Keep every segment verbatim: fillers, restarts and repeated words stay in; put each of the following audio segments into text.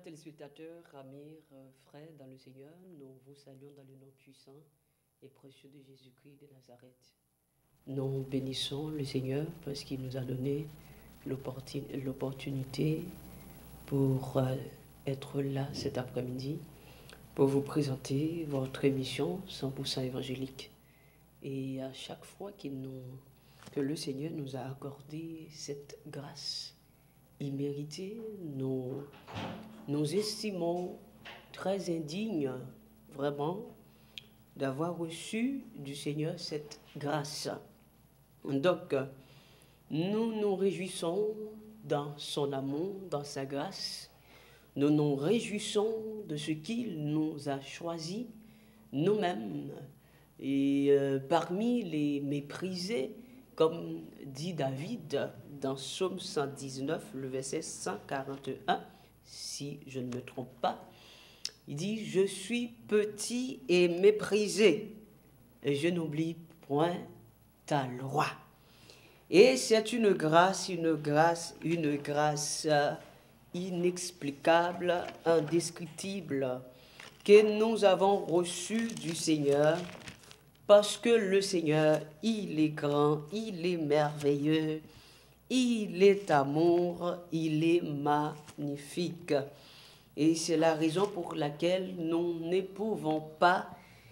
téléspectateurs, amis, euh, frères dans le Seigneur, nous vous saluons dans le nom puissant et précieux de Jésus-Christ de Nazareth. Nous bénissons le Seigneur parce qu'il nous a donné l'opportunité pour euh, être là cet après-midi, pour vous présenter votre émission cent pour cent évangélique. Et à chaque fois qu'il nous, que le Seigneur nous a accordé cette grâce imméritée, nous, nous estimons très indignes, vraiment, d'avoir reçu du Seigneur cette grâce. Donc, nous nous réjouissons dans son amour, dans sa grâce. Nous nous réjouissons de ce qu'il nous a choisi nous-mêmes. Et euh, parmi les méprisés, comme dit David dans Psaume cent dix-neuf, le verset cent quarante et un, si je ne me trompe pas, il dit « Je suis petit et méprisé, et je n'oublie point ta loi. » Et c'est une grâce, une grâce, une grâce inexplicable, indescriptible, que nous avons reçue du Seigneur, parce que le Seigneur, il est grand, il est merveilleux, il est amour, il est magnifique. Et c'est la raison pour laquelle nous ne pouvons pas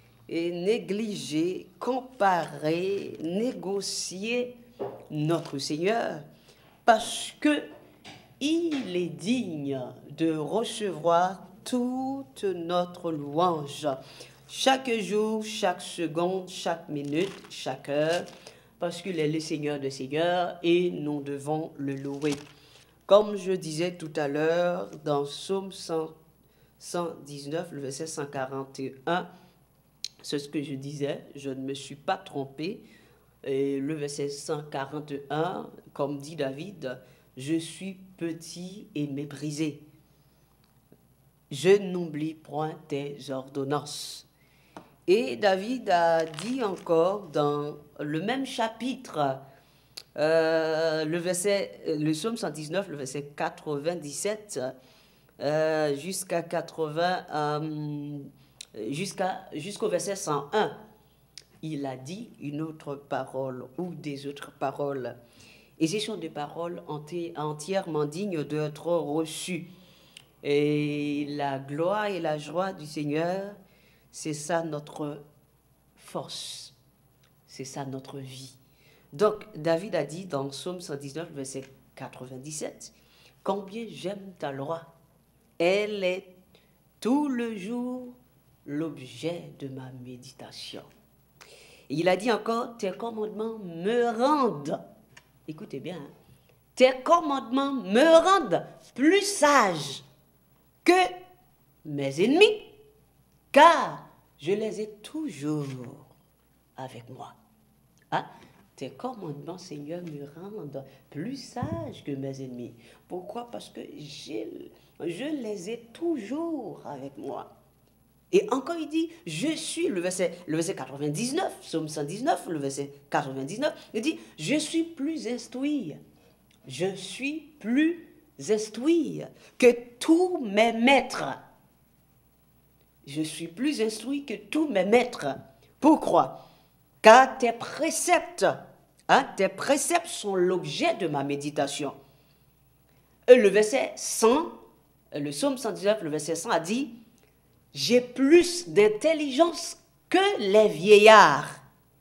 négliger, comparer, négocier notre Seigneur, parce que il est digne de recevoir toute notre louange, chaque jour, chaque seconde, chaque minute, chaque heure, parce qu'il est le Seigneur des Seigneurs et nous devons le louer. Comme je disais tout à l'heure dans Psaume cent dix-neuf, le verset cent quarante et un, c'est ce que je disais, je ne me suis pas trompé. Et le verset cent quarante et un, comme dit David, « Je suis petit et méprisé. Je n'oublie point tes ordonnances. » Et David a dit encore dans le même chapitre, euh, le verset, le psaume cent dix-neuf, le verset quatre-vingt-dix-sept, euh, jusqu'à quatre-vingts, euh, jusqu'à, jusqu'au verset cent un, il a dit une autre parole ou des autres paroles. Et ce sont des paroles enti- entièrement dignes d'être reçues. Et la gloire et la joie du Seigneur, c'est ça notre force, c'est ça notre vie. Donc, David a dit dans Psaume cent dix-neuf, verset quatre-vingt-dix-sept, « Combien j'aime ta loi, elle est tout le jour l'objet de ma méditation. » Et il a dit encore, « Tes commandements me rendent, écoutez bien, hein, tes commandements me rendent plus sage que mes ennemis, car je les ai toujours avec moi. » Hein? Tes commandements, Seigneur, me rendent plus sage que mes ennemis. Pourquoi? Parce que je les ai toujours avec moi. Et encore il dit, je suis, le verset, le verset quatre-vingt-dix-neuf, Psaume cent dix-neuf, le verset quatre-vingt-dix-neuf, il dit, je suis plus instruit, je suis plus instruit que tous mes maîtres. Je suis plus instruit que tous mes maîtres. Pourquoi? Car tes préceptes, hein, tes préceptes sont l'objet de ma méditation. Et le verset cent, le psaume cent dix-neuf, le verset cent a dit, j'ai plus d'intelligence que les vieillards,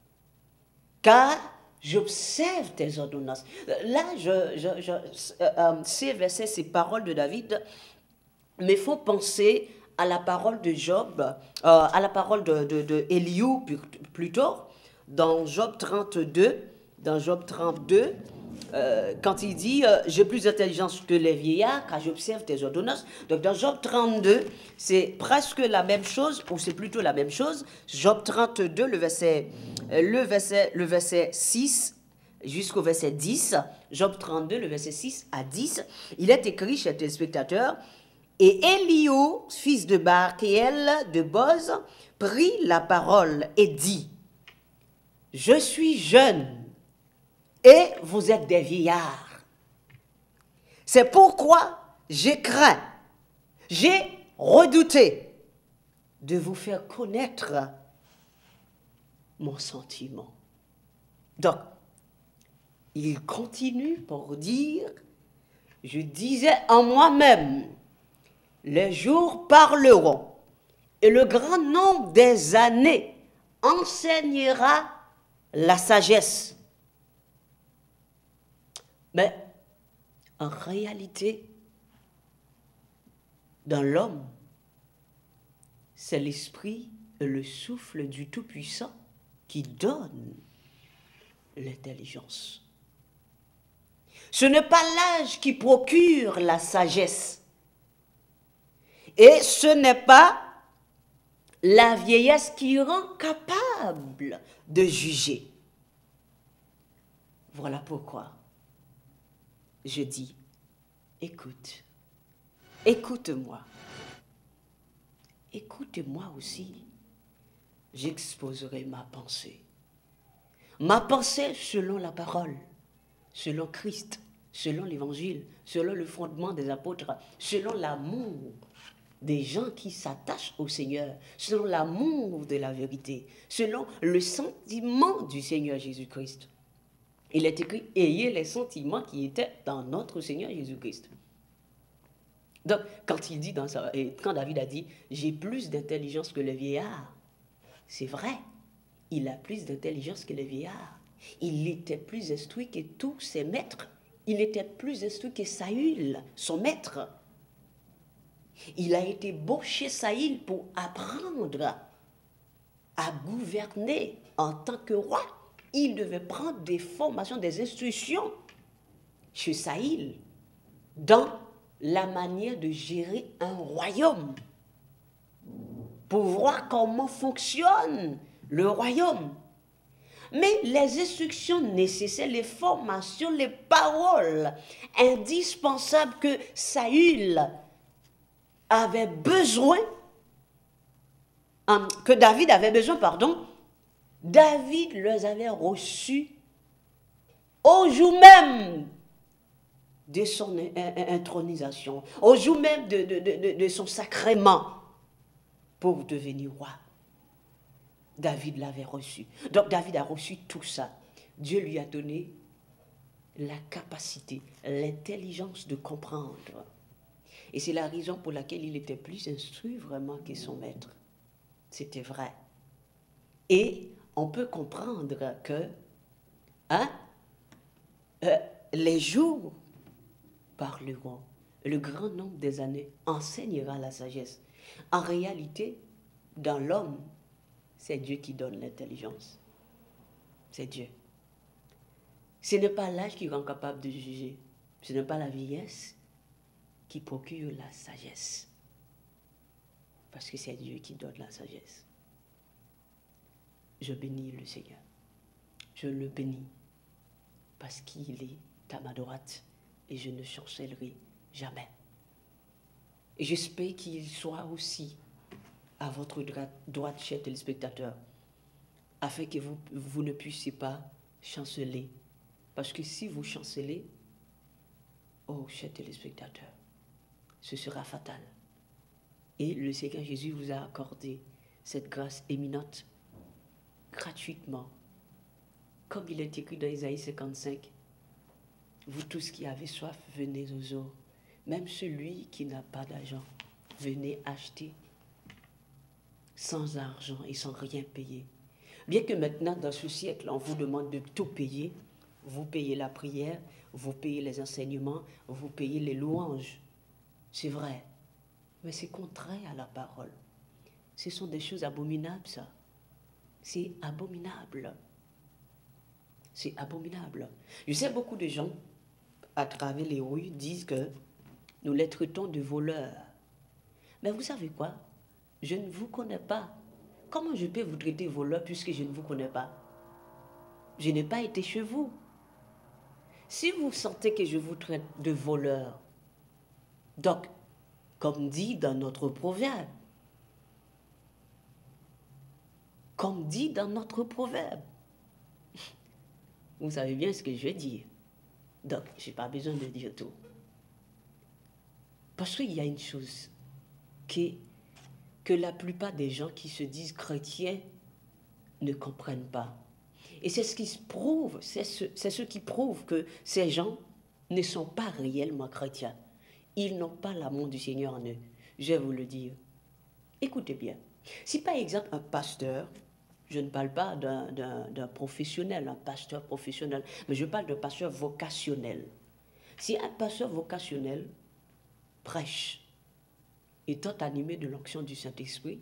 car j'observe tes ordonnances. Là, je, je, je, euh, ces versets, ces paroles de David me font penser à la parole de Job, euh, à la parole de, de, de Éliou plutôt, dans Job trente-deux, dans Job trente-deux, euh, quand il dit euh, « J'ai plus d'intelligence que les vieillards, car j'observe tes ordonnances ». Donc dans Job trente-deux, c'est presque la même chose, ou c'est plutôt la même chose. Job trente-deux, le verset, le verset, le verset six jusqu'au verset dix, Job trente-deux, le verset six à dix, il est écrit, chers téléspectateurs, « Et Éliou, fils de Barkéel de Boz, prit la parole et dit, « Je suis jeune, et vous êtes des vieillards. C'est pourquoi j'ai craint. J'ai redouté de vous faire connaître mon sentiment. Donc, il continue pour dire, je disais en moi-même, les jours parleront, et le grand nombre des années enseignera la sagesse. Mais en réalité, dans l'homme, c'est l'esprit et le souffle du Tout-Puissant qui donne l'intelligence. Ce n'est pas l'âge qui procure la sagesse. Et ce n'est pas la vieillesse qui rend capable de juger. Voilà pourquoi je dis, écoute, écoute-moi, écoute-moi aussi, j'exposerai ma pensée. Ma pensée selon la parole, selon Christ, selon l'évangile, selon le fondement des apôtres, selon l'amour des gens qui s'attachent au Seigneur, selon l'amour de la vérité, selon le sentiment du Seigneur Jésus-Christ. Il est écrit, ayez les sentiments qui étaient dans notre Seigneur Jésus-Christ. Donc, quand il dit dans ça, et quand David a dit, j'ai plus d'intelligence que le vieillard, c'est vrai, il a plus d'intelligence que le vieillard. Il était plus instruit que tous ses maîtres. Il était plus instruit que Saül, son maître. Il a été beau chez Saül pour apprendre à gouverner en tant que roi. Il devait prendre des formations, des instructions chez Saül dans la manière de gérer un royaume pour voir comment fonctionne le royaume. Mais les instructions nécessaires, les formations, les paroles indispensables que Saül avait besoin, que David avait besoin, pardon, David les avait reçus au jour même de son intronisation, au jour même de, de, de, de son sacrement pour devenir roi. David l'avait reçu. Donc David a reçu tout ça. Dieu lui a donné la capacité, l'intelligence de comprendre. Et c'est la raison pour laquelle il était plus instruit vraiment que son maître. C'était vrai. Et on peut comprendre que hein, euh, les jours parleront, le grand nombre des années enseignera la sagesse. En réalité, dans l'homme, c'est Dieu qui donne l'intelligence. C'est Dieu. Ce n'est pas l'âge qui rend capable de juger. Ce n'est pas la vieillesse qui procure la sagesse. Parce que c'est Dieu qui donne la sagesse. Je bénis le Seigneur. Je le bénis parce qu'il est à ma droite et je ne chancellerai jamais. Et j'espère qu'il soit aussi à votre droite, chers téléspectateurs, afin que vous, vous ne puissiez pas chanceler. Parce que si vous chancelez, oh, chers téléspectateurs, ce sera fatal. Et le Seigneur Jésus vous a accordé cette grâce éminente, gratuitement. Comme il est écrit dans Isaïe cinquante-cinq, vous tous qui avez soif, venez aux eaux. Même celui qui n'a pas d'argent, venez acheter sans argent et sans rien payer. Bien que maintenant, dans ce siècle, on vous demande de tout payer, vous payez la prière, vous payez les enseignements, vous payez les louanges. C'est vrai, mais c'est contraire à la parole. Ce sont des choses abominables, ça. C'est abominable. C'est abominable. Je sais, beaucoup de gens, à travers les rues, disent que nous les traitons de voleurs. Mais vous savez quoi? Je ne vous connais pas. Comment je peux vous traiter voleur puisque je ne vous connais pas? Je n'ai pas été chez vous. Si vous sentez que je vous traite de voleur, donc, comme dit dans notre proverbe, comme dit dans notre proverbe, vous savez bien ce que je veux dire. Donc, je n'ai pas besoin de dire tout. Parce qu'il y a une chose, remarqué que la plupart des gens qui se disent chrétiens ne comprennent pas. Et c'est ce qui se prouve, c'est ce, c'est ce qui prouve que ces gens ne sont pas réellement chrétiens. Ils n'ont pas l'amour du Seigneur en eux. Je vais vous le dire. Écoutez bien. Si par exemple un pasteur, je ne parle pas d'un, d'un, d'un professionnel, un pasteur professionnel, mais je parle d'un pasteur vocationnel. Si un pasteur vocationnel prêche, étant animé de l'onction du Saint-Esprit,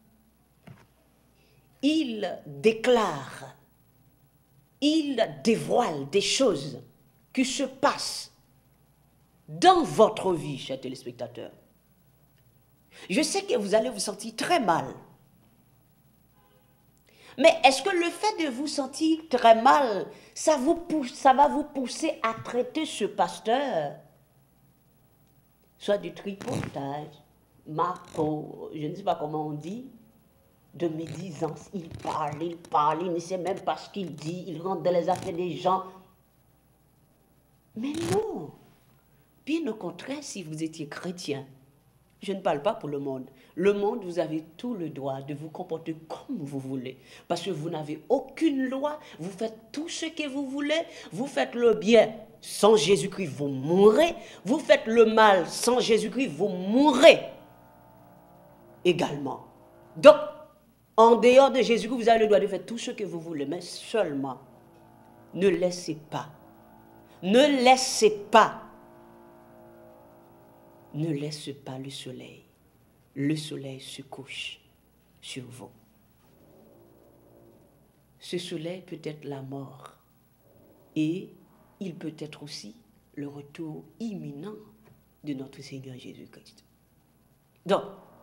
il déclare, il dévoile des choses qui se passent dans votre vie, chers téléspectateurs. Je sais que vous allez vous sentir très mal. Mais est-ce que le fait de vous sentir très mal, ça, vous pousse, ça va vous pousser à traiter ce pasteur, soit du tripotage, marteau, je ne sais pas comment on dit, de médisance. Il parle, il parle, il ne sait même pas ce qu'il dit, il rentre dans les affaires des gens. Mais non, bien au contraire, si vous étiez chrétien, je ne parle pas pour le monde. Le monde, vous avez tout le droit de vous comporter comme vous voulez. Parce que vous n'avez aucune loi. Vous faites tout ce que vous voulez. Vous faites le bien. Sans Jésus-Christ, vous mourrez. Vous faites le mal. Sans Jésus-Christ, vous mourrez également. Donc, en dehors de Jésus-Christ, vous avez le droit de faire tout ce que vous voulez. Mais seulement, ne laissez pas. Ne laissez pas. Ne laisse pas le soleil. Le soleil se couche sur vous. Ce soleil peut être la mort. Et il peut être aussi le retour imminent de notre Seigneur Jésus-Christ. Donc,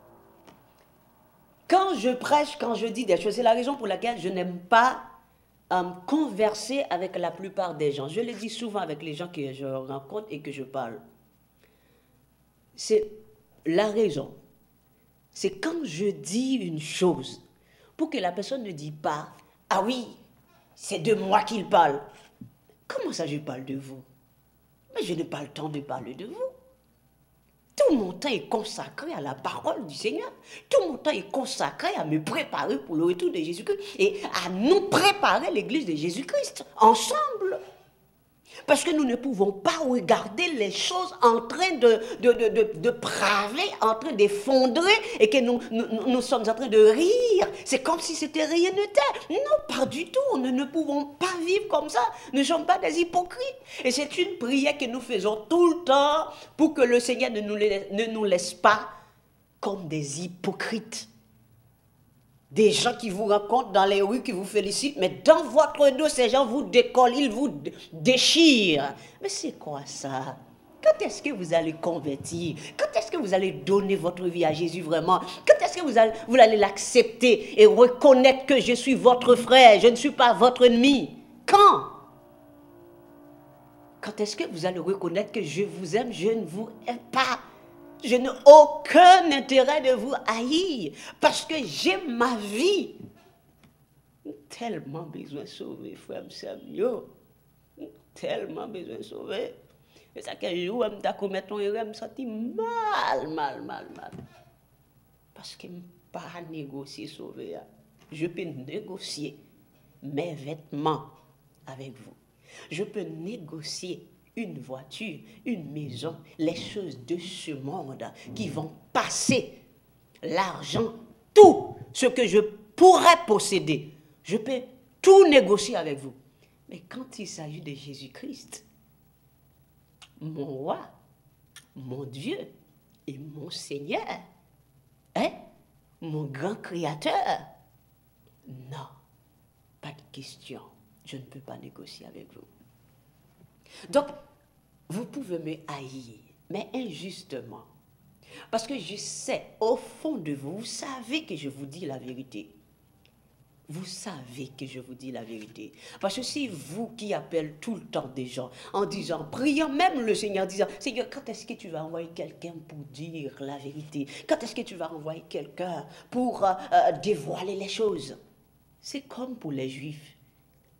quand je prêche, quand je dis des choses, c'est la raison pour laquelle je n'aime pas euh, converser avec la plupart des gens. Je le dis souvent avec les gens que je rencontre et que je parle. C'est la raison. C'est quand je dis une chose, pour que la personne ne dise pas, ah oui, c'est de moi qu'il parle. Comment ça je parle de vous? Mais je n'ai pas le temps de parler de vous. Tout mon temps est consacré à la parole du Seigneur. Tout mon temps est consacré à me préparer pour le retour de Jésus-Christ et à nous préparer l'église de Jésus-Christ ensemble. Parce que nous ne pouvons pas regarder les choses en train de, de, de, de, de braver, en train d'effondrer, et que nous, nous, nous sommes en train de rire. C'est comme si c'était rien n'était. Non, pas du tout. Nous ne pouvons pas vivre comme ça. Nous ne sommes pas des hypocrites. Et c'est une prière que nous faisons tout le temps pour que le Seigneur ne nous laisse, ne nous laisse pas comme des hypocrites. Des gens qui vous rencontrent dans les rues, qui vous félicitent, mais dans votre dos, ces gens vous décollent, ils vous déchirent. Mais c'est quoi ça? Quand est-ce que vous allez convertir? Quand est-ce que vous allez donner votre vie à Jésus vraiment? Quand est-ce que vous allez, vous allez l'accepter et reconnaître que je suis votre frère, je ne suis pas votre ennemi? Quand? Quand est-ce que vous allez reconnaître que je vous aime, je ne vous aime pas? Je n'ai aucun intérêt de vous haïr parce que j'ai ma vie. Tellement besoin de sauver, frère Samuel. Tellement besoin de sauver. Et ça, qu'un jour, je me commis ton erreur, je me sentis mal, mal, mal, mal. Parce que je ne peux pas négocier sauver. Je peux négocier mes vêtements avec vous. Je peux négocier une voiture, une maison, les choses de ce monde qui vont passer, l'argent, tout ce que je pourrais posséder. Je peux tout négocier avec vous. Mais quand il s'agit de Jésus-Christ, mon roi, mon Dieu et mon Seigneur, hein, mon grand créateur, non, pas de question, je ne peux pas négocier avec vous. Donc, vous pouvez me haïr, mais injustement. Parce que je sais, au fond de vous, vous savez que je vous dis la vérité. Vous savez que je vous dis la vérité. Parce que c'est vous qui appelez tout le temps des gens en disant, priant même le Seigneur, disant, Seigneur, quand est-ce que tu vas envoyer quelqu'un pour dire la vérité? Quand est-ce que tu vas envoyer quelqu'un pour euh, euh, dévoiler les choses? C'est comme pour les Juifs.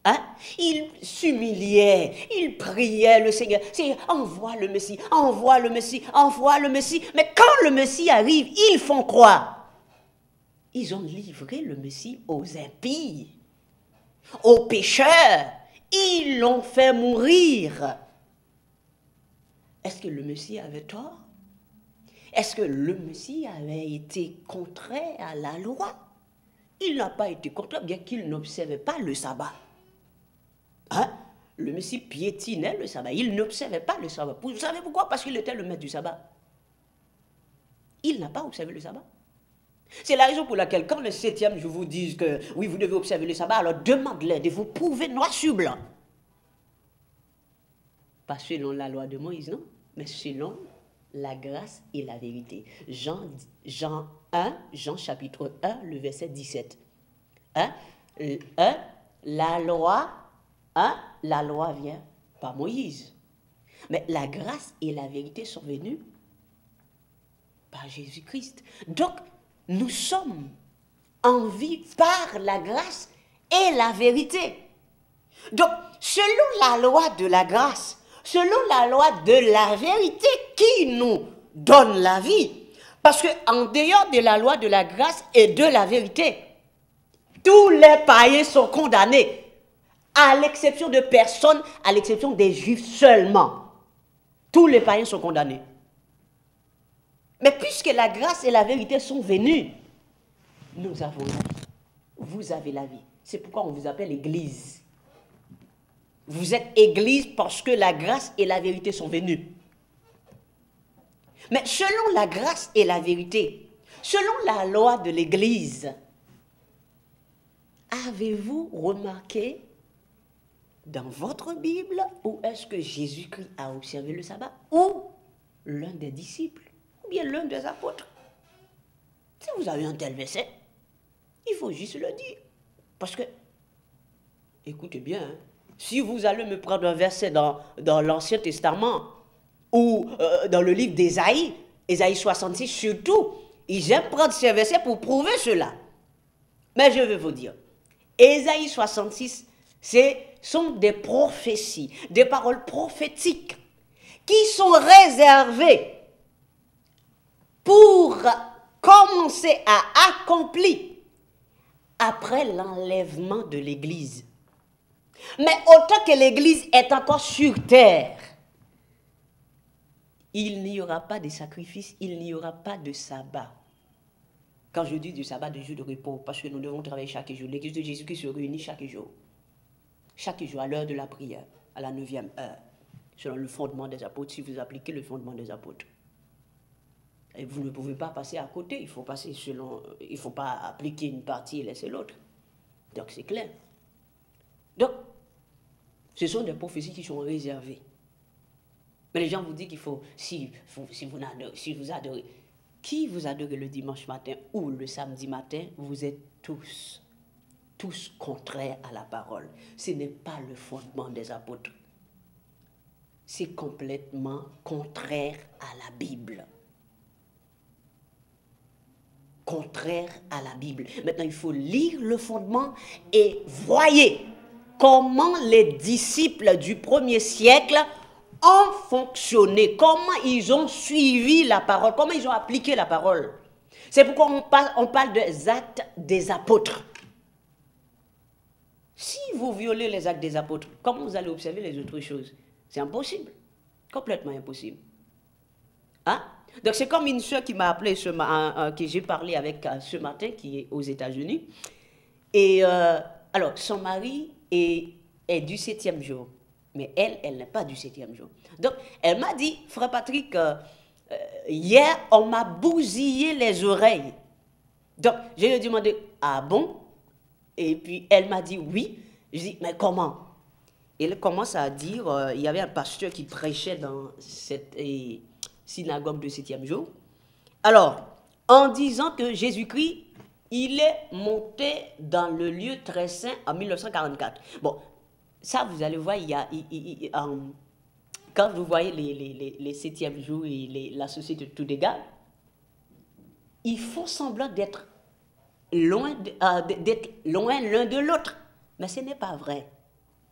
Hein? Il s'humiliait, il priait le Seigneur. Seigneur, envoie le Messie, envoie le Messie, envoie le Messie. Mais quand le Messie arrive, ils font quoi? Ils ont livré le Messie aux impies, aux pécheurs. Ils l'ont fait mourir. Est-ce que le Messie avait tort? Est-ce que le Messie avait été contraire à la loi? Il n'a pas été contraire, bien qu'il n'observait pas le sabbat. Hein? Le Messie piétinait le sabbat. Il n'observait pas le sabbat. Vous savez pourquoi? Parce qu'il était le maître du sabbat. Il n'a pas observé le sabbat. C'est la raison pour laquelle, quand le septième jour vous disent que oui, vous devez observer le sabbat, alors demande-leur de vous prouver noir sur blanc. Pas selon la loi de Moïse, non, mais selon la grâce et la vérité. Jean, Jean un, Jean chapitre un, le verset dix-sept. Hein? un, la loi, hein? La loi vient par Moïse. Mais la grâce et la vérité sont venues par Jésus-Christ. Donc, nous sommes en vie par la grâce et la vérité. Donc, selon la loi de la grâce, selon la loi de la vérité qui nous donne la vie, parce qu'en dehors de la loi de la grâce et de la vérité, tous les païens sont condamnés, à l'exception de personnes, à l'exception des Juifs seulement. Tous les païens sont condamnés. Mais puisque la grâce et la vérité sont venues, nous avons la vie. Vous avez la vie. C'est pourquoi on vous appelle Église. Vous êtes Église parce que la grâce et la vérité sont venues. Mais selon la grâce et la vérité, selon la loi de l'Église, avez-vous remarqué dans votre Bible où est-ce que Jésus-Christ a observé le sabbat? Ou l'un des disciples? Ou bien l'un des apôtres? Si vous avez un tel verset, il faut juste le dire. Parce que, écoutez bien, hein, si vous allez me prendre un verset dans, dans l'Ancien Testament ou euh, dans le livre d'Ésaïe, Ésaïe soixante-six surtout, ils aiment prendre ces versets pour prouver cela. Mais je vais vous dire, Ésaïe soixante-six, ce sont des prophéties, des paroles prophétiques qui sont réservées pour commencer à accomplir après l'enlèvement de l'Église. Mais autant que l'Église est encore sur terre, il n'y aura pas de sacrifice, il n'y aura pas de sabbat. Quand je dis du sabbat, de jour de repos, parce que nous devons travailler chaque jour. L'Église de Jésus-Christ se réunit chaque jour. Chaque jour, à l'heure de la prière, à la neuvième heure, selon le fondement des apôtres, si vous appliquez le fondement des apôtres. Et vous ne pouvez pas passer à côté, il faut passer selon, il ne faut pas appliquer une partie et laisser l'autre. Donc c'est clair. Donc, ce sont des prophéties qui sont réservées. Mais les gens vous disent qu'il faut, si, faut, si, vous adorez, si vous adorez, qui vous adorez le dimanche matin ou le samedi matin, vous êtes tous, tous contraires à la parole. Ce n'est pas le fondement des apôtres. C'est complètement contraire à la Bible. Contraire à la Bible. Maintenant, il faut lire le fondement et voyez comment les disciples du premier siècle ont fonctionné, comment ils ont suivi la parole, comment ils ont appliqué la parole. C'est pourquoi on parle, on parle des actes des apôtres. Si vous violez les actes des apôtres, comment vous allez observer les autres choses? C'est impossible, complètement impossible. Hein? Donc c'est comme une soeur qui m'a appelé, ce ma euh, que j'ai parlé avec euh, ce matin, qui est aux États-Unis. Et euh, alors, son mari est, est du septième jour. Mais elle, elle n'est pas du septième jour. Donc, elle m'a dit, frère Patrick, euh, euh, hier, on m'a bousillé les oreilles. Donc, je lui ai demandé, ah bon? Et puis, elle m'a dit oui. Je dis, mais comment? Elle commence à dire, euh, il y avait un pasteur qui prêchait dans cette euh, synagogue de septième jour. Alors, en disant que Jésus-Christ, il est monté dans le lieu très saint en mille neuf cent quarante-quatre. Bon, ça, vous allez voir, il y a, il, il, il, um, quand vous voyez les, les, les, les septièmes jours et les, la société de tout égal, ils font semblant d'être loin, euh, d'être loin l'un de l'autre. Mais ce n'est pas vrai.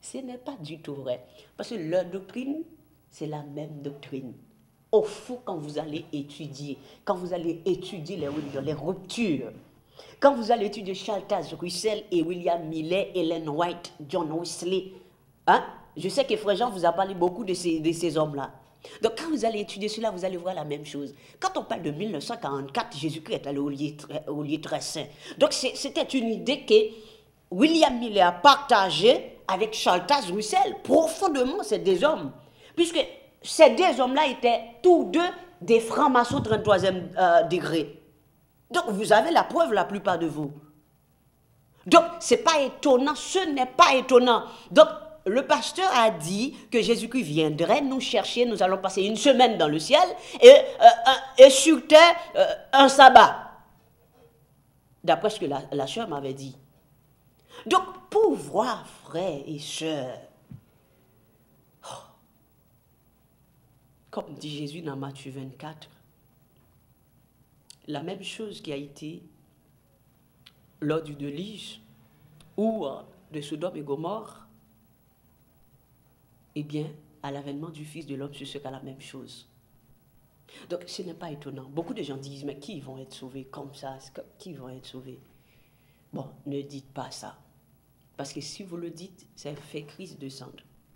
Ce n'est pas du tout vrai. Parce que leur doctrine, c'est la même doctrine. Au fond, quand vous allez étudier, quand vous allez étudier les, les ruptures, quand vous allez étudier Charles Taze Russell et William Millet, Ellen White, John Wesley, hein, je sais que Frère Jean vous a parlé beaucoup de ces, de ces hommes-là. Donc quand vous allez étudier cela, vous allez voir la même chose. Quand on parle de mille neuf cent quarante-quatre, Jésus-Christ est allé au lieu, au lieu très saint. Donc c'était une idée que William Millet a partagée avec Charles Taze Russell. Profondément, ces deux hommes. Puisque ces deux hommes-là étaient tous deux des francs-maçons trente-troisième euh, degré. Donc vous avez la preuve, la plupart de vous. Donc ce n'est pas étonnant, ce n'est pas étonnant. Donc le pasteur a dit que Jésus-Christ viendrait nous chercher, nous allons passer une semaine dans le ciel et, euh, et sur terre euh, un sabbat. D'après ce que la, la sœur m'avait dit. Donc pour voir frères et sœurs, oh, comme dit Jésus dans Matthieu vingt-quatre, la même chose qui a été lors du déluge ou de Sodome et Gomorrhe, eh bien, à l'avènement du Fils de l'homme, ce sera la même chose. Donc, ce n'est pas étonnant. Beaucoup de gens disent, mais qui vont être sauvés comme ça? Qui vont être sauvés? Bon, ne dites pas ça. Parce que si vous le dites, ça fait crise de cendre.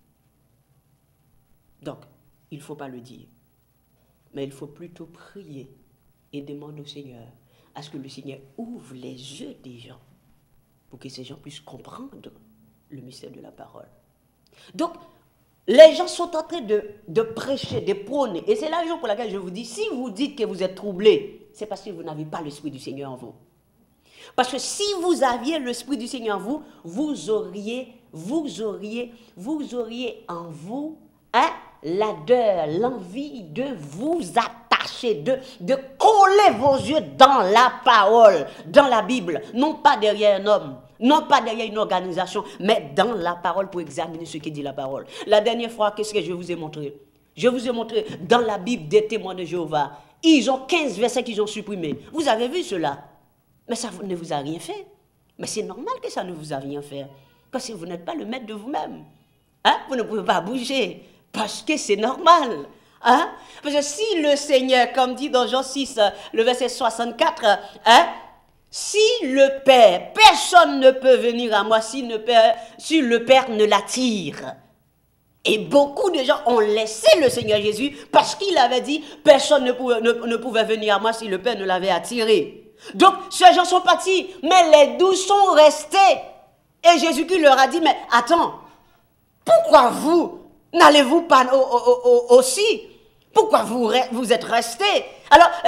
Donc, il ne faut pas le dire. Mais il faut plutôt prier et demander au Seigneur à ce que le Seigneur ouvre les yeux des gens pour que ces gens puissent comprendre le mystère de la parole. Donc, les gens sont en train de, de prêcher, de prôner. Et c'est la raison pour laquelle je vous dis, si vous dites que vous êtes troublés, c'est parce que vous n'avez pas l'Esprit du Seigneur en vous. Parce que si vous aviez l'Esprit du Seigneur en vous, vous auriez, vous auriez, vous auriez en vous hein, l'ardeur, l'envie de vous attacher, de, de coller vos yeux dans la parole, dans la Bible, non pas derrière un homme. Non pas derrière une organisation, mais dans la parole pour examiner ce que dit la parole. La dernière fois, qu'est-ce que je vous ai montré? Je vous ai montré dans la Bible des témoins de Jéhovah. Ils ont quinze versets qu'ils ont supprimés. Vous avez vu cela? Mais ça ne vous a rien fait. Mais c'est normal que ça ne vous a rien fait. Parce que vous n'êtes pas le maître de vous-même. Hein? Vous ne pouvez pas bouger. Parce que c'est normal. Hein? Parce que si le Seigneur, comme dit dans Jean six, le verset soixante-quatre, hein? Si le Père, personne ne peut venir à moi si le Père, si le Père ne l'attire. Et beaucoup de gens ont laissé le Seigneur Jésus parce qu'il avait dit personne ne pouvait, ne, ne pouvait venir à moi si le Père ne l'avait attiré. Donc ces gens sont partis, mais les douze sont restés. Et Jésus-Christ leur a dit, mais attends, pourquoi vous n'allez-vous pas au, au, au, aussi? Pourquoi vous, vous êtes restés? Alors, euh,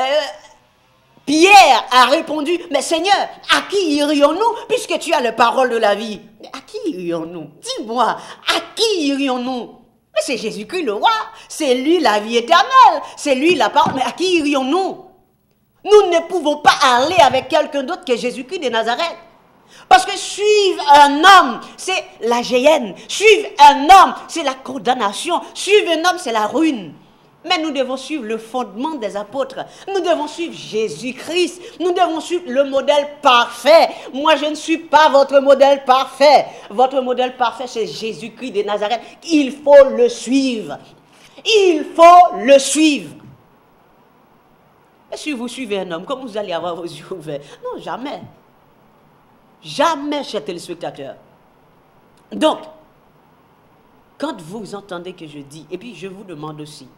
Pierre a répondu, mais Seigneur, à qui irions-nous puisque tu as la parole de la vie? Mais à qui irions-nous? Dis-moi, à qui irions-nous? Mais c'est Jésus-Christ le roi, c'est lui la vie éternelle, c'est lui la parole, mais à qui irions-nous? Nous ne pouvons pas aller avec quelqu'un d'autre que Jésus-Christ de Nazareth. Parce que suivre un homme, c'est la géhenne. Suivre un homme, c'est la condamnation. Suivre un homme, c'est la ruine. Mais nous devons suivre le fondement des apôtres. Nous devons suivre Jésus-Christ. Nous devons suivre le modèle parfait. Moi, je ne suis pas votre modèle parfait. Votre modèle parfait, c'est Jésus-Christ de Nazareth. Il faut le suivre. Il faut le suivre. Et si vous suivez un homme, comment vous allez avoir vos yeux ouverts? Non, jamais. Jamais, chers téléspectateurs. Donc, quand vous entendez que je dis, et puis je vous demande aussi,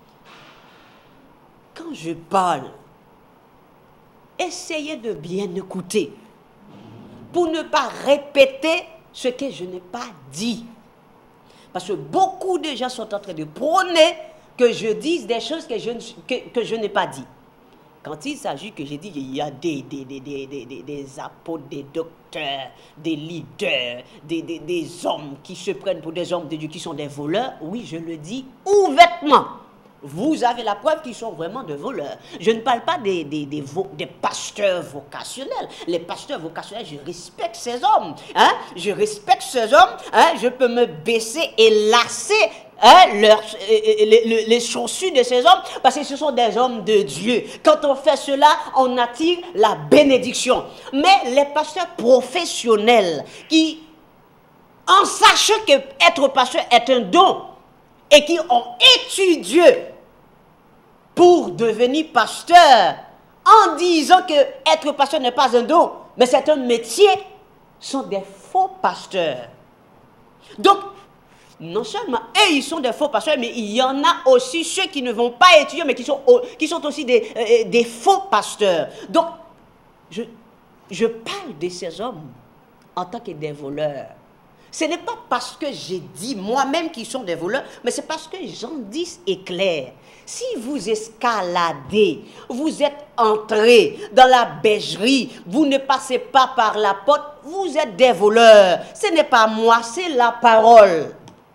quand je parle, essayez de bien écouter pour ne pas répéter ce que je n'ai pas dit. Parce que beaucoup de gens sont en train de prôner que je dise des choses que je, que, que je n'ai pas dit. Quand il s'agit que j'ai dit qu'il y a des, des, des, des, des, des, des apôtres, des docteurs, des leaders, des, des, des hommes qui se prennent pour des hommes de Dieu qui sont des voleurs, oui, je le dis ouvertement. Vous avez la preuve qu'ils sont vraiment des voleurs. Je ne parle pas des, des, des, des pasteurs vocationnels. Les pasteurs vocationnels, je respecte ces hommes. Hein? Je respecte ces hommes. Hein? Je peux me baisser et lasser hein, leur, les, les, les chaussures de ces hommes parce que ce sont des hommes de Dieu. Quand on fait cela, on attire la bénédiction. Mais les pasteurs professionnels qui en sachant que être pasteur est un don, et qui ont étudié pour devenir pasteur, en disant que être pasteur n'est pas un don, mais c'est un métier, sont des faux pasteurs. Donc, non seulement eux, ils sont des faux pasteurs, mais il y en a aussi ceux qui ne vont pas étudier, mais qui sont, qui sont aussi des, euh, des faux pasteurs. Donc, je, je parle de ces hommes en tant que des voleurs. Ce n'est pas parce que j'ai dit moi-même qu'ils sont des voleurs, mais c'est parce que Jean dix est clair. Si vous escaladez, vous êtes entré dans la bergerie, vous ne passez pas par la porte, vous êtes des voleurs. Ce n'est pas moi, c'est la parole.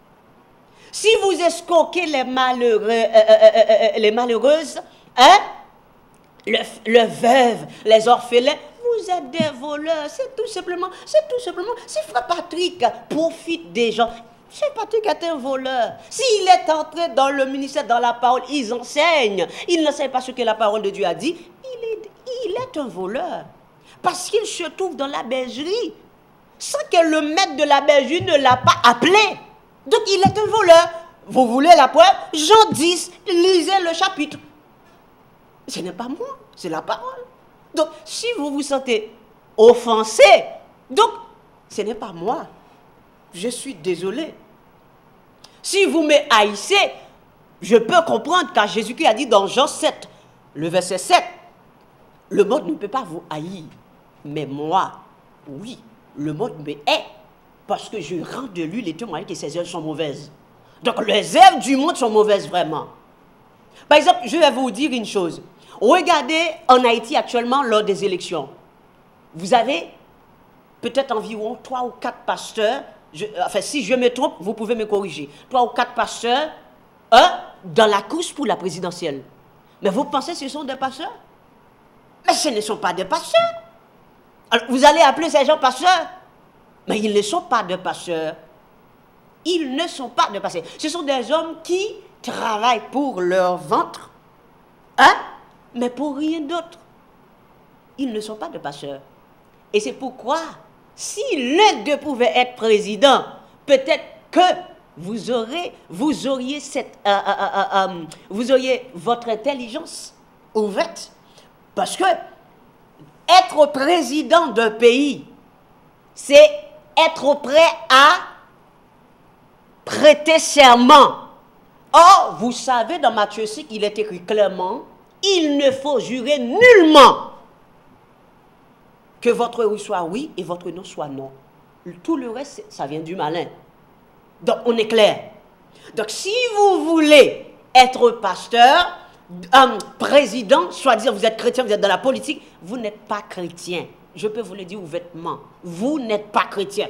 Si vous escroquez les malheureux, euh, euh, euh, euh, les malheureuses, hein, le, le veuve, les orphelins, vous êtes des voleurs. C'est tout simplement, c'est tout simplement, si Frère Patrick profite des gens, Frère Patrick est un voleur. S'il est entré dans le ministère, dans la parole, ils enseignent. Il n'enseigne pas ce que la parole de Dieu a dit. Il est, il est un voleur. Parce qu'il se trouve dans la bergerie, sans que le maître de la bergerie ne l'a pas appelé. Donc il est un voleur. Vous voulez la preuve? Jean dix, lisez le chapitre. Ce n'est pas moi, c'est la parole. Donc si vous vous sentez offensé, donc ce n'est pas moi. Je suis désolé. Si vous me haïssez, je peux comprendre car Jésus-Christ a dit dans Jean sept, le verset sept, le monde ne peut pas vous haïr. Mais moi, oui, le monde me hait. Parce que je rends de lui les témoignages que ses œuvres sont mauvaises. Donc les œuvres du monde sont mauvaises vraiment. Par exemple, je vais vous dire une chose. Regardez en Haïti actuellement lors des élections. Vous avez peut-être environ trois ou quatre pasteurs. Je, enfin, si je me trompe, vous pouvez me corriger. Trois ou quatre pasteurs hein, dans la course pour la présidentielle. Mais vous pensez que ce sont des pasteurs? Mais ce ne sont pas des pasteurs. Alors, vous allez appeler ces gens pasteurs? Mais ils ne sont pas des pasteurs. Ils ne sont pas des pasteurs. Ce sont des hommes qui travaillent pour leur ventre, hein, mais pour rien d'autre. Ils ne sont pas des pasteurs. Et c'est pourquoi, si l'un d'eux pouvait être président, peut-être que vous aurez, vous auriez cette, euh, euh, euh, euh, vous auriez votre intelligence ouverte, parce que être président d'un pays, c'est être prêt à prêter serment. Or, vous savez, dans Matthieu six, il est écrit clairement, il ne faut jurer nullement que votre oui soit oui et votre non soit non. Tout le reste, ça vient du malin. Donc, on est clair. Donc, si vous voulez être pasteur, un président, soit dire vous êtes chrétien, vous êtes dans la politique, vous n'êtes pas chrétien. Je peux vous le dire ouvertement. Vous n'êtes pas chrétien.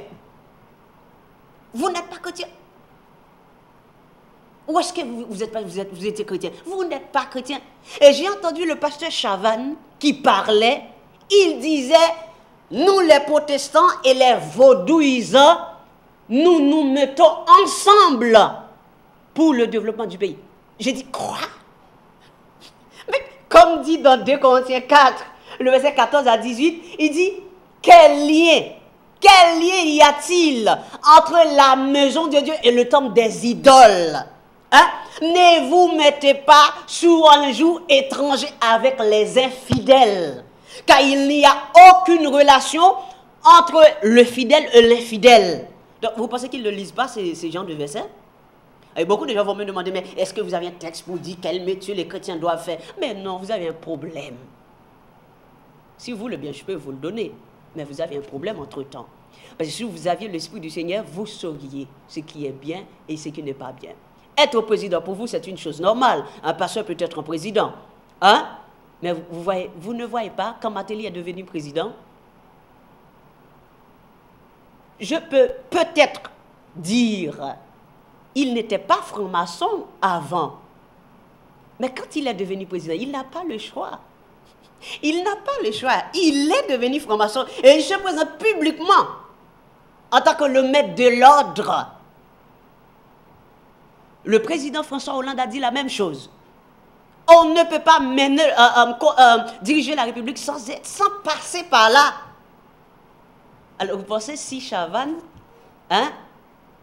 Vous n'êtes pas chrétien. Où est-ce que vous, vous, êtes, vous, êtes, vous étiez chrétien? Vous n'êtes pas chrétien. Et j'ai entendu le pasteur Chavannes qui parlait. Il disait, nous les protestants et les vaudouisants, nous nous mettons ensemble pour le développement du pays. J'ai dit, quoi? Mais comme dit dans deux Corinthiens quatre, le verset quatorze à dix-huit, il dit, quel lien, quel lien y a-t-il entre la maison de Dieu et le temple des idoles? Hein? Ne vous mettez pas sous un joug étranger avec les infidèles, car il n'y a aucune relation entre le fidèle et l'infidèle. Donc, vous pensez qu'ils ne lisent pas ces, ces genres de versets? Et beaucoup de gens vont me demander, mais est-ce que vous avez un texte pour dire quel métier les chrétiens doivent faire? Mais non, vous avez un problème. Si vous voulez bien, je peux vous le donner. Mais vous avez un problème entre-temps. Parce que si vous aviez l'Esprit du Seigneur, vous sauriez ce qui est bien et ce qui n'est pas bien. Être président, pour vous, c'est une chose normale. Un pasteur peut être un président. Hein? Mais vous, vous, voyez, vous ne voyez pas, quand Matéli est devenu président, je peux peut-être dire, il n'était pas franc-maçon avant. Mais quand il est devenu président, il n'a pas le choix. Il n'a pas le choix. Il est devenu franc-maçon. Et il se présente publiquement en tant que le maître de l'ordre. Le président François Hollande a dit la même chose. On ne peut pas mener, euh, euh, euh, diriger la République sans, être, sans passer par là. Alors vous pensez si Chavannes hein,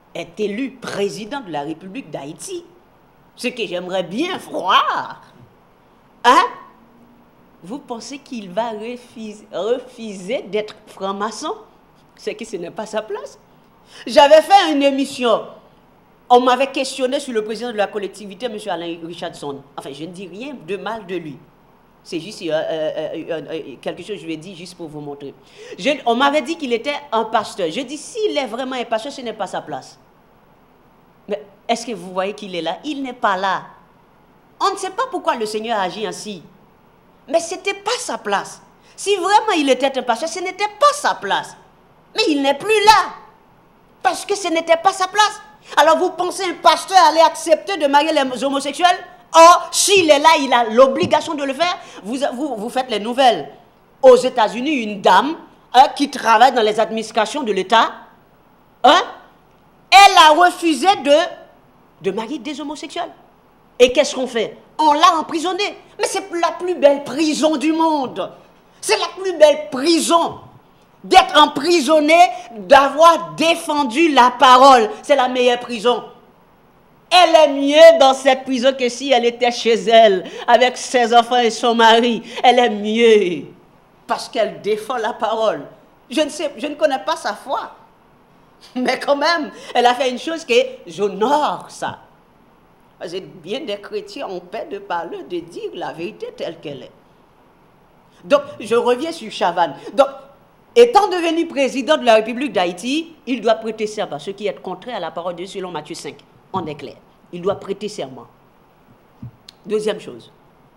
est élu président de la République d'Haïti, ce que j'aimerais bien croire, hein? Vous pensez qu'il va refuser, refuser d'être franc-maçon? C'est que ce n'est pas sa place. J'avais fait une émission. On m'avait questionné sur le président de la collectivité, M. Alain Richardson. Enfin, je ne dis rien de mal de lui. C'est juste euh, euh, euh, euh, quelque chose que je lui ai dit juste pour vous montrer. Je, on m'avait dit qu'il était un pasteur. Je dis, s'il est vraiment un pasteur, ce n'est pas sa place. Mais est-ce que vous voyez qu'il est là? Il n'est pas là. On ne sait pas pourquoi le Seigneur agit ainsi. Mais ce n'était pas sa place. Si vraiment il était un pasteur, ce n'était pas sa place. Mais il n'est plus là. Parce que ce n'était pas sa place. Alors vous pensez un pasteur allait accepter de marier les homosexuels? Or, s'il est là, il a l'obligation de le faire. Vous, vous, vous faites les nouvelles. Aux États-Unis, une dame hein, qui travaille dans les administrations de l'État, hein, elle a refusé de, de marier des homosexuels. Et qu'est-ce qu'on fait? On l'a emprisonnée. Mais c'est la plus belle prison du monde. C'est la plus belle prison. D'être emprisonné, d'avoir défendu la parole. C'est la meilleure prison. Elle est mieux dans cette prison que si elle était chez elle, avec ses enfants et son mari. Elle est mieux. Parce qu'elle défend la parole. Je ne sais, je ne connais pas sa foi. Mais quand même, elle a fait une chose que j'honore ça. Parce que bien des chrétiens ont peur de parler, de dire la vérité telle qu'elle est. Donc, je reviens sur Chavannes. Donc, étant devenu président de la République d'Haïti, il doit prêter serment, ce qui est contraire à la parole de Dieu selon Matthieu cinq. On est clair. Il doit prêter serment. Deuxième chose.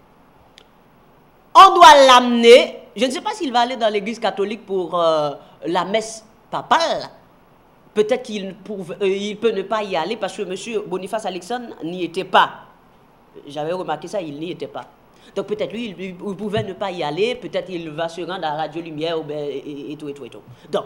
On doit l'amener, je ne sais pas s'il va aller dans l'église catholique pour euh, la messe papale. Peut-être qu'il euh, peut ne pas y aller parce que M. Boniface Alexandre n'y était pas. J'avais remarqué ça, il n'y était pas. Donc peut-être lui, il, il pouvait ne pas y aller, peut-être il va se rendre à Radio Lumière ou bien, et, et tout, et tout, et tout. Donc,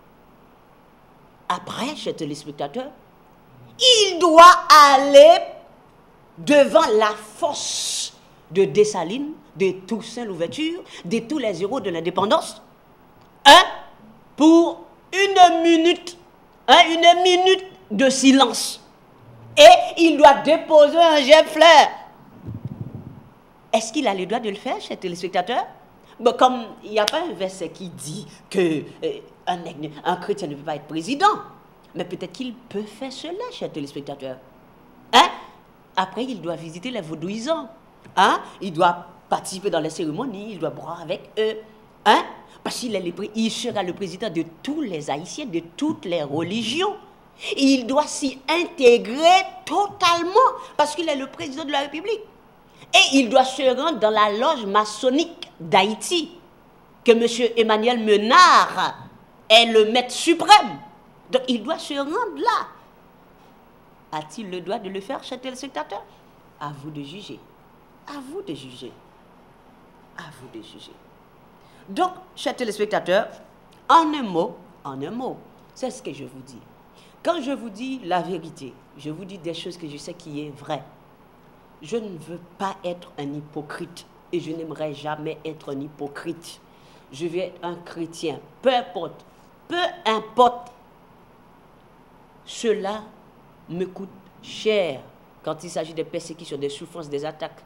après, chers téléspectateurs, il doit aller devant la force de Dessalines, de Toussaint Louverture, de tous les héros de l'indépendance, hein, pour une minute, hein, une minute de silence. Et il doit déposer un genfleur. Est-ce qu'il a le droit de le faire, chers téléspectateurs? Bon, comme il n'y a pas un verset qui dit que euh, un, un chrétien ne peut pas être président, mais peut-être qu'il peut faire cela, chers téléspectateurs. Hein? Après, il doit visiter les vaudouisants. Hein? Il doit participer dans les cérémonies, il doit boire avec eux. Hein? Parce qu'il il sera le président de tous les Haïtiens, de toutes les religions. Et il doit s'y intégrer totalement, parce qu'il est le président de la République. Et il doit se rendre dans la loge maçonnique d'Haïti, que M. Emmanuel Menard est le maître suprême. Donc il doit se rendre là. A-t-il le droit de le faire, chers téléspectateurs? À vous de juger. À vous de juger. À vous de juger. Donc, chers téléspectateurs, en un mot, en un mot, c'est ce que je vous dis. Quand je vous dis la vérité, je vous dis des choses que je sais qui est vrai. Je ne veux pas être un hypocrite et je n'aimerais jamais être un hypocrite. Je veux être un chrétien, peu importe, peu importe. Cela me coûte cher quand il s'agit des persécutions, des souffrances, des attaques.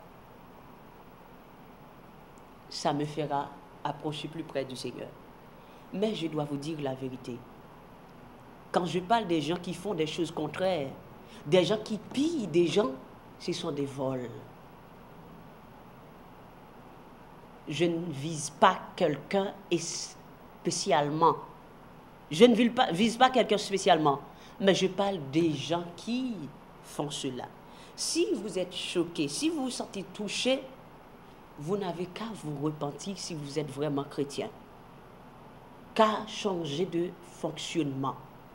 Ça me fera approcher plus près du Seigneur. Mais je dois vous dire la vérité. Quand je parle des gens qui font des choses contraires, des gens qui pillent des gens, ce sont des vols. Je ne vise pas quelqu'un spécialement. Je ne vise pas, vise pas quelqu'un spécialement. Mais je parle des gens qui font cela. Si vous êtes choqué, si vous vous sentez touché, vous n'avez qu'à vous repentir si vous êtes vraiment chrétien. Qu'à changer de fonctionnement.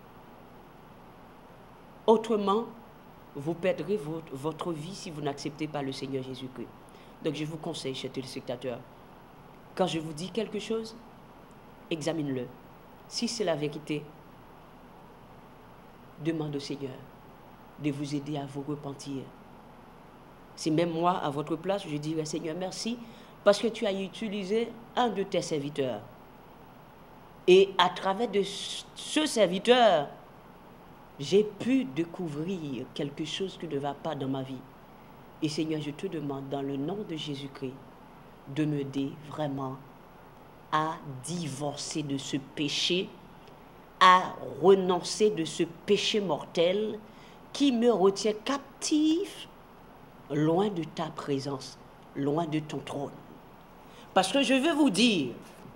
Autrement, vous perdrez votre, votre vie si vous n'acceptez pas le Seigneur Jésus-Christ. Donc je vous conseille, chers téléspectateurs, quand je vous dis quelque chose, examine-le. Si c'est la vérité, demande au Seigneur de vous aider à vous repentir. Si même moi, à votre place, je dirais, Seigneur, merci, parce que tu as utilisé un de tes serviteurs. Et à travers de ce serviteur, j'ai pu découvrir quelque chose qui ne va pas dans ma vie. Et Seigneur, je te demande, dans le nom de Jésus-Christ, de m'aider vraiment à divorcer de ce péché, à renoncer de ce péché mortel qui me retient captif, loin de ta présence, loin de ton trône. Parce que je veux vous dire,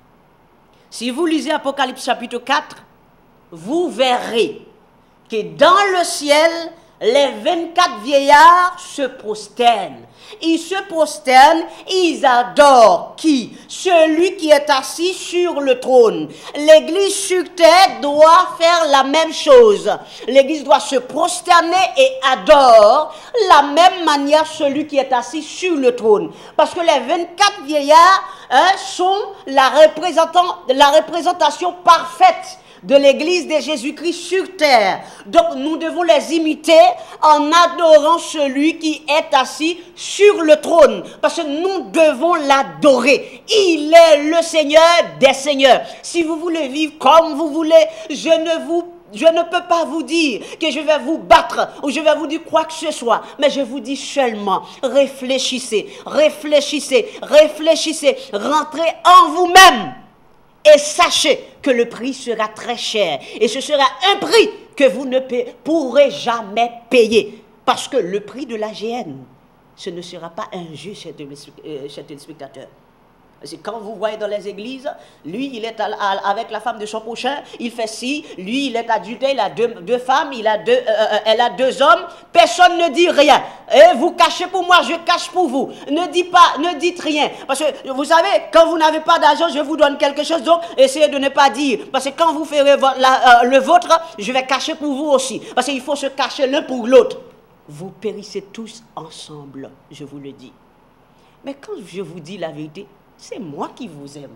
si vous lisez Apocalypse chapitre quatre, vous verrez que dans le ciel, les vingt-quatre vieillards se prosternent. Ils se prosternent, ils adorent qui? Celui qui est assis sur le trône. L'Église sur terre doit faire la même chose. L'Église doit se prosterner et adore la même manière celui qui est assis sur le trône. Parce que les vingt-quatre vieillards hein, sont la, représentant, la représentation parfaite de l'Église de Jésus-Christ sur terre. Donc nous devons les imiter en adorant celui qui est assis sur le trône. Parce que nous devons l'adorer. Il est le Seigneur des seigneurs. Si vous voulez vivre comme vous voulez, je ne vous Je ne peux pas vous dire que je vais vous battre ou je vais vous dire quoi que ce soit. Mais je vous dis seulement, réfléchissez, réfléchissez, réfléchissez, rentrez en vous-même. Et sachez que le prix sera très cher. Et ce sera un prix que vous ne pourrez jamais payer. Parce que le prix de la G N, ce ne sera pas un jeu, chers téléspectateurs. C'est quand vous voyez dans les églises, lui, il est à, à, avec la femme de son prochain, il fait ci, lui, il est adultère, il a deux, deux femmes, il a deux, euh, elle a deux hommes, personne ne dit rien. Et vous cachez pour moi, je cache pour vous. Ne dites pas, ne dites rien. Parce que, vous savez, quand vous n'avez pas d'argent, je vous donne quelque chose, donc essayez de ne pas dire. Parce que quand vous ferez la, euh, le vôtre, je vais cacher pour vous aussi. Parce qu'il faut se cacher l'un pour l'autre. Vous périssez tous ensemble, je vous le dis. Mais quand je vous dis la vérité, c'est moi qui vous aime.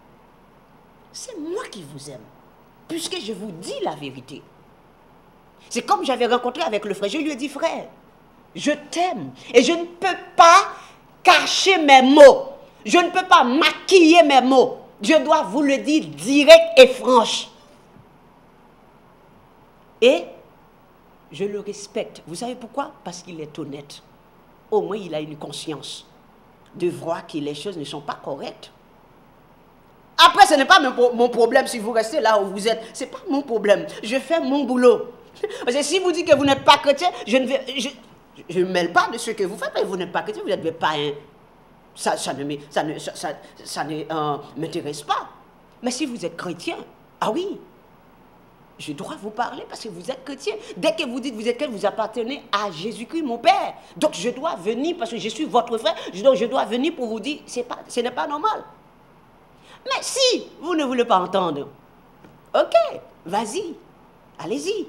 C'est moi qui vous aime. Puisque je vous dis la vérité. C'est comme j'avais rencontré avec le frère. Je lui ai dit, frère, je t'aime. Et je ne peux pas cacher mes mots. Je ne peux pas maquiller mes mots. Je dois vous le dire direct et franche. Et je le respecte. Vous savez pourquoi? Parce qu'il est honnête. Au moins, il a une conscience de voir que les choses ne sont pas correctes. Après, ce n'est pas mon problème si vous restez là où vous êtes. Ce n'est pas mon problème. Je fais mon boulot. Parce que si vous dites que vous n'êtes pas chrétien, je ne vais, je, je ne mêle pas de ce que vous faites. Mais vous n'êtes pas chrétien, vous n'êtes pas un... Ça, ça ne m'intéresse ça ne, ça, ça, ça ne, euh, pas. Mais si vous êtes chrétien, ah oui, je dois vous parler parce que vous êtes chrétien. Dès que vous dites que vous êtes chrétien, vous appartenez à Jésus-Christ, mon Père. Donc je dois venir parce que je suis votre frère. Donc je dois venir pour vous dire, c'est pas, ce n'est pas normal. Mais si vous ne voulez pas entendre, ok, vas-y, allez-y.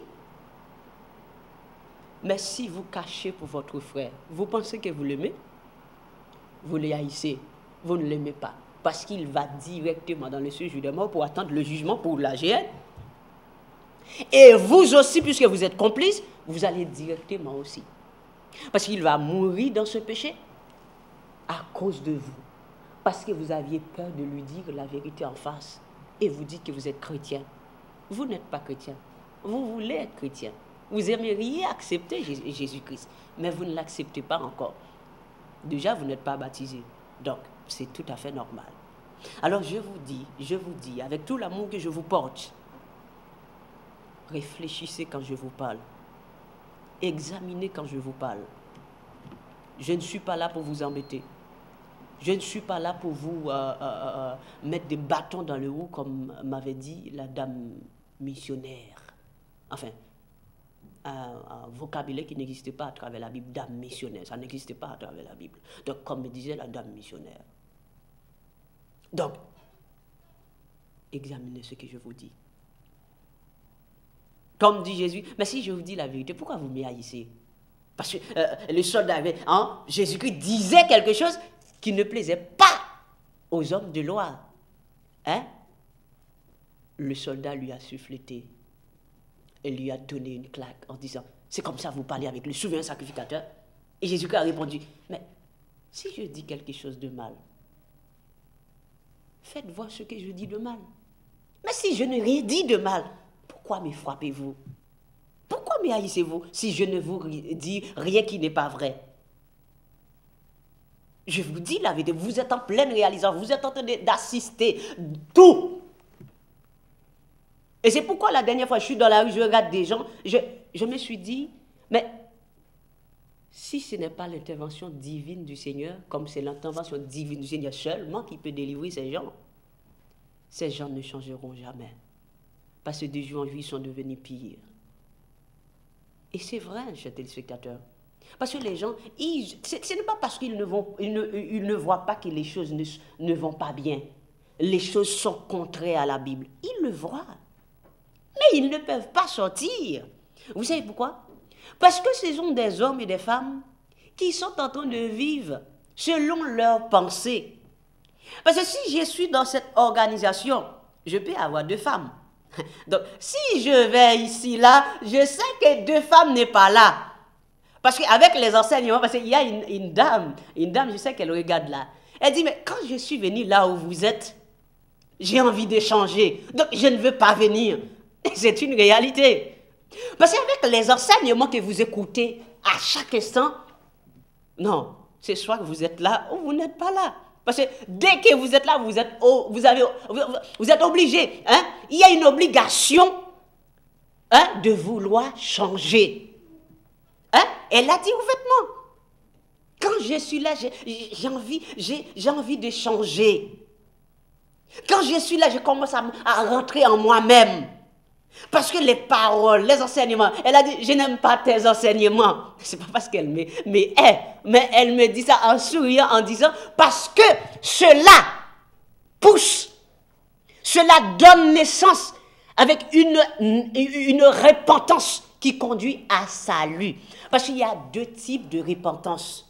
Mais si vous cachez pour votre frère, vous pensez que vous l'aimez? Vous le haïssez, vous ne l'aimez pas. Parce qu'il va directement dans le séjour des morts pour attendre le jugement pour la G N. Et vous aussi, puisque vous êtes complice, vous allez directement aussi. Parce qu'il va mourir dans ce péché à cause de vous. Parce que vous aviez peur de lui dire la vérité en face. Et vous dites que vous êtes chrétien. Vous n'êtes pas chrétien. Vous voulez être chrétien. Vous aimeriez accepter Jésus-Christ. Mais vous ne l'acceptez pas encore. Déjà, vous n'êtes pas baptisé. Donc, c'est tout à fait normal. Alors, je vous dis, je vous dis, avec tout l'amour que je vous porte, réfléchissez quand je vous parle. Examinez quand je vous parle. Je ne suis pas là pour vous embêter. Je ne suis pas là pour vous euh, euh, euh, mettre des bâtons dans le haut, comme m'avait dit la dame missionnaire. Enfin, un, un vocabulaire qui n'existait pas à travers la Bible. Dame missionnaire, ça n'existait pas à travers la Bible. Donc, comme me disait la dame missionnaire. Donc, examinez ce que je vous dis. Comme dit Jésus, mais si je vous dis la vérité, pourquoi vous m'y haïssez? Parce que euh, les soldats, hein, Jésus-Christ disait quelque chose qui ne plaisait pas aux hommes de loi. Hein? Le soldat lui a sufflété et lui a donné une claque en disant, c'est comme ça que vous parlez avec le souverain sacrificateur? Et Jésus-Christ a répondu, mais si je dis quelque chose de mal, faites voir ce que je dis de mal. Mais si je n'ai rien dit de mal, pourquoi me frappez-vous? Pourquoi me haïssez-vous si je ne vous dis rien qui n'est pas vrai? Je vous dis la vérité, vous êtes en pleine réalisation, vous êtes en train d'assister tout. Et c'est pourquoi la dernière fois, je suis dans la rue, je regarde des gens, je, je me suis dit, mais si ce n'est pas l'intervention divine du Seigneur, comme c'est l'intervention divine du Seigneur seulement qui peut délivrer ces gens, ces gens ne changeront jamais. Parce que de jour en jour, ils sont devenus pires. Et c'est vrai, chers téléspectateurs. Parce que les gens, ils, ce n'est pas parce qu'ils ne, vont, ils ne, ils ne voient pas que les choses ne, ne vont pas bien. Les choses sont contraires à la Bible. Ils le voient. Mais ils ne peuvent pas sortir. Vous savez pourquoi? Parce que ce sont des hommes et des femmes qui sont en train de vivre selon leurs pensées. Parce que si je suis dans cette organisation, je peux avoir deux femmes. Donc, si je vais ici, là, je sais que deux femmes n'est pas là. Parce qu'avec les enseignements, parce qu'il y a une, une dame, une dame, je sais qu'elle regarde là. Elle dit, mais quand je suis venue là où vous êtes, j'ai envie de changer. Donc, je ne veux pas venir. C'est une réalité. Parce qu'avec les enseignements que vous écoutez à chaque instant, non, c'est soit que vous êtes là ou vous n'êtes pas là. Parce que dès que vous êtes là, vous êtes, vous avez, vous êtes obligé. Hein? Il y a une obligation hein, de vouloir changer. Hein? Elle l'a dit ouvertement. Quand je suis là, j'ai envie, j'ai envie de changer. Quand je suis là, je commence à, à rentrer en moi-même. Parce que les paroles, les enseignements, elle a dit, je n'aime pas tes enseignements. C'est pas parce qu'elle me, mais elle, mais elle me dit ça en souriant, en disant, parce que cela pousse, cela donne naissance avec une, une, une repentance qui conduit à salut. Parce qu'il y a deux types de repentance.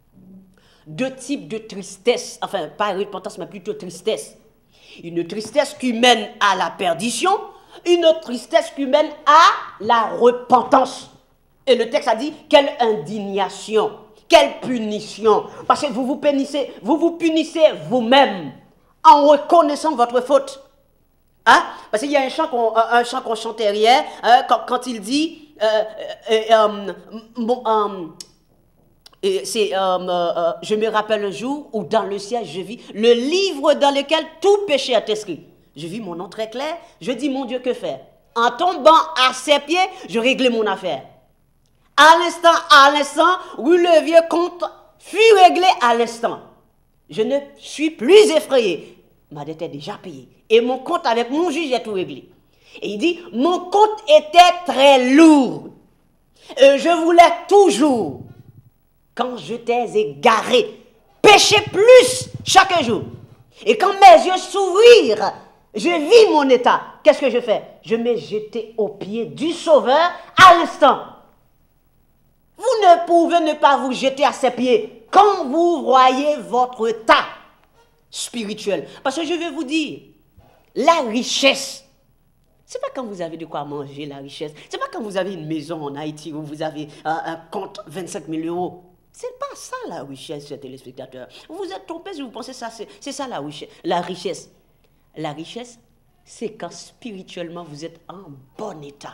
Deux types de tristesse, enfin pas repentance, mais plutôt tristesse. Une tristesse qui mène à la perdition, une tristesse qui mène à la repentance. Et le texte a dit, quelle indignation, quelle punition. Parce que vous vous punissez, vous vous punissez vous-même en reconnaissant votre faute. Hein? Parce qu'il y a un chant qu'on un chant qu'on chantait hier, hein, quand, quand il dit, euh, euh, euh, bon, euh, et c'est, euh, euh, je me rappelle un jour où dans le ciel je vis le livre dans lequel tout péché est inscrit. Je vis mon nom très clair, je dis mon Dieu que faire. En tombant à ses pieds, je réglais mon affaire. À l'instant, à l'instant, où le vieux compte fut réglé à l'instant. Je ne suis plus effrayé. Ma dette est déjà payée. Et mon compte avec mon juge est tout réglé. Et il dit, mon compte était très lourd. Et je voulais toujours, quand je t'ai égaré, pécher plus chaque jour. Et quand mes yeux s'ouvrirent, je vis mon état. Qu'est-ce que je fais? Je m'ai jeté aux pieds du Sauveur à l'instant. Vous ne pouvez ne pas vous jeter à ses pieds quand vous voyez votre état spirituel. Parce que je vais vous dire, la richesse, c'est pas quand vous avez de quoi manger la richesse. C'est pas quand vous avez une maison en Haïti où vous avez un, un compte vingt-cinq mille euros. C'est pas ça la richesse, chers téléspectateurs. Vous vous êtes trompés si vous pensez ça, c'est ça la richesse. La richesse, la richesse, c'est quand spirituellement vous êtes en bon état.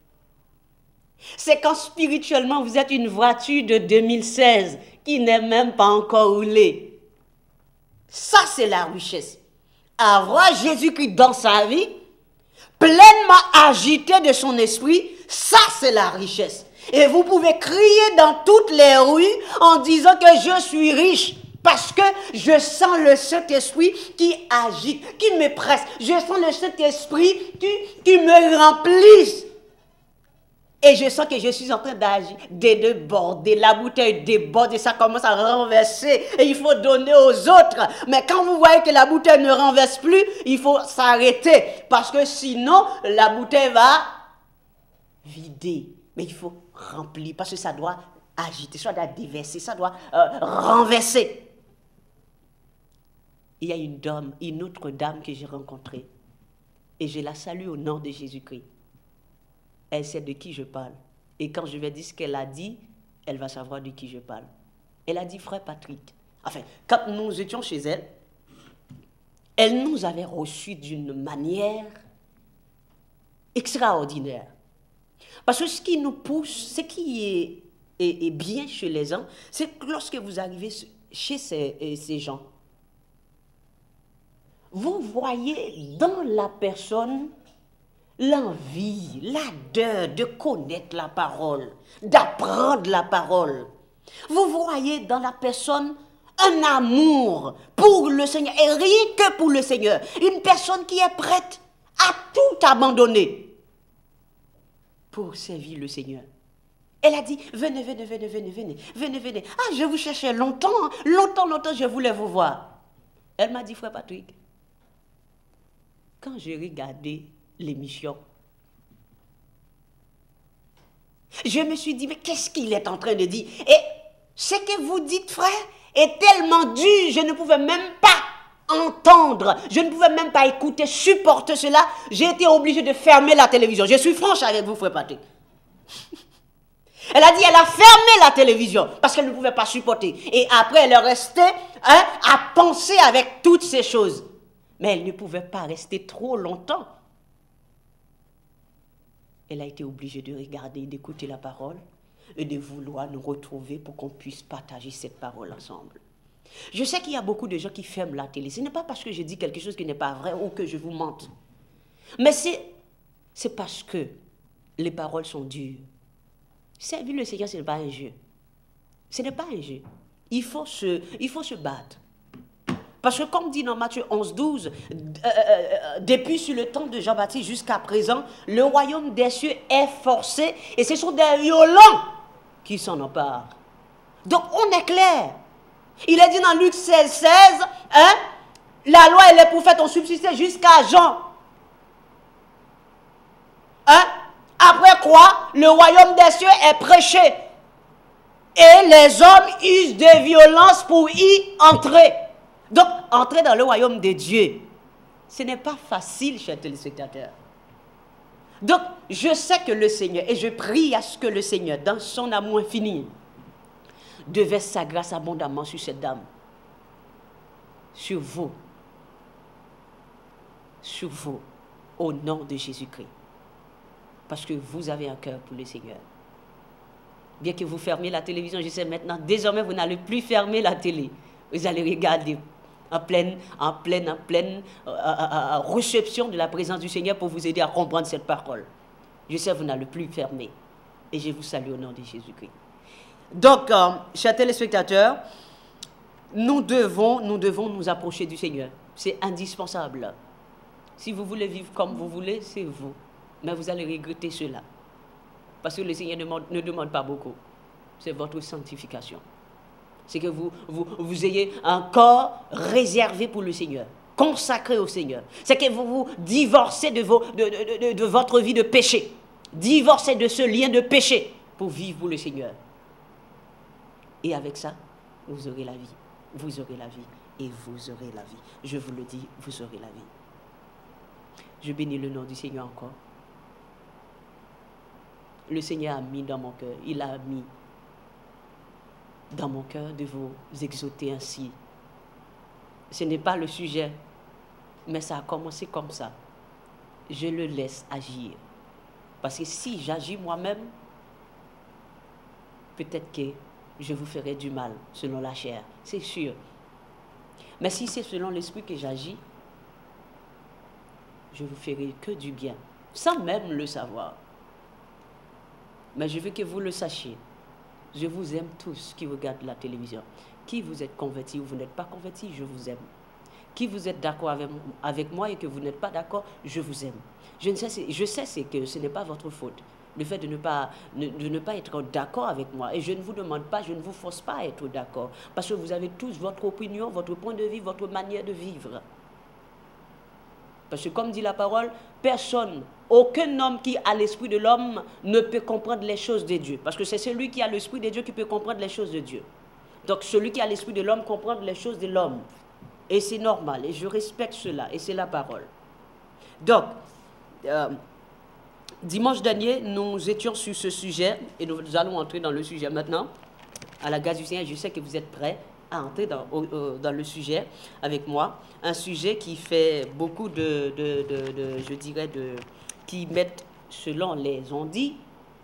C'est quand spirituellement vous êtes une voiture de deux mille seize qui n'est même pas encore roulée. Ça, c'est la richesse. Avoir Jésus-Christ dans sa vie, pleinement agité de son esprit, ça, c'est la richesse. Et vous pouvez crier dans toutes les rues en disant que je suis riche. Parce que je sens le Saint-Esprit qui agite, qui me presse. Je sens le Saint-Esprit qui, qui me remplisse. Et je sens que je suis en train d'agir, de déborder. La bouteille déborde et ça commence à renverser. Et il faut donner aux autres. Mais quand vous voyez que la bouteille ne renverse plus, il faut s'arrêter. Parce que sinon, la bouteille va vider. Mais il faut remplir parce que ça doit agiter, ça doit déverser, ça doit euh, renverser. Il y a une dame, une autre dame que j'ai rencontrée. Et je la salue au nom de Jésus-Christ. Elle sait de qui je parle. Et quand je vais dire ce qu'elle a dit, elle va savoir de qui je parle. Elle a dit, frère Patrick. Enfin, quand nous étions chez elle, elle nous avait reçus d'une manière extraordinaire. Parce que ce qui nous pousse, ce qui est, est, est bien chez les gens, c'est que lorsque vous arrivez chez ces, ces gens, vous voyez dans la personne l'envie, l'ardeur de connaître la parole, d'apprendre la parole. Vous voyez dans la personne un amour pour le Seigneur, et rien que pour le Seigneur. Une personne qui est prête à tout abandonner pour servir le Seigneur. Elle a dit, venez, venez, venez, venez, venez, venez, venez. Ah, je vous cherchais longtemps, longtemps, longtemps, je voulais vous voir. Elle m'a dit, frère Patrick, quand j'ai regardé l'émission, je me suis dit, mais qu'est-ce qu'il est en train de dire? Et ce que vous dites, frère, est tellement dur, je ne pouvais même pas entendre, je ne pouvais même pas écouter, supporter cela. J'ai été obligé de fermer la télévision. Je suis franche avec vous, frère Patrick. Elle a dit, elle a fermé la télévision parce qu'elle ne pouvait pas supporter. Et après, elle est restée hein, à penser avec toutes ces choses. Mais elle ne pouvait pas rester trop longtemps. Elle a été obligée de regarder, d'écouter la parole et de vouloir nous retrouver pour qu'on puisse partager cette parole ensemble. Je sais qu'il y a beaucoup de gens qui ferment la télé. Ce n'est pas parce que je dis quelque chose qui n'est pas vrai ou que je vous mente. Mais c'est parce que les paroles sont dures. Servir le Seigneur, ce n'est pas un jeu. Ce n'est pas un jeu. Il faut se, il faut se battre. Parce que comme dit dans Matthieu onze, douze, euh, euh, depuis sur le temps de Jean-Baptiste jusqu'à présent, le royaume des cieux est forcé et ce sont des violents qui s'en emparent. Donc on est clair. Il est dit dans Luc seize, seize, hein, la loi et les prophètes ont subsisté jusqu'à Jean. Hein? Après quoi, le royaume des cieux est prêché. Et les hommes usent de violence pour y entrer. Donc, entrer dans le royaume de Dieu, ce n'est pas facile, chers téléspectateurs. Donc, je sais que le Seigneur, et je prie à ce que le Seigneur, dans son amour infini, déverse sa grâce abondamment sur cette dame, sur vous, sur vous, au nom de Jésus-Christ. Parce que vous avez un cœur pour le Seigneur. Bien que vous fermiez la télévision, je sais maintenant, désormais vous n'allez plus fermer la télé. Vous allez regarder en pleine, en pleine, en pleine euh, euh, euh, réception de la présence du Seigneur pour vous aider à comprendre cette parole. Je sais, vous n'allez plus fermer. Et je vous salue au nom de Jésus-Christ. Donc, euh, chers téléspectateurs, nous devons, nous devons nous approcher du Seigneur. C'est indispensable. Si vous voulez vivre comme vous voulez, c'est vous. Mais vous allez regretter cela. Parce que le Seigneur ne demande, ne demande pas beaucoup. C'est votre sanctification. C'est que vous, vous, vous ayez un corps réservé pour le Seigneur, consacré au Seigneur. C'est que vous vous divorcez de, vos, de, de, de, de votre vie de péché. Divorcez de ce lien de péché pour vivre pour le Seigneur. Et avec ça, vous aurez la vie. Vous aurez la vie. Et vous aurez la vie. Je vous le dis, vous aurez la vie. Je bénis le nom du Seigneur encore. Le Seigneur a mis dans mon cœur, il a mis dans mon cœur de vous exhorter ainsi. Ce n'est pas le sujet, mais ça a commencé comme ça. Je le laisse agir. Parce que si j'agis moi-même, peut-être que je vous ferai du mal selon la chair, c'est sûr. Mais si c'est selon l'esprit que j'agis, je vous ferai que du bien, sans même le savoir. Mais je veux que vous le sachiez. Je vous aime tous qui regardent la télévision. Qui vous êtes convertis ou vous n'êtes pas convertis, je vous aime. Qui vous êtes d'accord avec, avec moi et que vous n'êtes pas d'accord, je vous aime. Je, ne sais, je sais que ce n'est pas votre faute, le fait de ne pas, de ne pas être d'accord avec moi. Et je ne vous demande pas, je ne vous force pas à être d'accord. Parce que vous avez tous votre opinion, votre point de vue, votre manière de vivre. Parce que comme dit la parole, personne, aucun homme qui a l'esprit de l'homme ne peut comprendre les choses de Dieu. Parce que c'est celui qui a l'esprit de Dieu qui peut comprendre les choses de Dieu. Donc celui qui a l'esprit de l'homme comprend les choses de l'homme. Et c'est normal, et je respecte cela, et c'est la parole. Donc, euh, dimanche dernier, nous étions sur ce sujet, et nous allons entrer dans le sujet maintenant. À la grâce du Seigneur, je sais que vous êtes prêts à entrer dans, euh, dans le sujet avec moi. Un sujet qui fait beaucoup de, de, de, de je dirais, de, qui met, selon les on-dit,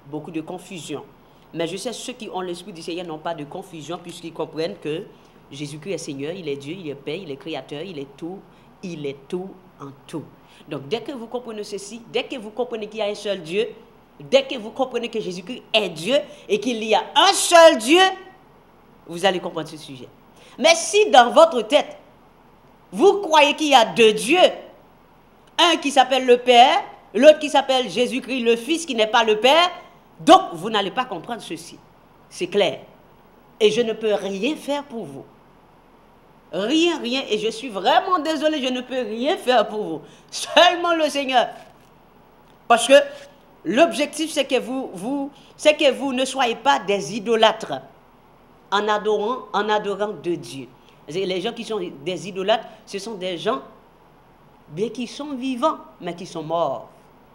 beaucoup de confusion. Mais je sais, ceux qui ont l'Esprit du Seigneur n'ont pas de confusion puisqu'ils comprennent que Jésus-Christ est Seigneur, il est Dieu, il est Père, il est Créateur, il est tout, il est tout en tout. Donc dès que vous comprenez ceci, dès que vous comprenez qu'il y a un seul Dieu, dès que vous comprenez que Jésus-Christ est Dieu et qu'il y a un seul Dieu, vous allez comprendre ce sujet. Mais si dans votre tête, vous croyez qu'il y a deux dieux, un qui s'appelle le Père, l'autre qui s'appelle Jésus-Christ, le Fils qui n'est pas le Père, donc vous n'allez pas comprendre ceci. C'est clair. Et je ne peux rien faire pour vous. Rien, rien. Et je suis vraiment désolé, je ne peux rien faire pour vous. Seulement le Seigneur. Parce que l'objectif, c'est que vous, vous, c'est que vous ne soyez pas des idolâtres en adorant, en adorant de Dieu. Les gens qui sont des idolâtres, ce sont des gens bien qui sont vivants, mais qui sont morts.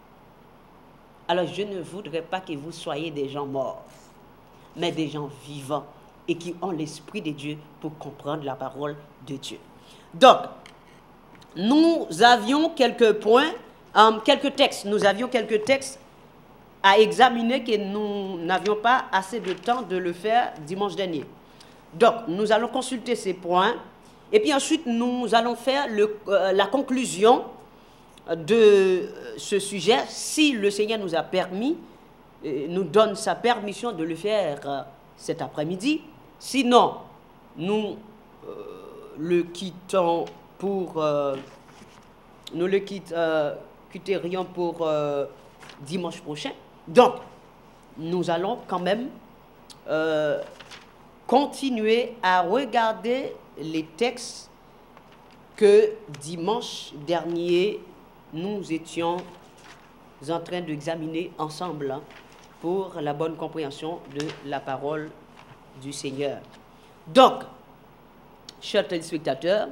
Alors je ne voudrais pas que vous soyez des gens morts, mais des gens vivants et qui ont l'Esprit de Dieu pour comprendre la parole de Dieu. Donc, nous avions quelques points, um, quelques textes, nous avions quelques textes à examiner que nous n'avions pas assez de temps de le faire dimanche dernier. Donc, nous allons consulter ces points et puis ensuite, nous allons faire le, euh, la conclusion de ce sujet, si le Seigneur nous a permis, euh, nous donne sa permission de le faire euh, cet après-midi. Sinon, nous euh, le quittons pour, euh, nous le quitte, euh, quitterions pour euh, dimanche prochain. Donc, nous allons quand même euh, continuer à regarder les textes que dimanche dernier, nous étions en train d'examiner ensemble hein, pour la bonne compréhension de la parole du Seigneur. Donc, chers téléspectateurs,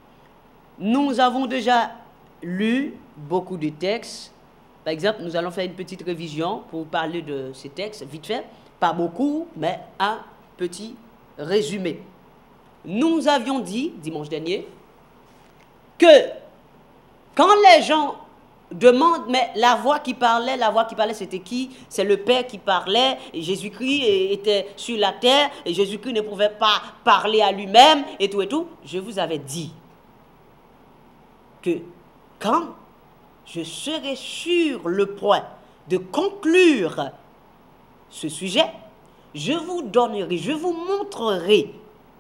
nous avons déjà lu beaucoup de textes. Par exemple, nous allons faire une petite révision pour parler de ces textes, vite fait. Pas beaucoup, mais un petit résumé. Nous avions dit, dimanche dernier, que quand les gens demandent, mais la voix qui parlait, la voix qui parlait, c'était qui? C'est le Père qui parlait, et Jésus-Christ était sur la terre, et Jésus-Christ ne pouvait pas parler à lui-même, et tout et tout. Je vous avais dit que quand je serai sur le point de conclure ce sujet, je vous donnerai, je vous montrerai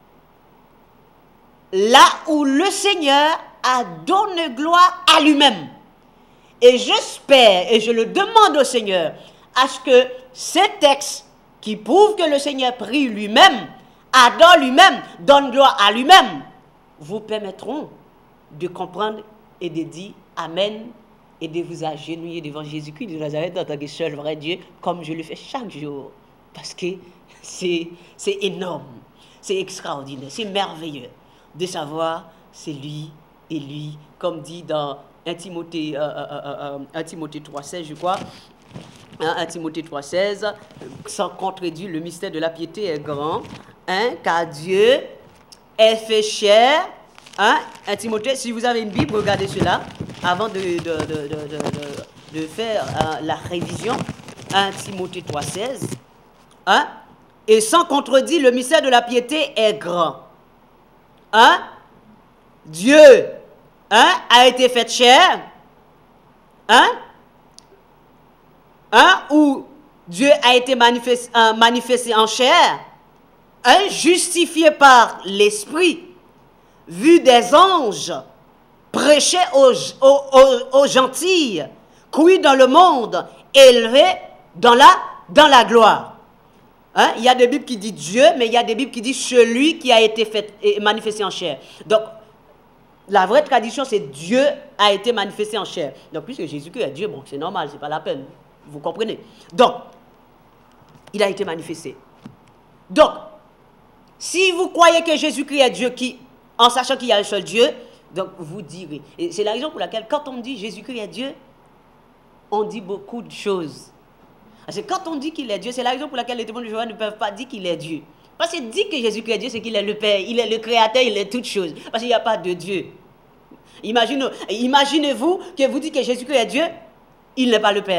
là où le Seigneur a donné gloire à lui-même. Et j'espère, et je le demande au Seigneur, à ce que ces textes qui prouvent que le Seigneur prie lui-même, adore lui-même, donne gloire à lui-même, vous permettront de comprendre et de dire Amen et de vous agenouiller devant Jésus-Christ de Nazareth en tant que seul vrai Dieu, comme je le fais chaque jour. Parce que c'est énorme, c'est extraordinaire, c'est merveilleux de savoir c'est lui et lui, comme dit dans un Timothée, euh, euh, euh, un Timothée trois seize, je crois, un Timothée trois seize, sans contredire, le mystère de la piété est grand, hein, car Dieu est fait chair. Hein, un Timothée, si vous avez une Bible, regardez cela, avant de, de, de, de, de, de faire euh, la révision, un Timothée trois seize, hein, et sans contredire, le mystère de la piété est grand. Hein? Dieu hein, a été fait chair, hein? Hein? Ou Dieu a été manifesté, euh, manifesté en chair, hein? Justifié par l'Esprit, vu des anges, prêché aux, aux, aux, aux gentils, cru dans le monde, élevé dans la, dans la gloire. Hein? Il y a des Bibles qui disent Dieu, mais il y a des Bibles qui disent celui qui a été fait, manifesté en chair. Donc, la vraie tradition, c'est Dieu a été manifesté en chair. Donc, puisque Jésus-Christ est Dieu, bon, c'est normal, c'est pas la peine. Vous comprenez? Donc, il a été manifesté. Donc, si vous croyez que Jésus-Christ est Dieu, qui, en sachant qu'il y a un seul Dieu, donc vous direz. Et c'est la raison pour laquelle, quand on dit Jésus-Christ est Dieu, on dit beaucoup de choses. Parce que quand on dit qu'il est Dieu, c'est la raison pour laquelle les témoins de Jéhovah ne peuvent pas dire qu'il est Dieu. Parce que dire que Jésus-Christ est Dieu, c'est qu'il est le Père, il est le Créateur, il est toutes choses. Parce qu'il n'y a pas de Dieu. Imagine, imaginez-vous que vous dites que Jésus-Christ est Dieu, il n'est pas le Père.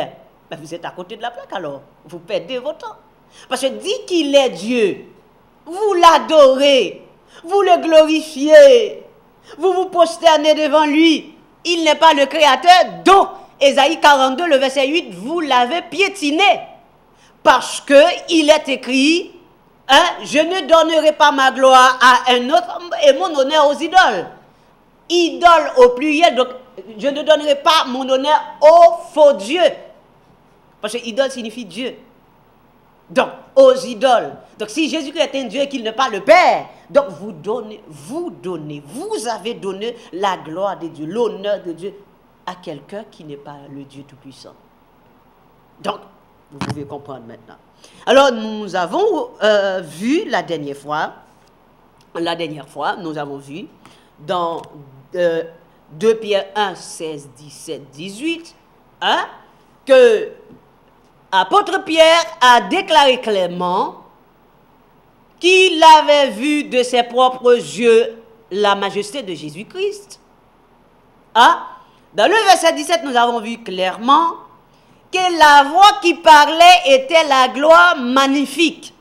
ben vous êtes à côté de la plaque alors. Vous perdez votre temps. Parce que dit qu'il est Dieu, vous l'adorez, vous le glorifiez, vous vous prosternez devant lui. Il n'est pas le créateur, donc Ésaïe quarante-deux, le verset huit, vous l'avez piétiné. Parce qu'il est écrit, hein, je ne donnerai pas ma gloire à un autre et mon honneur aux idoles. Idole au pluriel, donc je ne donnerai pas mon honneur aux faux dieux. Parce que idole signifie Dieu. Donc, aux idoles. Donc, si Jésus-Christ est un Dieu et qu'il n'est pas le Père, donc vous donnez, vous donnez, vous avez donné la gloire de Dieu, l'honneur de Dieu à quelqu'un qui n'est pas le Dieu Tout-Puissant. Donc, vous pouvez comprendre maintenant. Alors, nous avons euh, vu la dernière fois, la dernière fois, nous avons vu dans euh, deux Pierre un, seize, dix-sept, dix-huit, hein, que Apôtre Pierre a déclaré clairement qu'il avait vu de ses propres yeux la majesté de Jésus-Christ. Hein? Dans le verset dix-sept, nous avons vu clairement que la voix qui parlait était la gloire magnifique.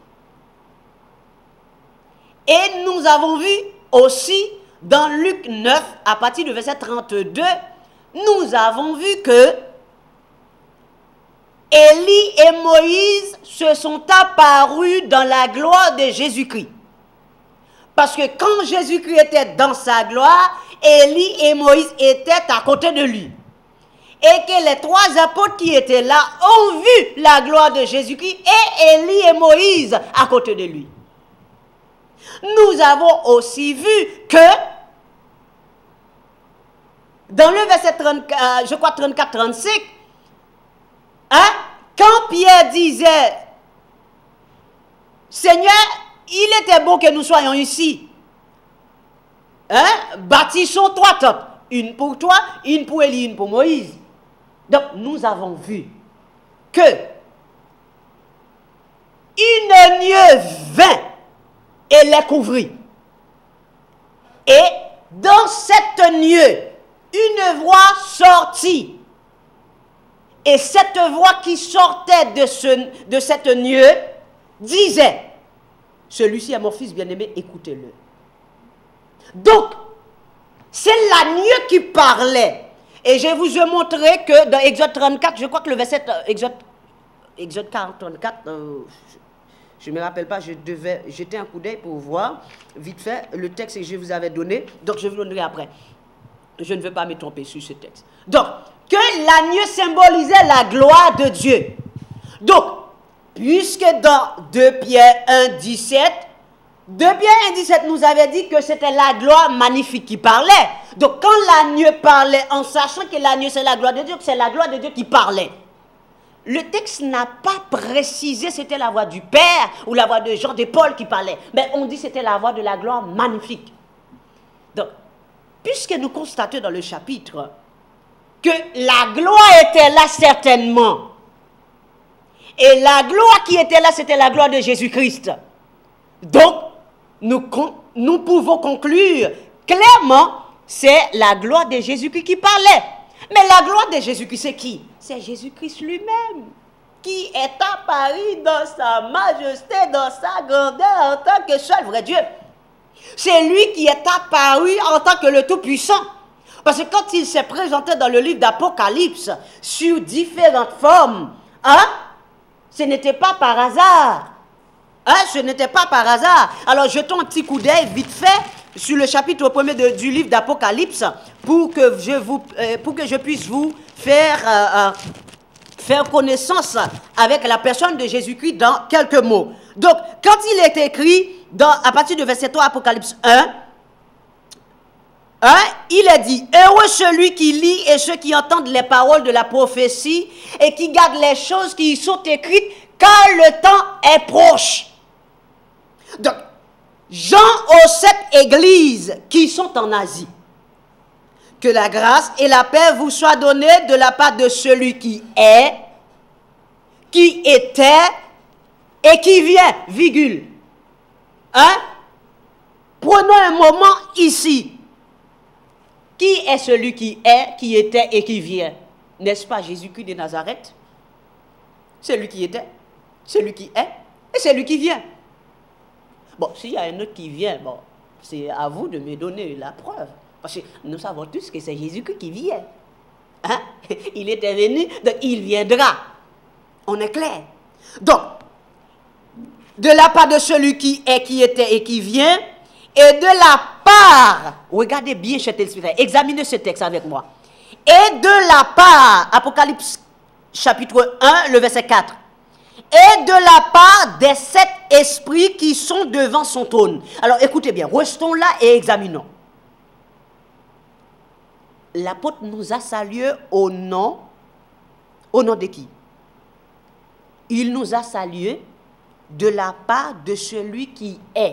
Et nous avons vu aussi dans Luc neuf, à partir du verset trente-deux, nous avons vu que Élie et Moïse se sont apparus dans la gloire de Jésus-Christ. Parce que quand Jésus-Christ était dans sa gloire, Élie et Moïse étaient à côté de lui. Et que les trois apôtres qui étaient là ont vu la gloire de Jésus-Christ et Élie et Moïse à côté de lui. Nous avons aussi vu que dans le verset trente-quatre, je crois trente-quatre trente-cinq, hein, quand Pierre disait « Seigneur, il était bon que nous soyons ici. Hein, bâtissons trois temples, une pour toi, une pour Élie, une pour Moïse. » Donc, nous avons vu que une nuée vint et les couvrit. Et dans cette nuée, une voix sortit. Et cette voix qui sortait de, ce, de cette nuée disait, celui-ci est mon fils bien-aimé, écoutez-le. Donc, c'est la nuée qui parlait. Et je vous ai montré que dans Exode trente-quatre, je crois que le verset, euh, Exode, Exode quarante, trente-quatre, euh, je ne me rappelle pas, je devais jeter un coup d'œil pour voir vite fait le texte que je vous avais donné. Donc, je vous donnerai après. Je ne veux pas me tromper sur ce texte. Donc, que la nuée symbolisait la gloire de Dieu. Donc, puisque dans deux Pierre un, dix-sept, deux Pierre un, dix-sept nous avait dit que c'était la gloire magnifique qui parlait. Donc, quand la nuée parlait, en sachant que la nuée c'est la gloire de Dieu, que c'est la gloire de Dieu qui parlait. Le texte n'a pas précisé c'était la voix du Père ou la voix de Jean, de Paul qui parlait. Mais on dit c'était la voix de la gloire magnifique. Donc, puisque nous constatons dans le chapitre que la gloire était là certainement, et la gloire qui était là, c'était la gloire de Jésus-Christ. Donc, nous, nous pouvons conclure clairement, c'est la gloire de Jésus-Christ qui parlait. Mais la gloire de Jésus-Christ, c'est qui? C'est Jésus-Christ lui-même, qui est apparu dans sa majesté, dans sa grandeur, en tant que seul vrai Dieu. C'est lui qui est apparu en tant que le Tout-Puissant. Parce que quand il s'est présenté dans le livre d'Apocalypse, sur différentes formes, hein, ce n'était pas par hasard. Hein, ce n'était pas par hasard. Alors, jetons un petit coup d'œil vite fait sur le chapitre premier de, du livre d'Apocalypse pour que je vous, euh, pour que je puisse vous faire, euh, euh, faire connaissance avec la personne de Jésus-Christ dans quelques mots. Donc, quand il est écrit, dans, à partir de verset trois, Apocalypse un, hein, il est dit, « Heureux celui qui lit et ceux qui entendent les paroles de la prophétie et qui gardent les choses qui y sont écrites, car le temps est proche. » Donc, Jean aux sept églises qui sont en Asie. Que la grâce et la paix vous soient données de la part de celui qui est, qui était et qui vient, virgule. Hein? Prenons un moment ici. Qui est celui qui est, qui était et qui vient? N'est-ce pas Jésus-Christ de Nazareth? C'est lui qui était, c'est lui qui est, et c'est lui qui vient. Bon, s'il y a un autre qui vient, bon, c'est à vous de me donner la preuve. Parce que nous savons tous que c'est Jésus-Christ qui vient. Hein? Il était venu, donc il viendra. On est clair. Donc, de la part de celui qui est, qui était et qui vient, et de la part, regardez bien, cher téléspectateur, examinez ce texte avec moi. Et de la part, Apocalypse chapitre un, le verset quatre, et de la part des sept esprits qui sont devant son trône. Alors écoutez bien, restons là et examinons. L'apôtre nous a salués au nom, au nom de qui? Il nous a salués de la part de celui qui est,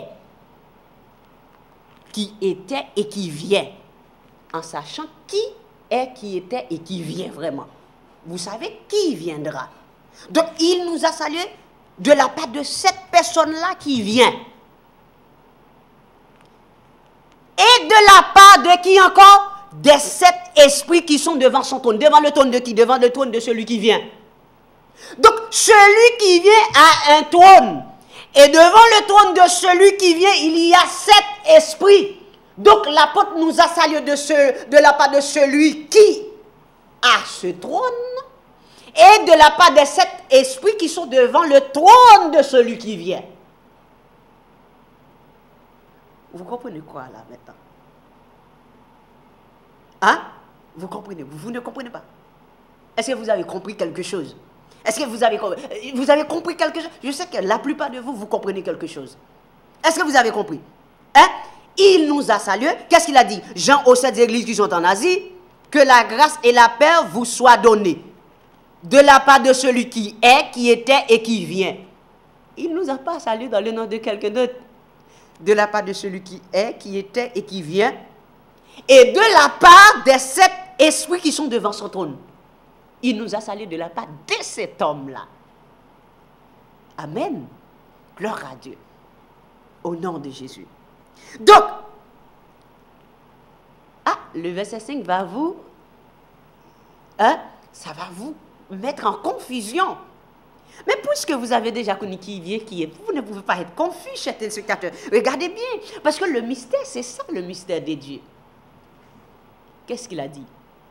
qui était et qui vient, en sachant qui est, qui était et qui vient vraiment. Vous savez qui viendra. Donc il nous a salués de la part de cette personne-là qui vient. Et de la part de qui encore? Des sept esprits qui sont devant son trône. Devant le trône de qui? Devant le trône de celui qui vient. Donc celui qui vient a un trône. Et devant le trône de celui qui vient, il y a sept esprits. Donc l'apôtre nous a salué de, ce, de la part de celui qui a ce trône. Et de la part des sept esprits qui sont devant le trône de celui qui vient. Vous comprenez quoi là maintenant? Hein? Vous comprenez? Vous, vous ne comprenez pas? Est-ce que vous avez compris quelque chose? Est-ce que vous avez, vous avez compris quelque chose? Je sais que la plupart de vous, vous comprenez quelque chose. Est-ce que vous avez compris? Hein? Il nous a salués. Qu'est-ce qu'il a dit? Jean aux sept églises qui sont en Asie, que la grâce et la paix vous soient données. De la part de celui qui est, qui était et qui vient. Il ne nous a pas salués dans le nom de quelqu'un d'autre. De la part de celui qui est, qui était et qui vient. Et de la part des sept esprits qui sont devant son trône. Il nous a salués de la part de cet homme-là. Amen. Gloire à Dieu. Au nom de Jésus. Donc, ah, le verset cinq va vous, hein, ça va vous mettre en confusion. Mais puisque vous avez déjà connu qui vient, qui est, vous ne pouvez pas être confus, chers téléspectateurs. Regardez bien, parce que le mystère, c'est ça le mystère de Dieu. Qu'est-ce qu'il a dit?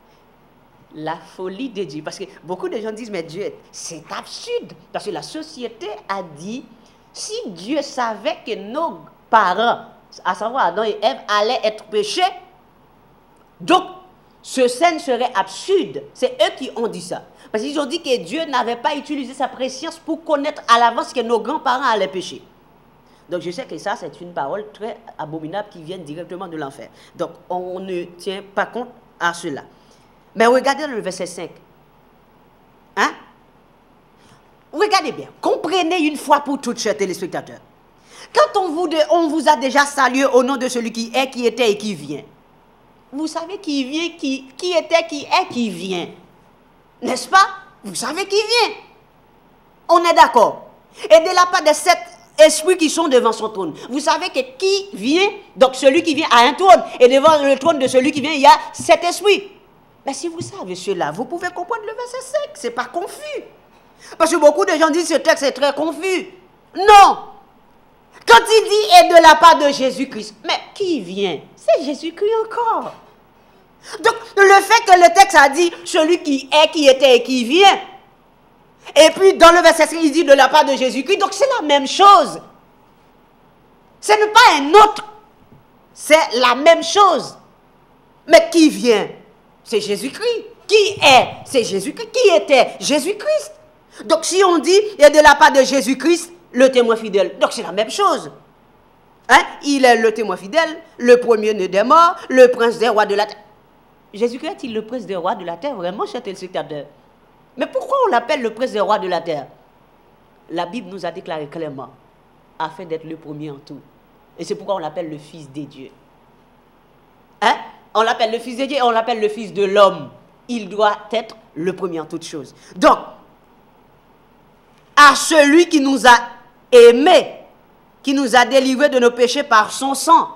La folie de Dieu. Parce que beaucoup de gens disent, mais Dieu, c'est absurde. Parce que la société a dit, si Dieu savait que nos parents, à savoir Adam et Ève, allaient être péchés, donc ce scène serait absurde. C'est eux qui ont dit ça. Parce qu'ils ont dit que Dieu n'avait pas utilisé sa préscience pour connaître à l'avance que nos grands-parents allaient pécher. Donc je sais que ça, c'est une parole très abominable qui vient directement de l'enfer. Donc on ne tient pas compte à cela. Mais regardez le verset cinq. Hein? Regardez bien. Comprenez une fois pour toutes, chers téléspectateurs. Quand on vous, de, on vous a déjà salué au nom de celui qui est, qui était et qui vient. Vous savez qui vient, qui, qui était, qui est, qui vient. N'est-ce pas? Vous savez qui vient. On est d'accord. Et de la part de sept esprits qui sont devant son trône. Vous savez que qui vient, donc celui qui vient a un trône. Et devant le trône de celui qui vient, il y a sept esprits. Mais si vous savez cela, vous pouvez comprendre le verset cinq. Ce n'est pas confus. Parce que beaucoup de gens disent que ce texte est très confus. Non. Quand il dit « et de la part de Jésus-Christ », mais qui vient? C'est Jésus-Christ encore. Donc, le fait que le texte a dit « celui qui est, qui était et qui vient », et puis dans le verset cinq, il dit « de la part de Jésus-Christ », donc c'est la même chose. Ce n'est pas un autre. C'est la même chose. Mais qui vient? C'est Jésus-Christ. Qui est? C'est Jésus-Christ. Qui était? Jésus-Christ. Donc si on dit « et de la part de Jésus-Christ », le témoin fidèle. Donc c'est la même chose. Hein? Il est le témoin fidèle, le premier-né des morts, le prince des rois de la terre. Jésus-Christ est-il le prince des rois de la terre? Vraiment, cher téléspectateur. Mais pourquoi on l'appelle le prince des rois de la terre? La Bible nous a déclaré clairement, afin d'être le premier en tout. Et c'est pourquoi on l'appelle le fils des dieux. Hein? On l'appelle le fils des dieux et on l'appelle le fils de l'homme. Il doit être le premier en toutes choses. Donc, à celui qui nous a aimés, qui nous a délivrés de nos péchés par son sang,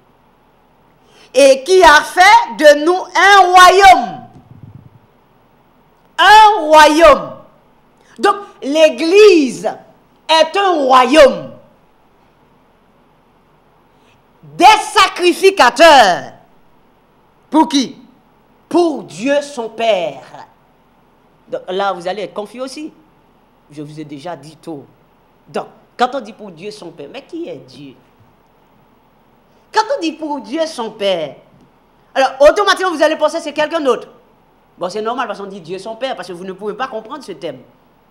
et qui a fait de nous un royaume. Un royaume. Donc, l'Église est un royaume des sacrificateurs. Pour qui? Pour Dieu son Père. Donc, là, vous allez être confus aussi. Je vous ai déjà dit tout. Donc, quand on dit pour Dieu son Père, mais qui est Dieu? Quand on dit pour Dieu son Père, alors automatiquement vous allez penser que c'est quelqu'un d'autre. Bon, c'est normal parce qu'on dit Dieu son Père, parce que vous ne pouvez pas comprendre ce thème.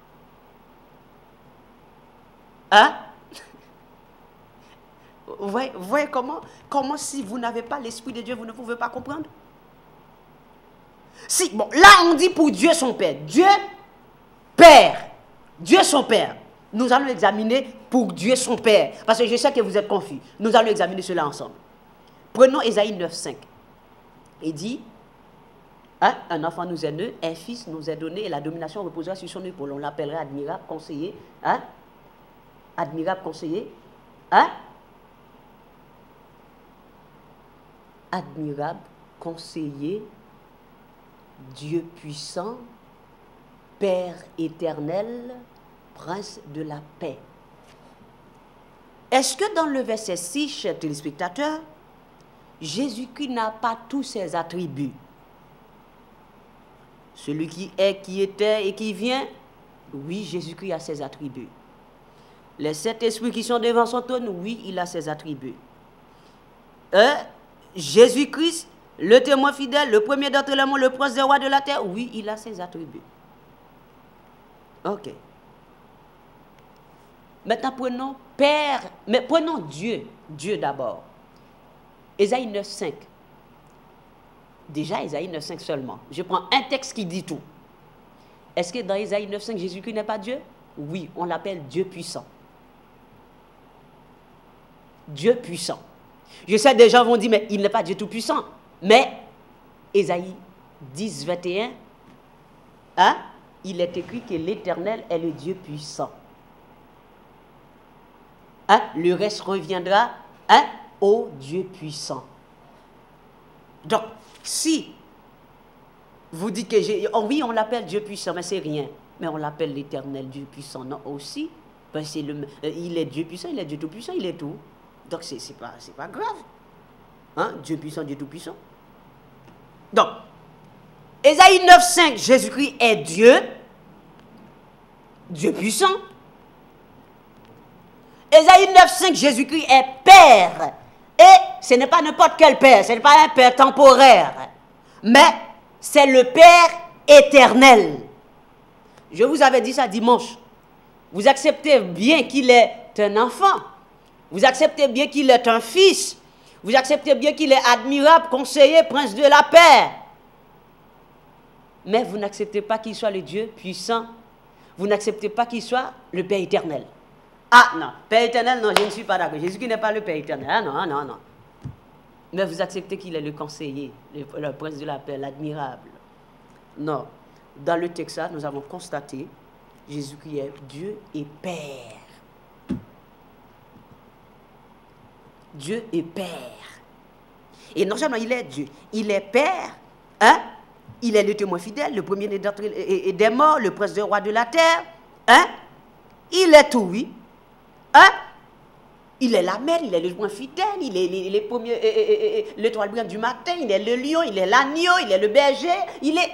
Hein? Vous voyez, vous voyez comment, comment si vous n'avez pas l'Esprit de Dieu, vous ne pouvez pas comprendre? Si, bon, là on dit pour Dieu son Père. Dieu Père. Dieu son Père. Nous allons examiner pour Dieu son Père. Parce que je sais que vous êtes confus. Nous allons examiner cela ensemble. Prenons Ésaïe neuf, cinq. Il dit, hein, un enfant nous est né, un fils nous est donné, et la domination reposera sur son épaule. On l'appellera admirable conseiller. Hein? Admirable conseiller. Hein? Admirable conseiller, Dieu puissant, Père éternel, Prince de la paix. Est-ce que dans le verset six, chers téléspectateurs, Jésus-Christ n'a pas tous ses attributs? Celui qui est, qui était et qui vient, oui, Jésus-Christ a ses attributs. Les sept esprits qui sont devant son trône, oui, il a ses attributs. Euh, Jésus-Christ, le témoin fidèle, le premier d'entre les mondes, le prince des rois de la terre, oui, il a ses attributs. Ok. Maintenant, prenons Père, mais prenons Dieu, Dieu d'abord. Ésaïe neuf, cinq. Déjà, Ésaïe neuf, cinq seulement. Je prends un texte qui dit tout. Est-ce que dans Ésaïe neuf, cinq, Jésus-Christ n'est pas Dieu? Oui, on l'appelle Dieu puissant. Dieu puissant. Je sais, des gens vont dire, mais il n'est pas Dieu tout-puissant. Mais, Ésaïe dix, vingt et un, hein, il est écrit que l'Éternel est le Dieu puissant. Hein, le reste reviendra, hein, au Dieu puissant. Donc, si vous dites que j'ai, oh oui, on l'appelle Dieu puissant, mais c'est rien. Mais on l'appelle l'Éternel Dieu puissant, non, aussi. Ben c'est le, il est Dieu puissant, il est Dieu tout puissant, il est tout. Donc, c'est c'est pas, c'est pas grave. Hein? Dieu puissant, Dieu tout puissant. Donc, Ésaïe neuf, cinq, Jésus-Christ est Dieu, Dieu puissant. Ésaïe neuf, cinq, Jésus-Christ est Père. Et ce n'est pas n'importe quel Père, ce n'est pas un Père temporaire, mais c'est le Père éternel. Je vous avais dit ça dimanche. Vous acceptez bien qu'il est un enfant. Vous acceptez bien qu'il est un fils. Vous acceptez bien qu'il est admirable, conseiller, prince de la paix. Mais vous n'acceptez pas qu'il soit le Dieu puissant. Vous n'acceptez pas qu'il soit le Père éternel. Ah non, Père éternel, non, je ne suis pas d'accord. Jésus qui n'est pas le Père éternel. Ah non, non, non. Mais vous acceptez qu'il est le conseiller, le, le prince de la paix, l'admirable. Non. Dans le texte, nous avons constaté Jésus qui est Dieu et Père. Dieu est Père. Et non seulement il est Dieu, il est Père, hein? Il est le témoin fidèle, le premier des morts, le prince des rois de la terre, hein? Il est tout, oui. Hein? Il est la mère, il est le témoin fidèle, il est les, les premiers, l'étoile brillante du matin, il est le lion, il est l'agneau, il est le berger, il est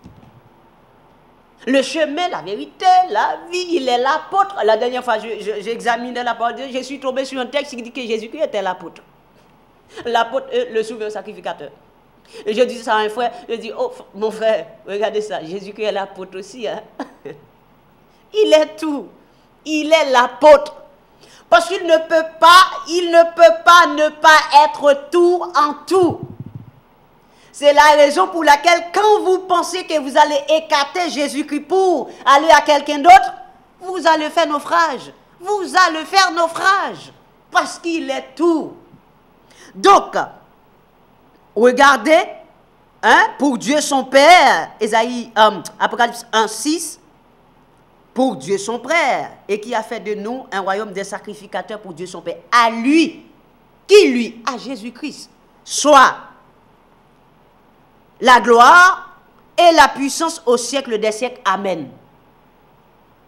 le chemin, la vérité, la vie, il est l'apôtre. La dernière fois, j'ai examiné la parole de Dieu, je suis tombé sur un texte qui dit que Jésus-Christ était l'apôtre. L'apôtre, le souverain sacrificateur. Et je dis ça à un frère, je dis, oh mon frère, regardez ça, Jésus-Christ est l'apôtre aussi. Hein? Il est tout. Il est l'apôtre. Parce qu'il ne peut pas, il ne peut pas ne pas être tout en tout. C'est la raison pour laquelle, quand vous pensez que vous allez écarter Jésus-Christ pour aller à quelqu'un d'autre, vous allez faire naufrage. Vous allez faire naufrage. Parce qu'il est tout. Donc, regardez, hein, pour Dieu son Père, Ésaïe, euh, Apocalypse un, six, pour Dieu son Père, et qui a fait de nous un royaume des sacrificateurs pour Dieu son Père. À lui, qui lui, à Jésus-Christ, soit la gloire et la puissance au siècle des siècles. Amen.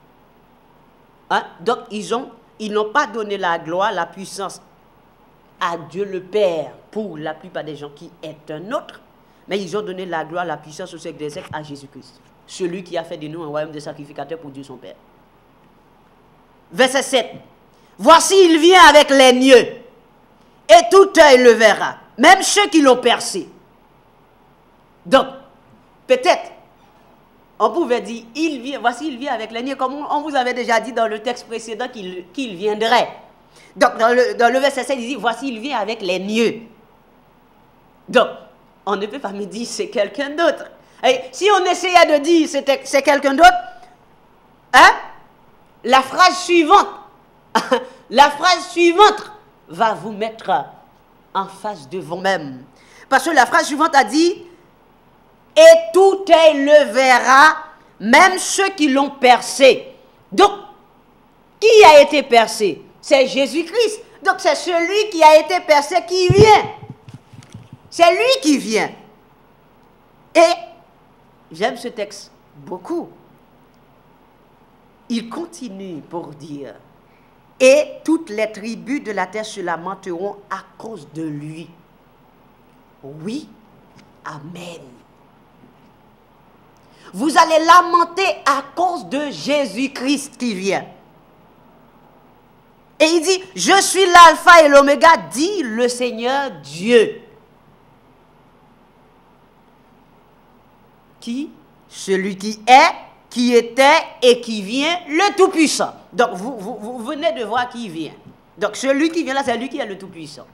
Hein? Donc, ils ont, ils n'ont pas donné la gloire, la puissance à Dieu le Père pour la plupart des gens qui est un autre, mais ils ont donné la gloire, la puissance au siècle des siècles à Jésus-Christ, celui qui a fait de nous un royaume de sacrificateurs pour Dieu son Père. Verset sept. Voici, il vient avec les nieux, et tout œil le verra, même ceux qui l'ont percé. Donc, peut-être, on pouvait dire, il vient, voici, il vient avec les nieux, comme on vous avait déjà dit dans le texte précédent qu'il qu'il viendrait. Donc, dans le, dans le verset sept, il dit, voici, il vient avec les nieux. Donc, on ne peut pas me dire, c'est quelqu'un d'autre. Et si on essayait de dire, c'est quelqu'un d'autre, hein, la phrase suivante, la phrase suivante va vous mettre en face de vous-même. Parce que la phrase suivante a dit, et tout œil le verra, même ceux qui l'ont percé. Donc, qui a été percé? C'est Jésus-Christ. Donc, c'est celui qui a été percé qui vient. C'est lui qui vient. Et, j'aime ce texte beaucoup. Il continue pour dire, et toutes les tribus de la terre se lamenteront à cause de lui. Oui, amen. Vous allez lamenter à cause de Jésus-Christ qui vient. Et il dit, je suis l'alpha et l'oméga, dit le Seigneur Dieu. Qui? Celui qui est, qui était et qui vient, le Tout-Puissant. Donc, vous, vous, vous venez de voir qui vient. Donc, celui qui vient là, c'est lui qui est le Tout-Puissant.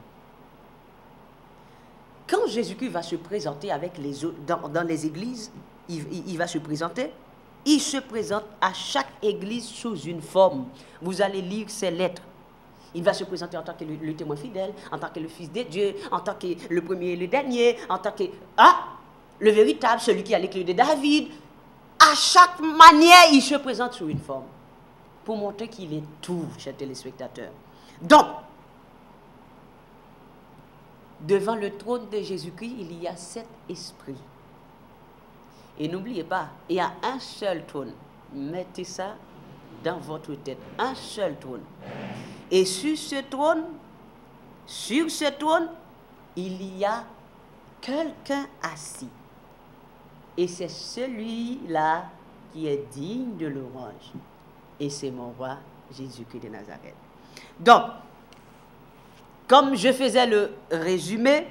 Quand Jésus-Christ va se présenter avec les autres, dans, dans les églises, il, il, il va se présenter, il se présente à chaque église sous une forme. Vous allez lire ses lettres. Il va se présenter en tant que le, le témoin fidèle, en tant que le Fils de Dieu, en tant que le premier et le dernier, en tant que... Ah, le véritable, celui qui a les clés de David. À chaque manière, il se présente sous une forme. Pour montrer qu'il est tout, chers téléspectateurs. Donc, devant le trône de Jésus-Christ, il y a sept esprits. Et n'oubliez pas, il y a un seul trône. Mettez ça dans votre tête. Un seul trône. Et sur ce trône, sur ce trône, il y a quelqu'un assis. Et c'est celui-là qui est digne de l'orange. Et c'est mon roi Jésus-Christ de Nazareth. Donc, comme je faisais le résumé,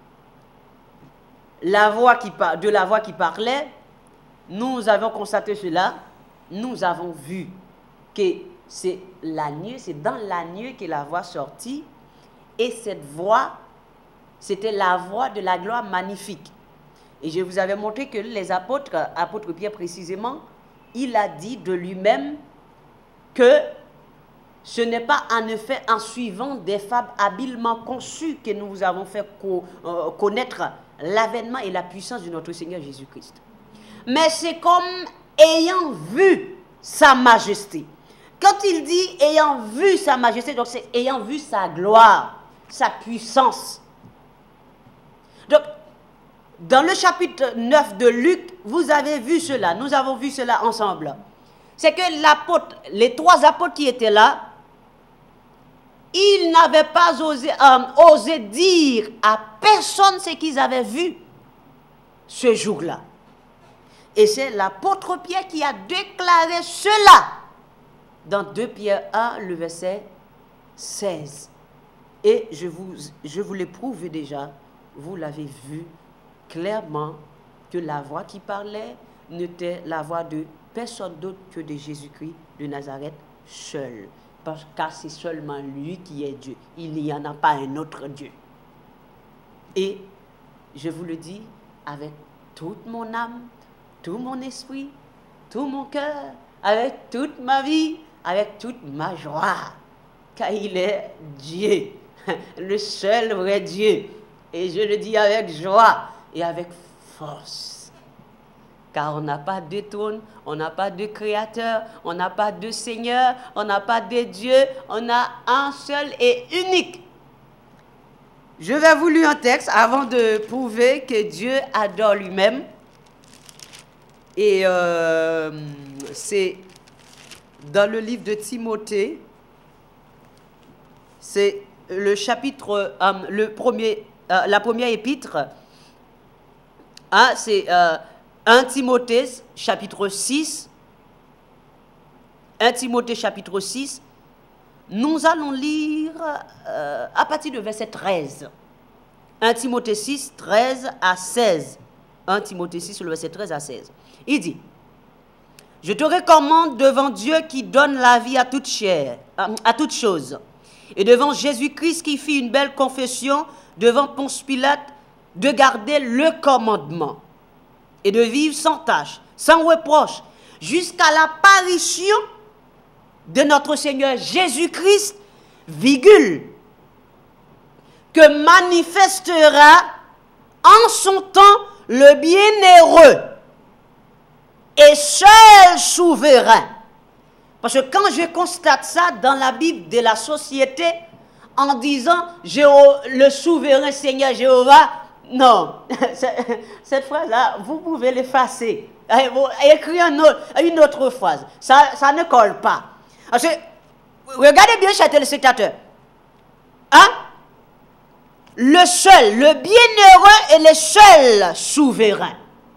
la voix qui par, de la voix qui parlait, nous avons constaté cela, nous avons vu que c'est l'agneau, c'est dans l'agneau que la voix sortit, et cette voix, c'était la voix de la gloire magnifique. Et je vous avais montré que les apôtres, apôtre Pierre précisément, il a dit de lui-même que ce n'est pas en effet en suivant des fables habilement conçues que nous vous avons fait co euh, connaître l'avènement et la puissance de notre Seigneur Jésus-Christ. Mais c'est comme ayant vu sa majesté. Quand il dit ayant vu sa majesté, donc c'est ayant vu sa gloire, sa puissance. Donc, dans le chapitre neuf de Luc, vous avez vu cela, nous avons vu cela ensemble. C'est que l'apôtre, les trois apôtres qui étaient là, ils n'avaient pas osé, euh, osé dire à personne ce qu'ils avaient vu ce jour-là. Et c'est l'apôtre Pierre qui a déclaré cela dans deux Pierre un, le verset seize. Et je vous, je vous l'ai prouvé déjà, vous l'avez vu clairement, que la voix qui parlait n'était la voix de personne d'autre que de Jésus-Christ de Nazareth seul. Parce car c'est seulement lui qui est Dieu. Il n'y en a pas un autre Dieu. Et je vous le dis avec toute mon âme, tout mon esprit, tout mon cœur, avec toute ma vie, avec toute ma joie. Car il est Dieu, le seul vrai Dieu. Et je le dis avec joie et avec force. Car on n'a pas de trône, on n'a pas de créateur, on n'a pas de Seigneur, on n'a pas de Dieu, on a un seul et unique. Je vais vous lire un texte avant de prouver que Dieu adore lui-même. Et euh, c'est dans le livre de Timothée, c'est le chapitre, euh, le premier, euh, la première épître, hein, c'est euh, un Timothée, chapitre six, un Timothée, chapitre six, nous allons lire euh, à partir du verset treize. un Timothée six, treize à seize. un Timothée six, le verset treize à seize. Il dit, « Je te recommande devant Dieu qui donne la vie à toute chair, à, à toute chose, et devant Jésus-Christ qui fit une belle confession devant Ponce Pilate, de garder le commandement et de vivre sans tâche, sans reproche, jusqu'à l'apparition de notre Seigneur Jésus-Christ, virgule, que manifestera en son temps le bienheureux et seul souverain. » Parce que quand je constate ça dans la Bible de la société, en disant le souverain Seigneur Jéhovah, non, cette phrase-là, vous pouvez l'effacer. Écrire une autre, une autre phrase. Ça, ça ne colle pas. Parce que, regardez bien, chers téléspectateurs. Hein? Le seul, le bienheureux et le seul souverain.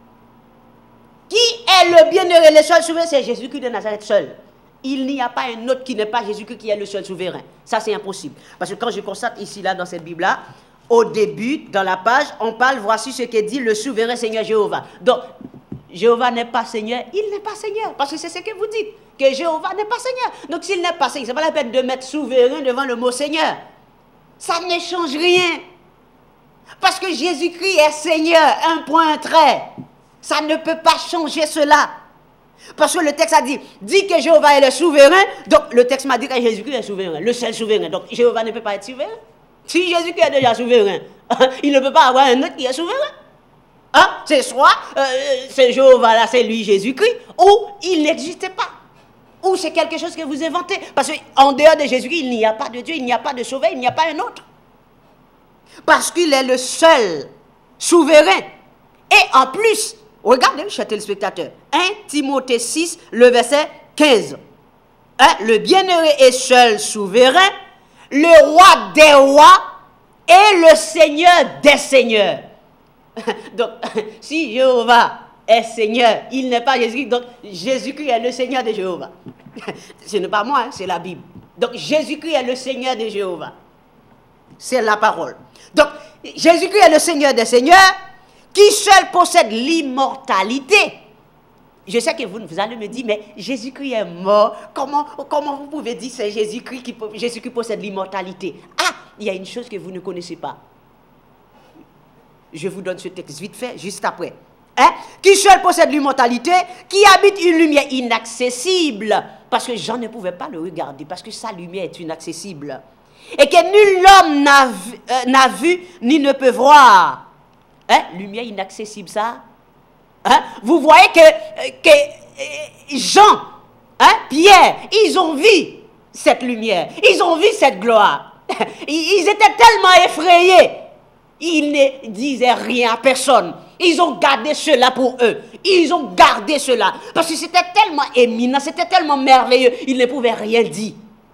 Qui est le bienheureux et le seul souverain? C'est Jésus-Christ de Nazareth seul. Il n'y a pas un autre qui n'est pas Jésus-Christ qui est le seul souverain. Ça, c'est impossible. Parce que quand je constate ici, là, dans cette Bible-là, au début, dans la page, on parle, voici ce que dit le souverain Seigneur Jéhovah. Donc, Jéhovah n'est pas Seigneur, il n'est pas Seigneur. Parce que c'est ce que vous dites, que Jéhovah n'est pas Seigneur. Donc, s'il n'est pas Seigneur, ce n'est pas la peine de mettre souverain devant le mot Seigneur. Ça ne change rien. Parce que Jésus-Christ est Seigneur, un point, un trait. Ça ne peut pas changer cela. Parce que le texte a dit, dit que Jéhovah est le souverain, donc le texte m'a dit que Jésus-Christ est souverain, le seul souverain. Donc Jéhovah ne peut pas être souverain. Si Jésus-Christ est déjà souverain, il ne peut pas avoir un autre qui est souverain. Hein? C'est soit, euh, c'est Jéhovah là, c'est lui Jésus-Christ, ou il n'existait pas. Ou c'est quelque chose que vous inventez. Parce qu'en dehors de Jésus-Christ, il n'y a pas de Dieu, il n'y a pas de sauveur, il n'y a pas un autre. Parce qu'il est le seul souverain. Et en plus, regardez, chers téléspectateurs, un Timothée six, le verset quinze. Hein? Le bienheureux est seul souverain, le roi des rois et le Seigneur des seigneurs. Donc, si Jéhovah est Seigneur, il n'est pas Jésus-Christ, donc Jésus-Christ est le Seigneur de Jéhovah. Ce n'est pas moi, hein, c'est la Bible. Donc, Jésus-Christ est le Seigneur de Jéhovah. C'est la parole. Donc, Jésus-Christ est le Seigneur des seigneurs, qui seul possède l'immortalité. Je sais que vous, vous allez me dire, mais Jésus-Christ est mort. Comment, comment vous pouvez dire que c'est Jésus-Christ qui Jésus-Christ possède l'immortalité? Ah, il y a une chose que vous ne connaissez pas. Je vous donne ce texte vite fait, juste après. Hein? Qui seul possède l'immortalité, qui habite une lumière inaccessible. Parce que Jean ne pouvait pas le regarder, parce que sa lumière est inaccessible. Et que nul homme n'a vu, euh, vu, ni ne peut voir. Hein? Lumière inaccessible, ça. Hein? Vous voyez que, que euh, Jean, hein, Pierre, ils ont vu cette lumière. Ils ont vu cette gloire. Ils étaient tellement effrayés. Ils ne disaient rien à personne. Ils ont gardé cela pour eux. Ils ont gardé cela. Parce que c'était tellement éminent, c'était tellement merveilleux. Ils ne pouvaient rien dire.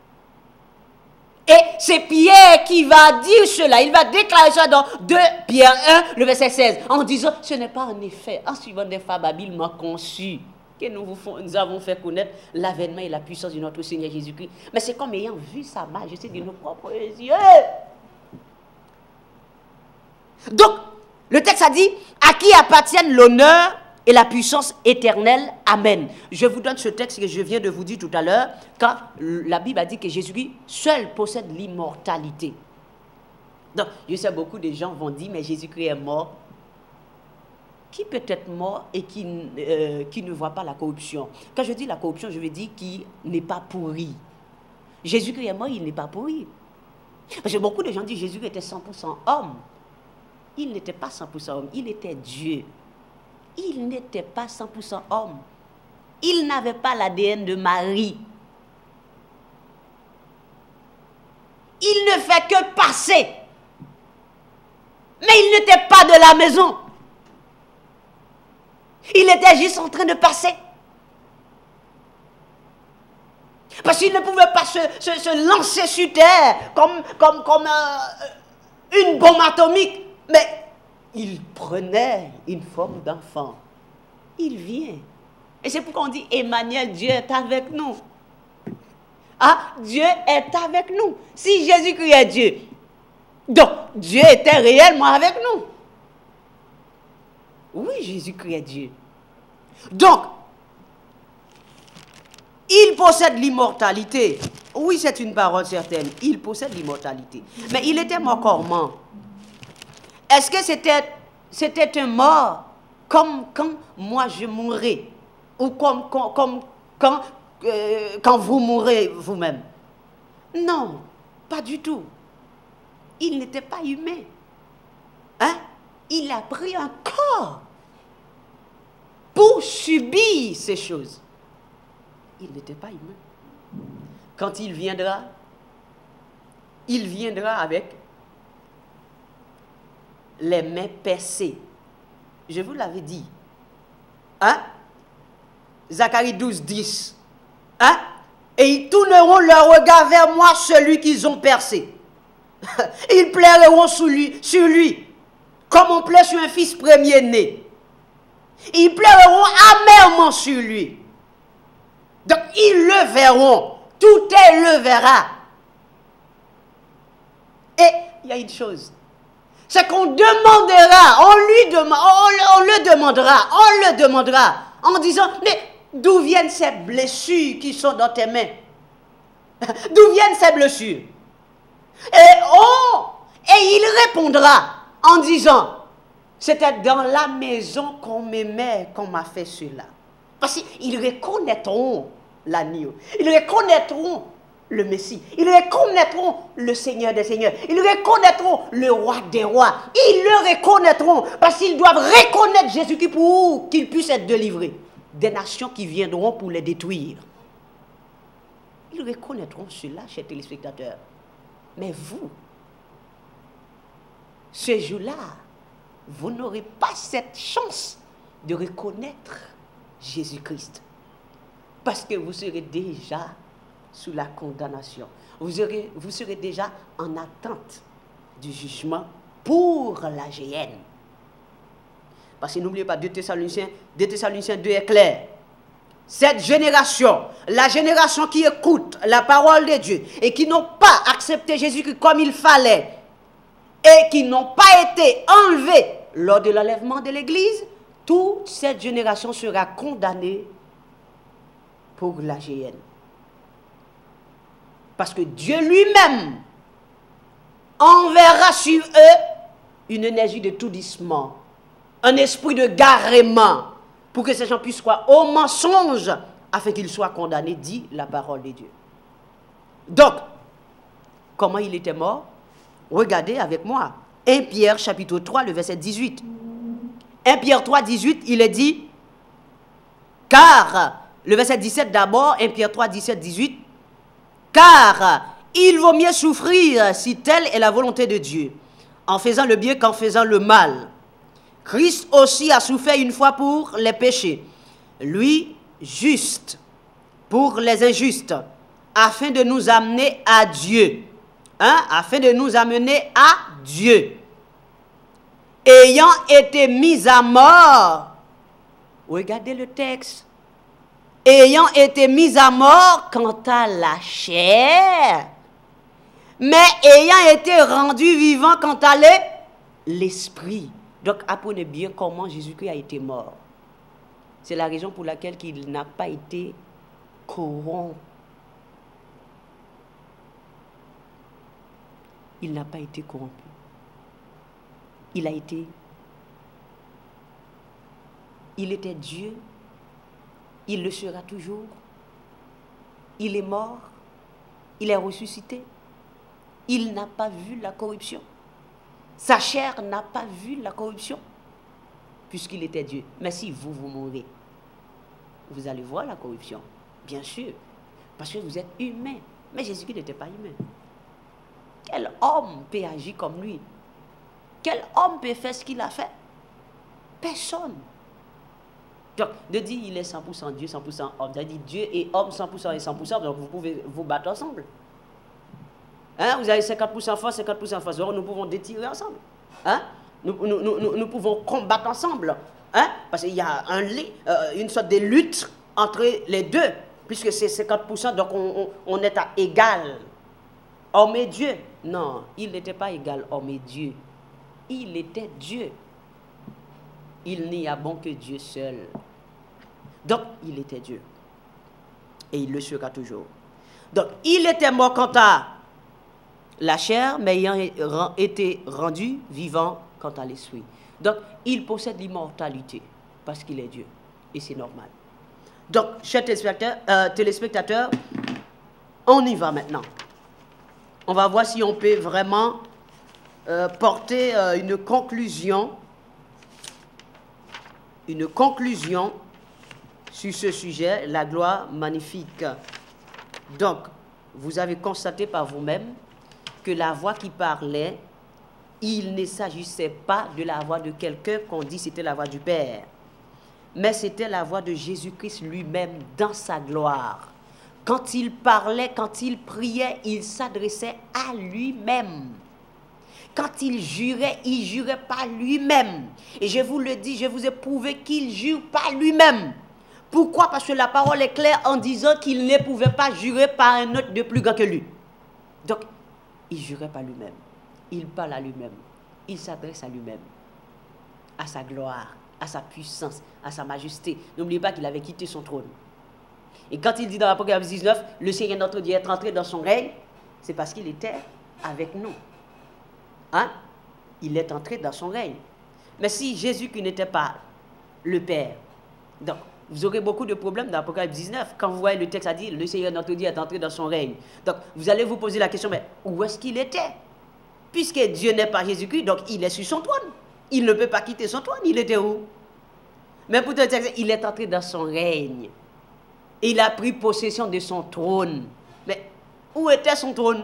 Et c'est Pierre qui va dire cela. Il va déclarer ça dans deux Pierre un, le verset seize. En disant, ce n'est pas en effet, en suivant des femmes habilement conçues, que nous, vous font, nous avons fait connaître l'avènement et la puissance de notre Seigneur Jésus-Christ. Mais c'est comme ayant vu sa majesté de nos propres yeux. Donc, le texte a dit, à qui appartiennent l'honneur et la puissance éternelle. Amen. Je vous donne ce texte que je viens de vous dire tout à l'heure, quand la Bible a dit que Jésus-Christ seul possède l'immortalité. Donc, je sais beaucoup de gens vont dire, mais Jésus-Christ est mort. Qui peut être mort et qui, euh, qui ne voit pas la corruption? Quand je dis la corruption, je veux dire qui n'est pas pourri. Jésus-Christ est mort, il n'est pas pourri. Parce que beaucoup de gens disent que Jésus était cent pour cent homme. Il n'était pas cent pour cent homme, il était Dieu. Il n'était pas cent pour cent homme. Il n'avait pas l'A D N de Marie. Il ne fait que passer. Mais il n'était pas de la maison. Il était juste en train de passer. Parce qu'il ne pouvait pas se, se, se lancer sur terre comme, comme, comme euh, une bombe atomique. Mais il prenait une forme d'enfant. Il vient. Et c'est pourquoi on dit, Emmanuel, Dieu est avec nous. Ah, Dieu est avec nous. Si Jésus-Christ est Dieu, donc Dieu était réellement avec nous. Oui, Jésus-Christ est Dieu. Donc, il possède l'immortalité. Oui, c'est une parole certaine. Il possède l'immortalité. Mais il était mort comment? Est-ce que c'était c'était un mort comme quand moi je mourrai? Ou comme, comme, comme quand, euh, quand vous mourrez vous-même? Non, pas du tout. Il n'était pas humain. Hein? Il a pris un corps pour subir ces choses. Il n'était pas humain. Quand il viendra, il viendra avec les mains percées. Je vous l'avais dit. Hein? Zacharie douze, dix. Hein? Et ils tourneront leur regard vers moi, celui qu'ils ont percé. Ils plairont sur lui, sur lui, comme on plaît sur un fils premier-né. Ils plairont amèrement sur lui. Donc, ils le verront. Tout est le verra. Et il y a une chose. C'est qu'on demandera, on lui demande, on, on le demandera, on le demandera, en disant, mais d'où viennent ces blessures qui sont dans tes mains? D'où viennent ces blessures? Et oh, et il répondra en disant, c'était dans la maison qu'on m'aimait, qu'on m'a fait cela. Parce qu'ils reconnaîtront l'agneau, ils reconnaîtront le Messie, ils reconnaîtront le Seigneur des Seigneurs, ils reconnaîtront le Roi des Rois, ils le reconnaîtront parce qu'ils doivent reconnaître Jésus-Christ pour qu'ils puissent être délivrés des nations qui viendront pour les détruire. Ils reconnaîtront cela, chers téléspectateurs. Mais vous, ce jour-là, vous n'aurez pas cette chance de reconnaître Jésus-Christ. Parce que vous serez déjà sous la condamnation. Vous serez, vous serez déjà en attente du jugement pour la géhenne. Parce que n'oubliez pas, deux Thessaloniciens, deux Thessaloniciens deux est clair. Cette génération, la génération qui écoute la parole de Dieu et qui n'ont pas accepté Jésus-Christ comme il fallait et qui n'ont pas été enlevés lors de l'enlèvement de l'Église, toute cette génération sera condamnée pour la géhenne. Parce que Dieu lui-même enverra sur eux une énergie de tourdissement, un esprit de garement, pour que ces gens puissent croire au mensonge, afin qu'ils soient condamnés, dit la parole de Dieu. Donc, comment il était mort? Regardez avec moi. un Pierre chapitre trois, le verset dix-huit. un Pierre trois, dix-huit, il est dit, car, le verset dix-sept d'abord, un Pierre trois, dix-sept, dix-huit, car il vaut mieux souffrir si telle est la volonté de Dieu, en faisant le bien qu'en faisant le mal. Christ aussi a souffert une fois pour les péchés, lui juste pour les injustes, afin de nous amener à Dieu. Hein? Afin de nous amener à Dieu. Ayant été mis à mort, regardez le texte, ayant été mis à mort quant à la chair, mais ayant été rendu vivant quant à l'esprit. Donc apprenez bien comment Jésus-Christ a été mort. C'est la raison pour laquelle il n'a pas été corrompu. Il n'a pas été corrompu. Il a été... Il était Dieu. Il le sera toujours. Il est mort. Il est ressuscité. Il n'a pas vu la corruption. Sa chair n'a pas vu la corruption, puisqu'il était Dieu. Mais si vous, vous mourrez, vous allez voir la corruption, bien sûr, parce que vous êtes humain. Mais Jésus-Christ n'était pas humain. Quel homme peut agir comme lui? Quel homme peut faire ce qu'il a fait? Personne. Donc, de dire il est cent pour cent Dieu, cent pour cent homme, c'est-à-dire Dieu et homme cent pour cent et cent pour cent, donc vous pouvez vous battre ensemble. Hein? Vous avez cinquante pour cent force, cinquante pour cent force, donc nous pouvons détirer ensemble. Hein? Nous, nous, nous, nous, nous pouvons combattre ensemble. Hein? Parce qu'il y a un, euh, une sorte de lutte entre les deux, puisque c'est cinquante pour cent, donc on, on, on est à égal. Homme et Dieu. Non, il n'était pas égal, homme et Dieu. Il était Dieu. Il n'y a bon que Dieu seul. Donc, il était Dieu. Et il le sera toujours. Donc, il était mort quant à la chair, mais ayant été rendu vivant quant à l'esprit. Donc, il possède l'immortalité, parce qu'il est Dieu. Et c'est normal. Donc, chers téléspectateurs, euh, téléspectateurs, on y va maintenant. On va voir si on peut vraiment euh, porter euh, une conclusion, une conclusion sur ce sujet, la gloire magnifique. Donc, vous avez constaté par vous-même que la voix qui parlait, il ne s'agissait pas de la voix de quelqu'un qu'on dit c'était la voix du Père, mais c'était la voix de Jésus-Christ lui-même dans sa gloire. Quand il parlait, quand il priait, il s'adressait à lui-même. Quand il jurait, il jurait par lui-même. Et je vous le dis, je vous ai prouvé qu'il jure par lui-même. Pourquoi? Parce que la parole est claire en disant qu'il ne pouvait pas jurer par un autre de plus grand que lui. Donc, il jurait par lui-même. Il parle à lui-même. Il s'adresse à lui-même. À sa gloire, à sa puissance, à sa majesté. N'oubliez pas qu'il avait quitté son trône. Et quand il dit dans l'Apocalypse dix-neuf, le Seigneur notre Dieu est entré dans son règne, c'est parce qu'il était avec nous. Hein? Il est entré dans son règne. Mais si Jésus qui n'était pas le Père, donc vous aurez beaucoup de problèmes dans l'Apocalypse dix-neuf. Quand vous voyez le texte a dit, le Seigneur notre Dieu est entré dans son règne. Donc vous allez vous poser la question, mais où est-ce qu'il était? Puisque Dieu n'est pas Jésus-Christ, donc il est sur son trône. Il ne peut pas quitter son trône, il était où? Mais pour le texte, il est entré dans son règne. Il a pris possession de son trône. Mais où était son trône?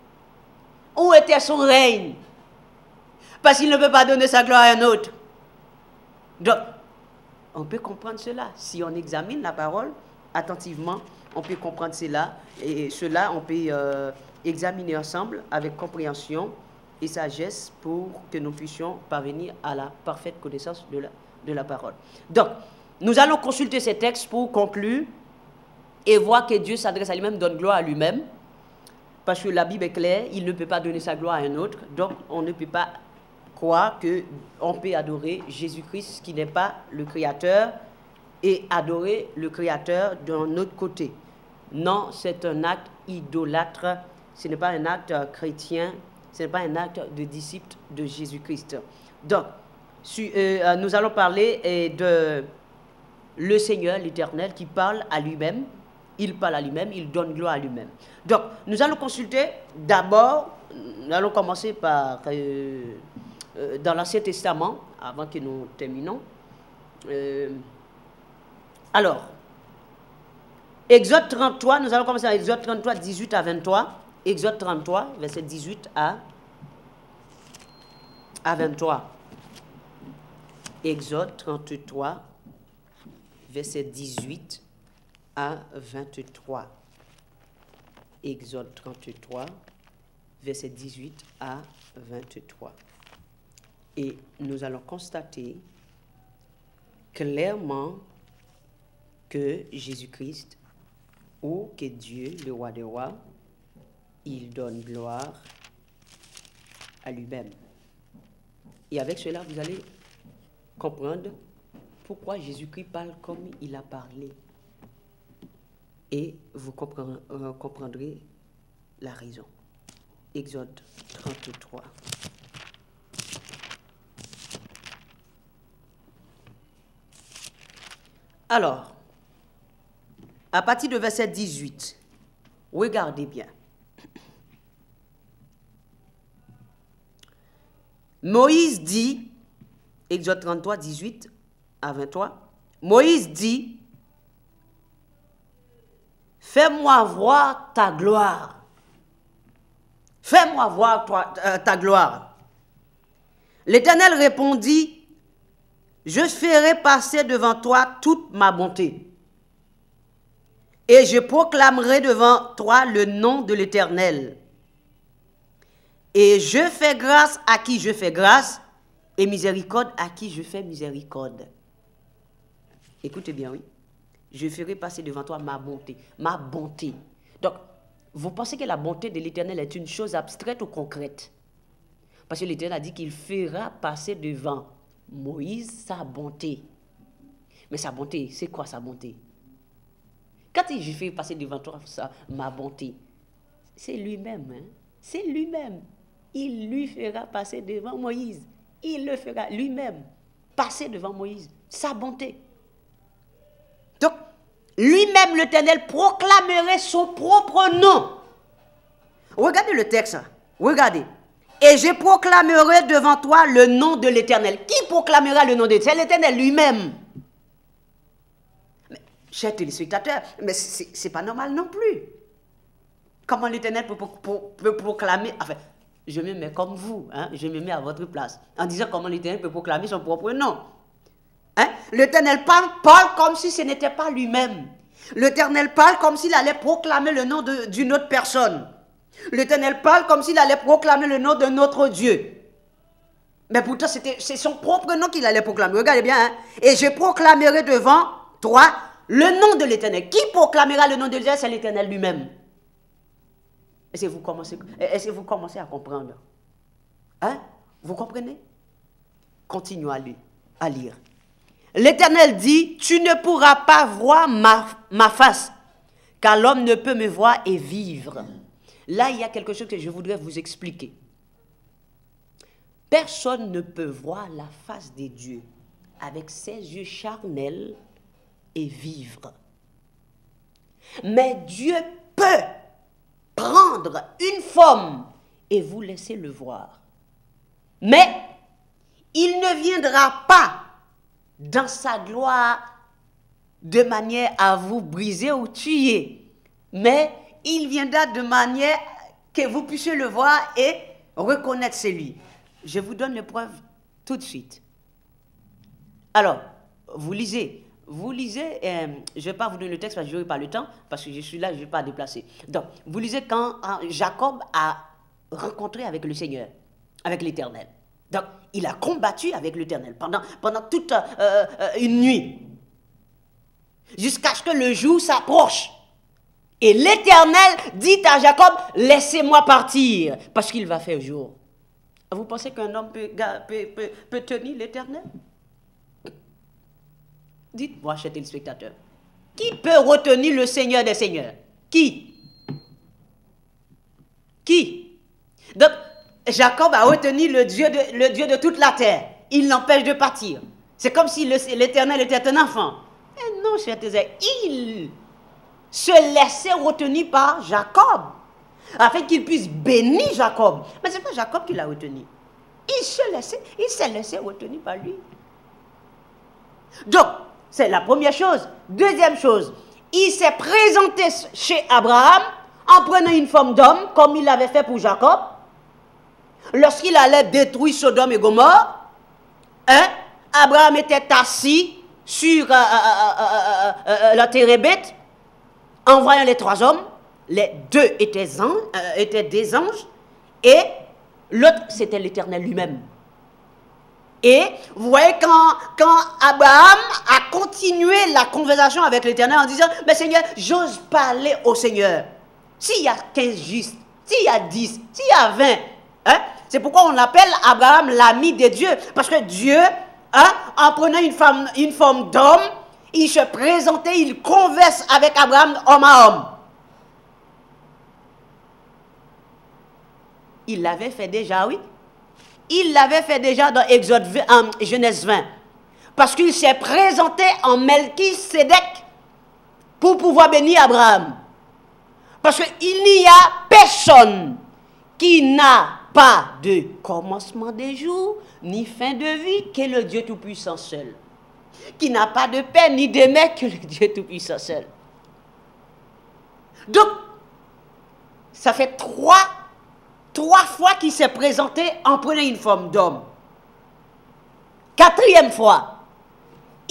Où était son règne? Parce qu'il ne peut pas donner sa gloire à un autre. Donc, on peut comprendre cela. Si on examine la parole attentivement, on peut comprendre cela. Et cela, on peut euh, examiner ensemble avec compréhension et sagesse pour que nous puissions parvenir à la parfaite connaissance de la, de la parole. Donc, nous allons consulter ces textes pour conclure et voir que Dieu s'adresse à lui-même, donne gloire à lui-même. Parce que la Bible est claire, il ne peut pas donner sa gloire à un autre. Donc, on ne peut pas croire qu'on peut adorer Jésus-Christ, qui n'est pas le Créateur, et adorer le Créateur d'un autre côté. Non, c'est un acte idolâtre. Ce n'est pas un acte chrétien. Ce n'est pas un acte de disciple de Jésus-Christ. Donc, su, euh, nous allons parler euh, de le Seigneur, l'Éternel, qui parle à lui-même. Il parle à lui-même, il donne gloire à lui-même. Donc, nous allons consulter d'abord, nous allons commencer par, euh, euh, dans l'Ancien Testament, avant que nous terminons. Euh, alors, Exode trente-trois, nous allons commencer avec Exode trente-trois, dix-huit à vingt-trois. Exode trente-trois, verset dix-huit à, à vingt-trois. Exode trente-trois, verset dix-huit à vingt-trois. Exode trente-trois, verset dix-huit à vingt-trois. Et nous allons constater clairement que Jésus-Christ, ou que Dieu, le roi des rois, il donne gloire à lui-même. Et avec cela, vous allez comprendre pourquoi Jésus-Christ parle comme il a parlé. Et vous comprendrez, euh, comprendrez la raison. Exode trente-trois. Alors, à partir de verset dix-huit, regardez bien. Moïse dit, Exode trente-trois, dix-huit à vingt-trois, Moïse dit, fais-moi voir ta gloire. Fais-moi voir toi, euh, ta gloire. L'Éternel répondit, je ferai passer devant toi toute ma bonté. Et je proclamerai devant toi le nom de l'Éternel. Et je fais grâce à qui je fais grâce, et miséricorde à qui je fais miséricorde. Écoutez bien, oui. Je ferai passer devant toi ma bonté. Ma bonté. Donc, vous pensez que la bonté de l'Éternel est une chose abstraite ou concrète? Parce que l'Éternel a dit qu'il fera passer devant Moïse sa bonté. Mais sa bonté, c'est quoi sa bonté? Quand il dit je fais passer devant toi ça, ma bonté, c'est lui-même. Hein? C'est lui-même. Il lui fera passer devant Moïse. Il le fera lui-même passer devant Moïse. Sa bonté. Donc, lui-même, l'Éternel, proclamerait son propre nom. Regardez le texte. Regardez. Et je proclamerai devant toi le nom de l'Éternel. Qui proclamera le nom de l'Éternel? C'est l'Éternel lui-même. Chers téléspectateurs, mais ce n'est pas normal non plus. Comment l'Éternel peut, peut, peut proclamer... Enfin, je me mets comme vous, hein, je me mets à votre place, en disant comment l'Éternel peut proclamer son propre nom. Hein? L'Éternel parle, parle comme si ce n'était pas lui-même. L'Éternel parle comme s'il allait proclamer le nom d'une autre personne. L'Éternel parle comme s'il allait proclamer le nom de notre Dieu. Mais pourtant, c'est son propre nom qu'il allait proclamer. Regardez bien. Hein? Et je proclamerai devant toi le nom de l'Éternel. Qui proclamera le nom de l'Éternel? C'est l'Éternel lui-même. Est-ce que vous commencez, est-ce que vous commencez à comprendre? Hein? Vous comprenez? Continuons à lire. À lire. L'Éternel dit, tu ne pourras pas voir ma, ma face, car l'homme ne peut me voir et vivre. Là, il y a quelque chose que je voudrais vous expliquer. Personne ne peut voir la face de Dieu avec ses yeux charnels et vivre. Mais Dieu peut prendre une forme et vous laisser le voir. Mais il ne viendra pas dans sa gloire de manière à vous briser ou tuer. Mais il viendra de manière que vous puissiez le voir et reconnaître c'est lui. Je vous donne les preuves tout de suite. Alors, vous lisez. Vous lisez, euh, je ne vais pas vous donner le texte parce que je n'aurai pas le temps, parce que je suis là, je ne vais pas déplacer. Donc, vous lisez quand Jacob a rencontré avec le Seigneur, avec l'Éternel. Donc, il a combattu avec l'Éternel pendant, pendant toute euh, euh, une nuit, jusqu'à ce que le jour s'approche. Et l'Éternel dit à Jacob, laissez-moi partir, parce qu'il va faire jour. Vous pensez qu'un homme peut, peut, peut, peut tenir l'Éternel? Dites-moi, chers téléspectateurs, qui peut retenir le Seigneur des Seigneurs? Qui? Qui? Donc, Jacob a retenu le Dieu de, le Dieu de toute la terre. Il l'empêche de partir. C'est comme si l'Éternel était un enfant. Et non, chers téléspectateurs, il se laissait retenir par Jacob, afin qu'il puisse bénir Jacob. Mais ce n'est pas Jacob qui l'a retenu. Il se laissait, il s'est laissé retenir par lui. Donc, c'est la première chose. Deuxième chose, il s'est présenté chez Abraham en prenant une forme d'homme, comme il l'avait fait pour Jacob. Lorsqu'il allait détruire Sodome et Gomorrhe, hein, Abraham était assis sur euh, euh, euh, euh, euh, la térébête, en voyant les trois hommes. Les deux étaient, anges, euh, étaient des anges, et l'autre, c'était l'Éternel lui-même. Et vous voyez, quand, quand Abraham a continué la conversation avec l'Éternel en disant, mais Seigneur, j'ose parler au Seigneur. S'il y a quinze justes, s'il y a dix, s'il y a vingt, hein, c'est pourquoi on l'appelle Abraham l'ami de Dieu. Parce que Dieu, hein, en prenant une forme, une forme d'homme, il se présentait, il converse avec Abraham homme à homme. Il l'avait fait déjà, oui. Il l'avait fait déjà dans Exode vingt, en Genèse vingt. Parce qu'il s'est présenté en Melchisédek pour pouvoir bénir Abraham. Parce qu'il n'y a personne qui n'a pas de commencement des jours, ni fin de vie, que le Dieu Tout-Puissant seul. Qui n'a pas de père ni de mère que le Dieu Tout-Puissant seul. Donc, ça fait trois Trois fois qu'il s'est présenté en prenant une forme d'homme. Quatrième fois,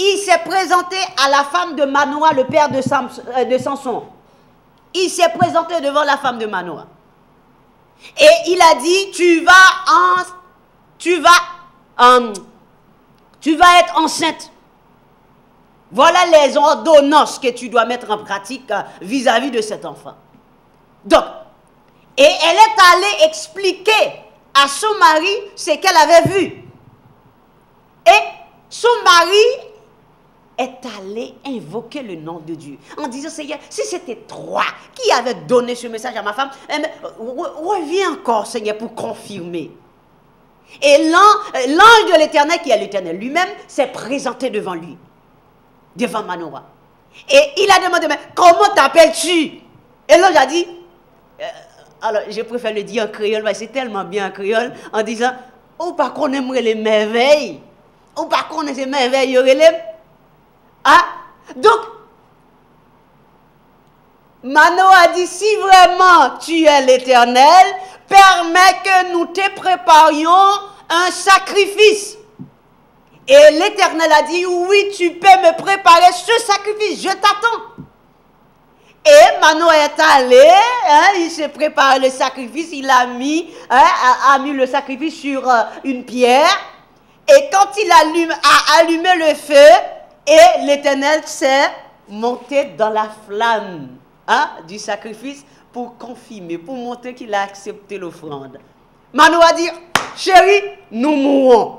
il s'est présenté à la femme de Manoah, le père de, Samson, euh, de Samson. Il s'est présenté devant la femme de Manoah. Et il a dit, tu vas en, tu vas, euh, tu vas être enceinte. Voilà les ordonnances que tu dois mettre en pratique vis-à-vis de cet enfant. Donc, et elle est allée expliquer à son mari ce qu'elle avait vu. Et son mari est allé invoquer le nom de Dieu en disant, Seigneur, si c'était toi qui avais donné ce message à ma femme, reviens encore, Seigneur, pour confirmer. Et l'ange de l'Éternel, qui est l'Éternel lui-même, s'est présenté devant lui, devant Manoah. Et il a demandé, mais comment t'appelles-tu? Et l'ange a dit, euh, alors je préfère le dire en créole, mais c'est tellement bien en créole, en disant, ou pas qu'on aimerait les merveilles, ou pas qu'on aimerait les merveilles, ah, donc, Manoah a dit, si vraiment tu es l'Éternel, permets que nous te préparions un sacrifice. Et l'Éternel a dit, oui, tu peux me préparer ce sacrifice, je t'attends. Et Manoah est allé, hein, il s'est préparé le sacrifice, il a mis, hein, a, a mis le sacrifice sur euh, une pierre. Et quand il allume, a allumé le feu, et l'Éternel s'est monté dans la flamme, hein, du sacrifice pour confirmer, pour montrer qu'il a accepté l'offrande. Manoah a dit, chérie, nous mourrons.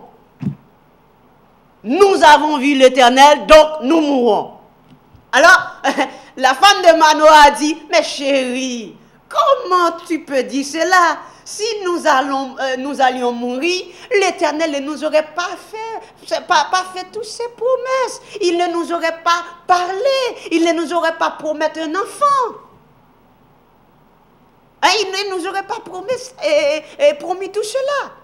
Nous avons vu l'Éternel, donc nous mourrons. Alors, la femme de Manoah a dit, mais chérie, comment tu peux dire cela? Si nous, allons, euh, nous allions mourir, l'Éternel ne nous aurait pas fait, pas, pas fait toutes ses promesses. Il ne nous aurait pas parlé. Il ne nous aurait pas promis un enfant. Hein, il ne nous aurait pas promis, et, et promis tout cela.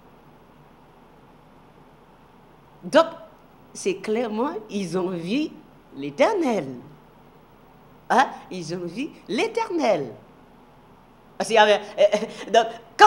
Donc, c'est clairement, ils ont vu l'Éternel. Hein? Ils ont vu l'Éternel. Donc, quand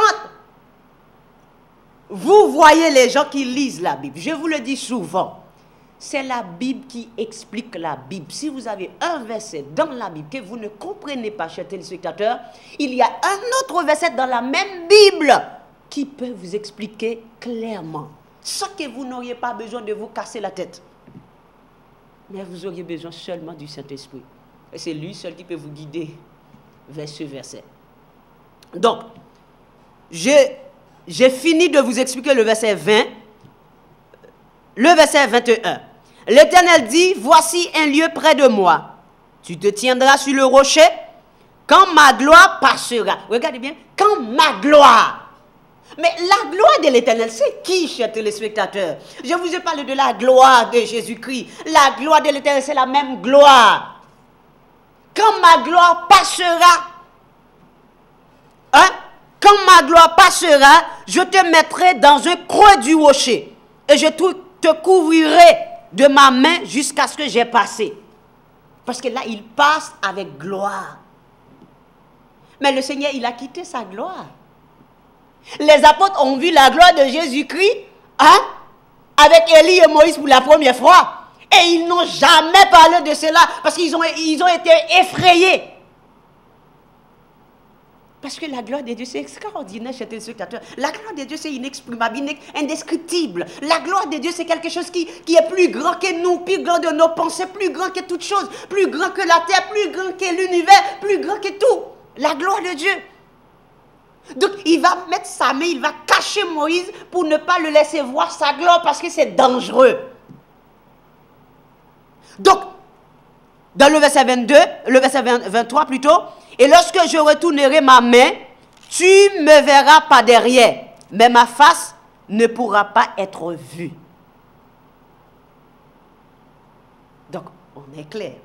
vous voyez les gens qui lisent la Bible, je vous le dis souvent, c'est la Bible qui explique la Bible. Si vous avez un verset dans la Bible que vous ne comprenez pas, chers téléspectateurs, il y a un autre verset dans la même Bible qui peut vous expliquer clairement, sans que vous n'auriez pas besoin de vous casser la tête. Mais vous auriez besoin seulement du Saint-Esprit. Et c'est lui seul qui peut vous guider vers ce verset. Donc, j'ai fini de vous expliquer le verset vingt. Le verset vingt et un. L'Éternel dit, voici un lieu près de moi. Tu te tiendras sur le rocher quand ma gloire passera. Regardez bien, quand ma gloire. Mais la gloire de l'Éternel, c'est qui, chers téléspectateurs? Je vous ai parlé de la gloire de Jésus-Christ. La gloire de l'Éternel, c'est la même gloire. Quand ma gloire passera, hein, quand ma gloire passera, je te mettrai dans un creux du rocher et je te couvrirai de ma main jusqu'à ce que j'ai passé. Parce que là, il passe avec gloire. Mais le Seigneur, il a quitté sa gloire. Les apôtres ont vu la gloire de Jésus-Christ, hein, avec Élie et Moïse pour la première fois. Et ils n'ont jamais parlé de cela parce qu'ils ont, ils ont été effrayés. Parce que la gloire de Dieu, c'est extraordinaire, chers téléspectateurs. La gloire de Dieu, c'est inexprimable, indescriptible. La gloire de Dieu, c'est quelque chose qui, qui est plus grand que nous, plus grand de nos pensées, plus grand que toute chose, plus grand que la terre, plus grand que l'univers, plus grand que tout. La gloire de Dieu. Donc, il va mettre sa main, il va cacher Moïse pour ne pas le laisser voir sa gloire parce que c'est dangereux. Donc, dans le verset vingt-deux, le verset vingt-trois plutôt, et lorsque je retournerai ma main, tu me verras pas derrière, mais ma face ne pourra pas être vue. Donc, on est clair.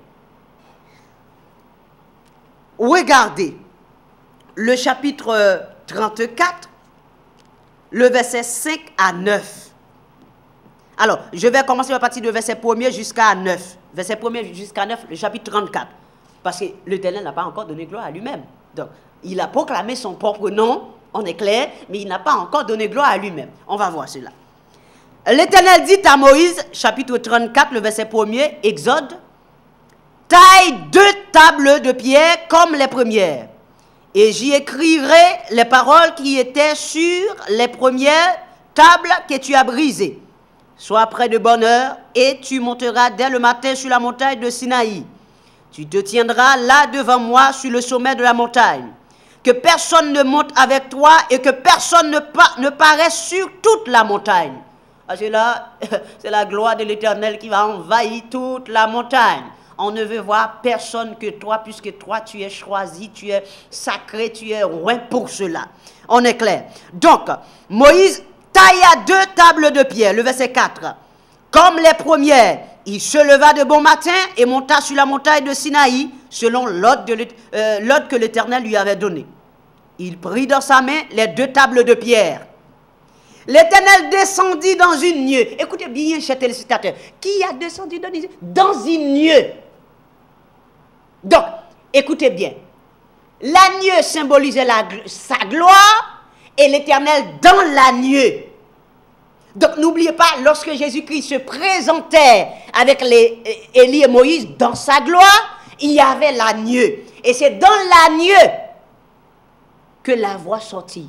Regardez le chapitre trente-quatre, le verset cinq à neuf. Alors, je vais commencer à partir du verset premier jusqu'à neuf. Verset premier jusqu'à neuf, le chapitre trente-quatre. Parce que l'Éternel n'a pas encore donné gloire à lui-même. Donc, il a proclamé son propre nom, on est clair, mais il n'a pas encore donné gloire à lui-même. On va voir cela. l'Éternel dit à Moïse, chapitre trente-quatre, le verset premier, Exode, taille deux tables de pierre comme les premières, et j'y écrirai les paroles qui étaient sur les premières tables que tu as brisées. Sois près de bonne heure, et tu monteras dès le matin sur la montagne de Sinaï. Tu te tiendras là devant moi sur le sommet de la montagne. Que personne ne monte avec toi et que personne ne, pa ne paraisse sur toute la montagne. Parce que là, c'est la gloire de l'Éternel qui va envahir toute la montagne. On ne veut voir personne que toi, puisque toi, tu es choisi, tu es sacré, tu es roi pour cela. On est clair. Donc, Moïse tailla deux tables de pierre, le verset quatre. Comme les premières, il se leva de bon matin et monta sur la montagne de Sinaï, selon l'ordre euh, que l'Éternel lui avait donné. Il prit dans sa main les deux tables de pierre. L'Éternel descendit dans une nuée. Écoutez bien, chers téléspectateurs. Qui a descendu dans une nuée? Dans une nuée. Donc, écoutez bien. La nuée symbolisait la, sa gloire et l'Éternel dans la nuée. Donc, n'oubliez pas, lorsque Jésus-Christ se présentait avec les, Élie et Moïse dans sa gloire, il y avait la nuée. Et c'est dans la nuée que la voix sortit.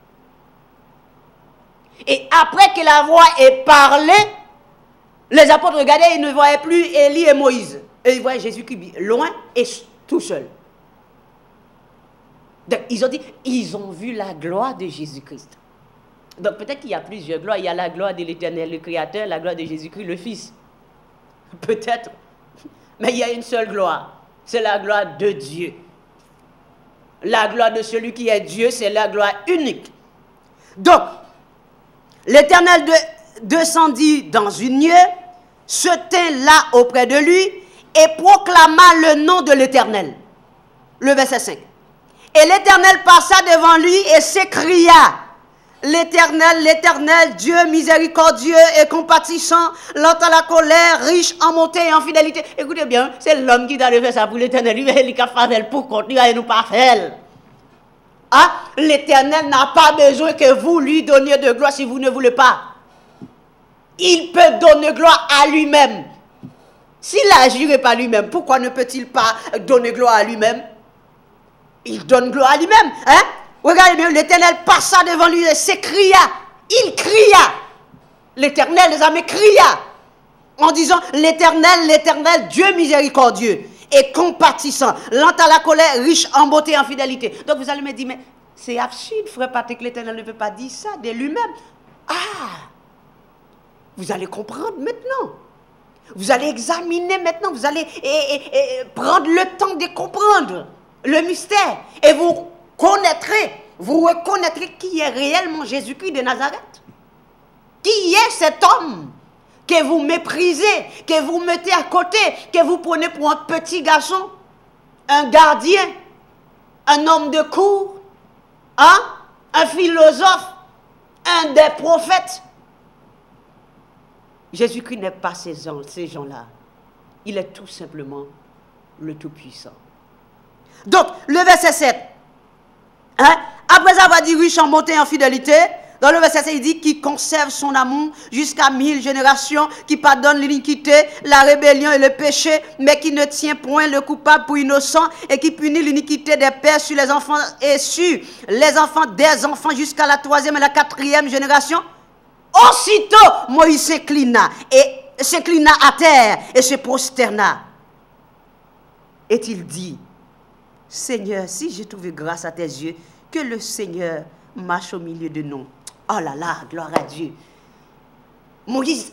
Et après que la voix ait parlé, les apôtres regardaient, ils ne voyaient plus Élie et Moïse. Et ils voyaient Jésus-Christ loin et tout seul. Donc, ils ont dit, ils ont vu la gloire de Jésus-Christ. Donc, peut-être qu'il y a plusieurs gloires. Il y a la gloire de l'Éternel, le Créateur, la gloire de Jésus-Christ, le Fils. Peut-être. Mais il y a une seule gloire. C'est la gloire de Dieu. La gloire de celui qui est Dieu, c'est la gloire unique. Donc, l'Éternel de, descendit dans une nuée, se tint là auprès de lui et proclama le nom de l'Éternel. Le verset cinq. Et l'Éternel passa devant lui et s'écria, l'Éternel, l'Éternel, Dieu miséricordieux et compatissant, lent à la colère, riche en bonté et en fidélité. Écoutez bien, c'est l'homme qui doit faire ça pour l'Éternel. Lui, il a fait pour continuer à nous pas faire. Hein? L'Éternel n'a pas besoin que vous lui donniez de gloire si vous ne voulez pas. Il peut donner gloire à lui-même. S'il n'agirait pas lui-même, pourquoi ne peut-il pas donner gloire à lui-même? Il donne gloire à lui-même. Hein? Regardez bien, l'Éternel passa devant lui et s'écria. Il cria. L'Éternel, les amis, cria. En disant, l'Éternel, l'Éternel, Dieu miséricordieux et compatissant, lent à la colère, riche en beauté et en fidélité. Donc vous allez me dire, mais c'est absurde, frère Patrick, l'Éternel ne peut pas dire ça de lui-même. Ah, vous allez comprendre maintenant. Vous allez examiner maintenant, vous allez et, et, et, prendre le temps de comprendre le mystère. Et vous connaîtrez, vous reconnaîtrez qui est réellement Jésus-Christ de Nazareth. Qui est cet homme que vous méprisez, que vous mettez à côté, que vous prenez pour un petit garçon, un gardien, un homme de cour, hein? Un philosophe, un des prophètes. Jésus-Christ n'est pas ces gens, ces gens-là. Il est tout simplement le Tout-Puissant. Donc, le verset sept. Hein? Après avoir dit riche en bonté et en fidélité, dans le verset sept, il dit qui conserve son amour jusqu'à mille générations, qui pardonne l'iniquité, la rébellion et le péché, mais qui ne tient point le coupable pour innocent et qui punit l'iniquité des pères sur les enfants et sur les enfants des enfants jusqu'à la troisième et la quatrième génération. Aussitôt, Moïse s'inclina et s'inclina à terre et se prosterna. Et il dit, Seigneur, si j'ai trouvé grâce à tes yeux, que le Seigneur marche au milieu de nous. Oh là là, gloire à Dieu. Moïse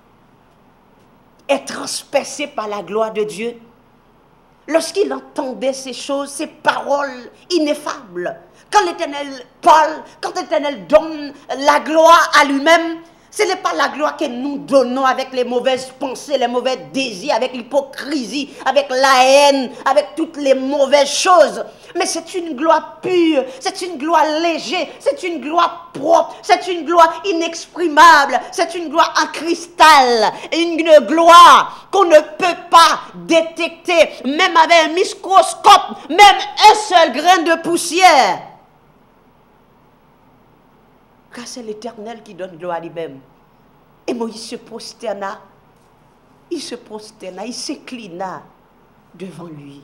est transpercé par la gloire de Dieu. Lorsqu'il entendait ces choses, ces paroles ineffables, quand l'Éternel parle, quand l'Éternel donne la gloire à lui-même, ce n'est pas la gloire que nous donnons avec les mauvaises pensées, les mauvais désirs, avec l'hypocrisie, avec la haine, avec toutes les mauvaises choses. Mais c'est une gloire pure, c'est une gloire légère, c'est une gloire propre, c'est une gloire inexprimable, c'est une gloire en cristal, une gloire qu'on ne peut pas détecter, même avec un microscope, même un seul grain de poussière. Car c'est l'Éternel qui donne gloire à lui-même. Et Moïse se prosterna, il se prosterna, il s'inclina devant lui,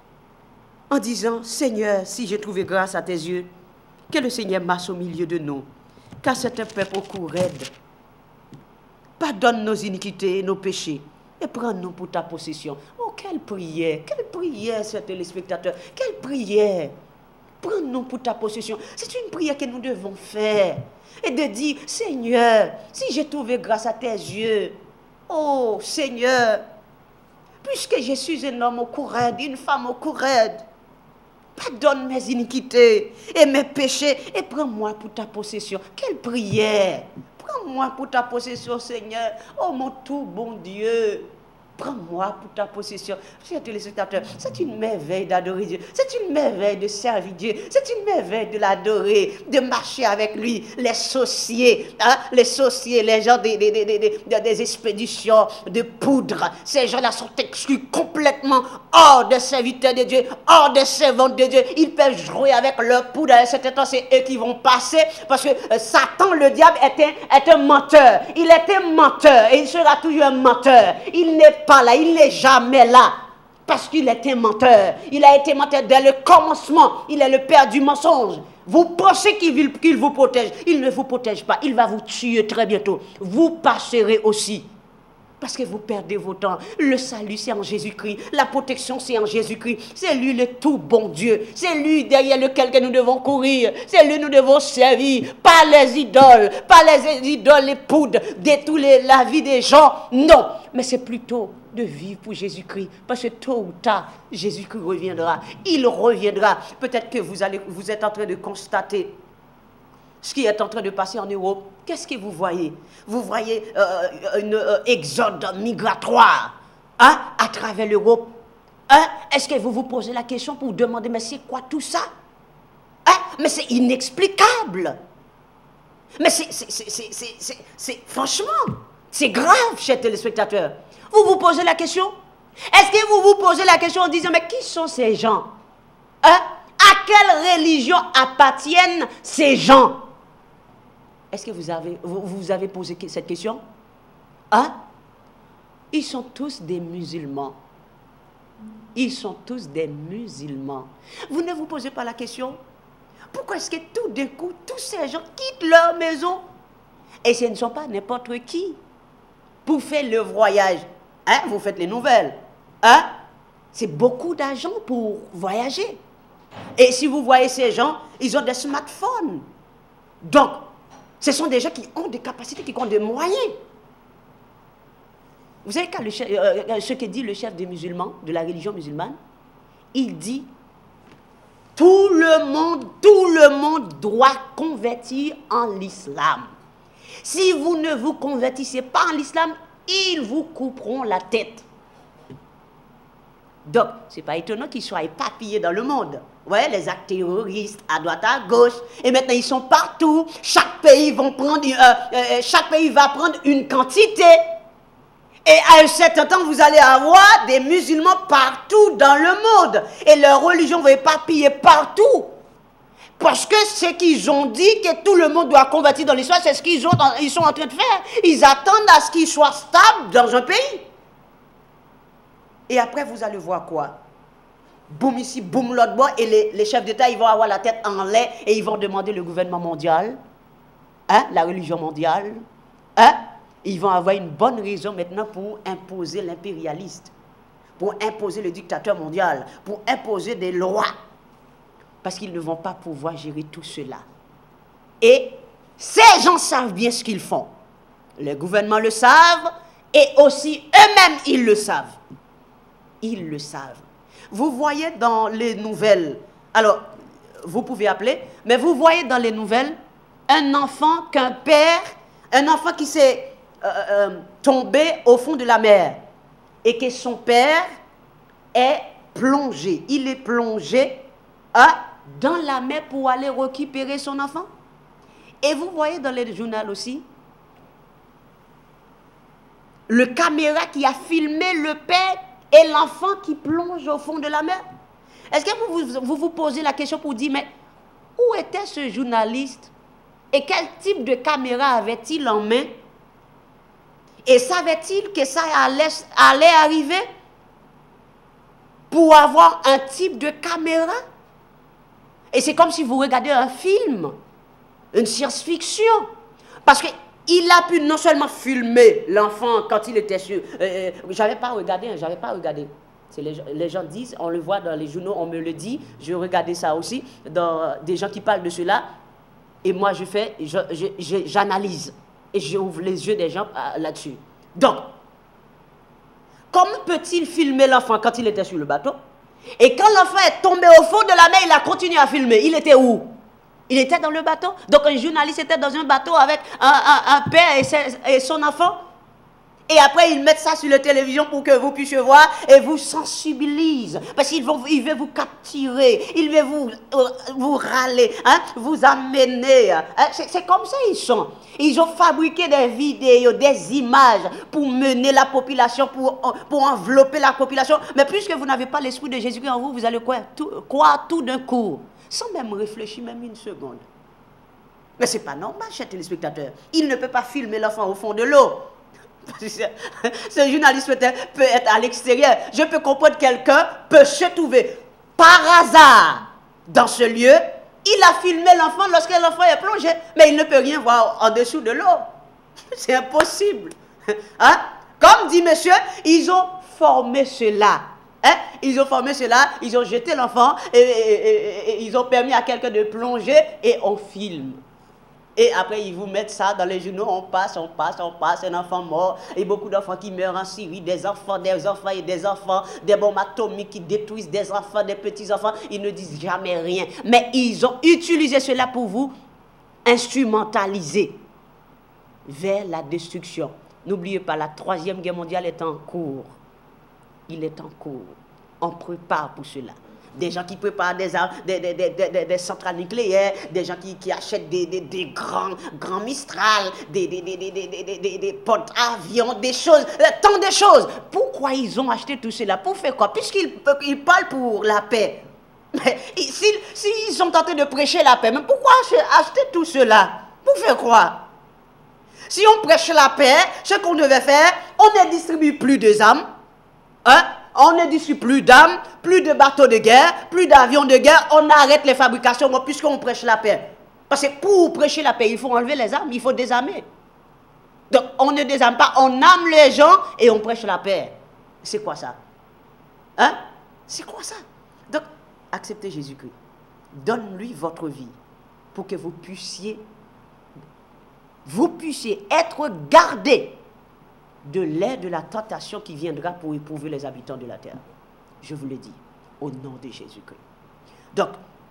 en disant, Seigneur, si j'ai trouvé grâce à tes yeux, que le Seigneur marche au milieu de nous, car c'est un peuple au cou raide. Pardonne nos iniquités et nos péchés, et prends-nous pour ta possession. Oh, quelle prière, quelle prière, chers téléspectateurs, quelle prière. Prends-nous pour ta possession. C'est une prière que nous devons faire. Et de dire, Seigneur, si j'ai trouvé grâce à tes yeux, oh Seigneur, puisque je suis un homme au cou raide, une femme au cou raide, pardonne mes iniquités et mes péchés et prends-moi pour ta possession. Quelle prière! Prends-moi pour ta possession, Seigneur. Oh mon tout bon Dieu. Prends-moi pour ta possession. Chers téléspectateurs, c'est une merveille d'adorer Dieu. C'est une merveille de servir Dieu. C'est une merveille de l'adorer, de marcher avec lui. Les sorciers, hein, les sorciers, les gens des, des, des, des, des expéditions de poudre. Ces gens-là sont exclus complètement hors des serviteurs de Dieu, hors des servantes de Dieu. Ils peuvent jouer avec leur poudre. À un certain temps, c'est eux qui vont passer parce que euh, Satan, le diable, est un, est un menteur. Il est un menteur et il sera toujours un menteur. Il n'est pas là, il n'est jamais là parce qu'il est un menteur. Il a été menteur dès le commencement. Il est le père du mensonge. Vous pensez qu'il qu'il vous protège. Il ne vous protège pas. Il va vous tuer très bientôt. Vous passerez aussi. Parce que vous perdez vos temps. Le salut, c'est en Jésus-Christ. La protection, c'est en Jésus-Christ. C'est lui le tout bon Dieu. C'est lui derrière lequel que nous devons courir. C'est lui que nous devons servir. Pas les idoles. Pas les idoles, les poudres, détruire la vie des gens. Non. Mais c'est plutôt de vivre pour Jésus-Christ. Parce que tôt ou tard, Jésus-Christ reviendra. Il reviendra. Peut-être que vous, allez, vous êtes en train de constater ce qui est en train de passer en Europe. Qu'est-ce que vous voyez? Vous voyez euh, un euh, exode migratoire, hein, à travers l'Europe. Hein? Est-ce que vous vous posez la question pour vous demander, mais c'est quoi tout ça? Hein? Mais c'est inexplicable. Mais c'est franchement, c'est grave, chers téléspectateurs. Vous vous posez la question? Est-ce que vous vous posez la question en disant, mais qui sont ces gens? Hein? À quelle religion appartiennent ces gens? Est-ce que vous avez, vous, vous avez posé cette question? Hein? Ils sont tous des musulmans. Ils sont tous des musulmans. Vous ne vous posez pas la question? Pourquoi est-ce que tout d'un coup, tous ces gens quittent leur maison? Et ce ne sont pas n'importe qui. Pour faire le voyage, hein? Vous faites les nouvelles. Hein? C'est beaucoup d'argent pour voyager. Et si vous voyez ces gens, ils ont des smartphones. Donc, ce sont des gens qui ont des capacités, qui ont des moyens. Vous savez quand le chef, euh, ce que dit le chef des musulmans, de la religion musulmane, il dit, tout le monde, tout le monde doit convertir en l'islam. Si vous ne vous convertissez pas en l'islam, ils vous couperont la tête. Donc, ce n'est pas étonnant qu'ils soient éparpillés dans le monde. Ouais, les actes terroristes à droite, à gauche. Et maintenant, ils sont partout. Chaque pays, vont prendre, euh, euh, chaque pays va prendre une quantité. Et à un certain temps, vous allez avoir des musulmans partout dans le monde. Et leur religion va éparpiller partout. Parce que ce qu'ils ont dit, que tout le monde doit convertir dans l'islam, c'est ce qu'ils ils sont en train de faire. Ils attendent à ce qu'ils soient stables dans un pays. Et après, vous allez voir quoi? Boum ici, boum l'autre bord, et les, les chefs d'État, ils vont avoir la tête en l'air, et ils vont demander le gouvernement mondial, hein, la religion mondiale, hein, ils vont avoir une bonne raison maintenant pour imposer l'impérialiste, pour imposer le dictateur mondial, pour imposer des lois, parce qu'ils ne vont pas pouvoir gérer tout cela. Et ces gens savent bien ce qu'ils font. Les gouvernements le savent, et aussi eux-mêmes, ils le savent. Ils le savent. Vous voyez dans les nouvelles, alors, vous pouvez appeler, mais vous voyez dans les nouvelles, un enfant qu'un père, un enfant qui s'est euh, euh, tombé au fond de la mer, et que son père est plongé. Il est plongé hein, dans la mer pour aller récupérer son enfant. Et vous voyez dans les journaux aussi, le caméra qui a filmé le père et l'enfant qui plonge au fond de la mer. Est-ce que vous vous, vous vous posez la question pour dire, mais où était ce journaliste et quel type de caméra avait-il en main Et savait-il que ça allait, allait arriver pour avoir un type de caméra? Et c'est comme si vous regardez un film, une science-fiction. Parce qu'il a pu non seulement filmer l'enfant quand il était sur... Euh, j'avais pas regardé, j'avais pas regardé. Les, les gens disent, on le voit dans les journaux, on me le dit, je regardais ça aussi, dans des gens qui parlent de cela. Et moi, je fais, j'analyse. Et j'ouvre les yeux des gens là-dessus. Donc, comment peut-il filmer l'enfant quand il était sur le bateau? Et quand l'enfant est tombé au fond de la mer, il a continué à filmer. Il était où? Il était dans le bateau. Donc un journaliste était dans un bateau avec un, un, un père et, ses, et son enfant. Et après, ils mettent ça sur la télévision pour que vous puissiez voir et vous sensibilisent. Parce qu'ils vont, ils veulent vous capturer, ils veulent vous, euh, vous râler, hein, vous amener. Hein. C'est comme ça ils sont. Ils ont fabriqué des vidéos, des images pour mener la population, pour, pour envelopper la population. Mais puisque vous n'avez pas l'esprit de Jésus-Christ en vous, vous allez croire tout, croire tout d'un coup, sans même réfléchir même une seconde. Mais ce n'est pas normal, chers téléspectateurs. Il ne peut pas filmer l'enfant au fond de l'eau. Ce journaliste peut être, peut être à l'extérieur. Je peux comprendre que quelqu'un peut se trouver par hasard dans ce lieu. Il a filmé l'enfant lorsque l'enfant est plongé, mais il ne peut rien voir en dessous de l'eau. C'est impossible. Hein? Comme dit monsieur, ils ont formé cela. Hein? Ils ont formé cela, ils ont jeté l'enfant et, et, et, et ils ont permis à quelqu'un de plonger et on filme. Et après, ils vous mettent ça dans les journaux, on passe, on passe, on passe, un enfant mort, et beaucoup d'enfants qui meurent en Syrie, des enfants, des enfants et des enfants, des bombes atomiques qui détruisent des enfants, des petits-enfants, ils ne disent jamais rien. Mais ils ont utilisé cela pour vous instrumentaliser vers la destruction. N'oubliez pas, la troisième guerre mondiale est en cours. Il est en cours. On prépare pour cela. Des gens qui préparent des, des, des, des, des, des centrales nucléaires, des gens qui, qui achètent des, des, des grands, grands Mistral, des, des, des, des, des, des, des, des porte-avions, des choses, tant de choses. Pourquoi ils ont acheté tout cela? Pour faire quoi? Puisqu'ils ils parlent pour la paix. Mais s'ils si, si sont tentés de prêcher la paix, mais pourquoi acheter tout cela? Pour faire quoi? Si on prêche la paix, ce qu'on devait faire, on ne distribue plus de armes, hein? On ne distribue plus d'armes, plus de bateaux de guerre, plus d'avions de guerre. On arrête les fabrications puisqu'on prêche la paix. Parce que pour prêcher la paix, il faut enlever les armes, il faut désarmer. Donc on ne désarme pas, on arme les gens et on prêche la paix. C'est quoi ça? Hein? C'est quoi ça? Donc, acceptez Jésus-Christ. Donne-lui votre vie pour que vous puissiez, vous puissiez être gardés de l'air de la tentation qui viendra pour éprouver les habitants de la terre. Je vous le dis, au nom de Jésus-Christ. Donc,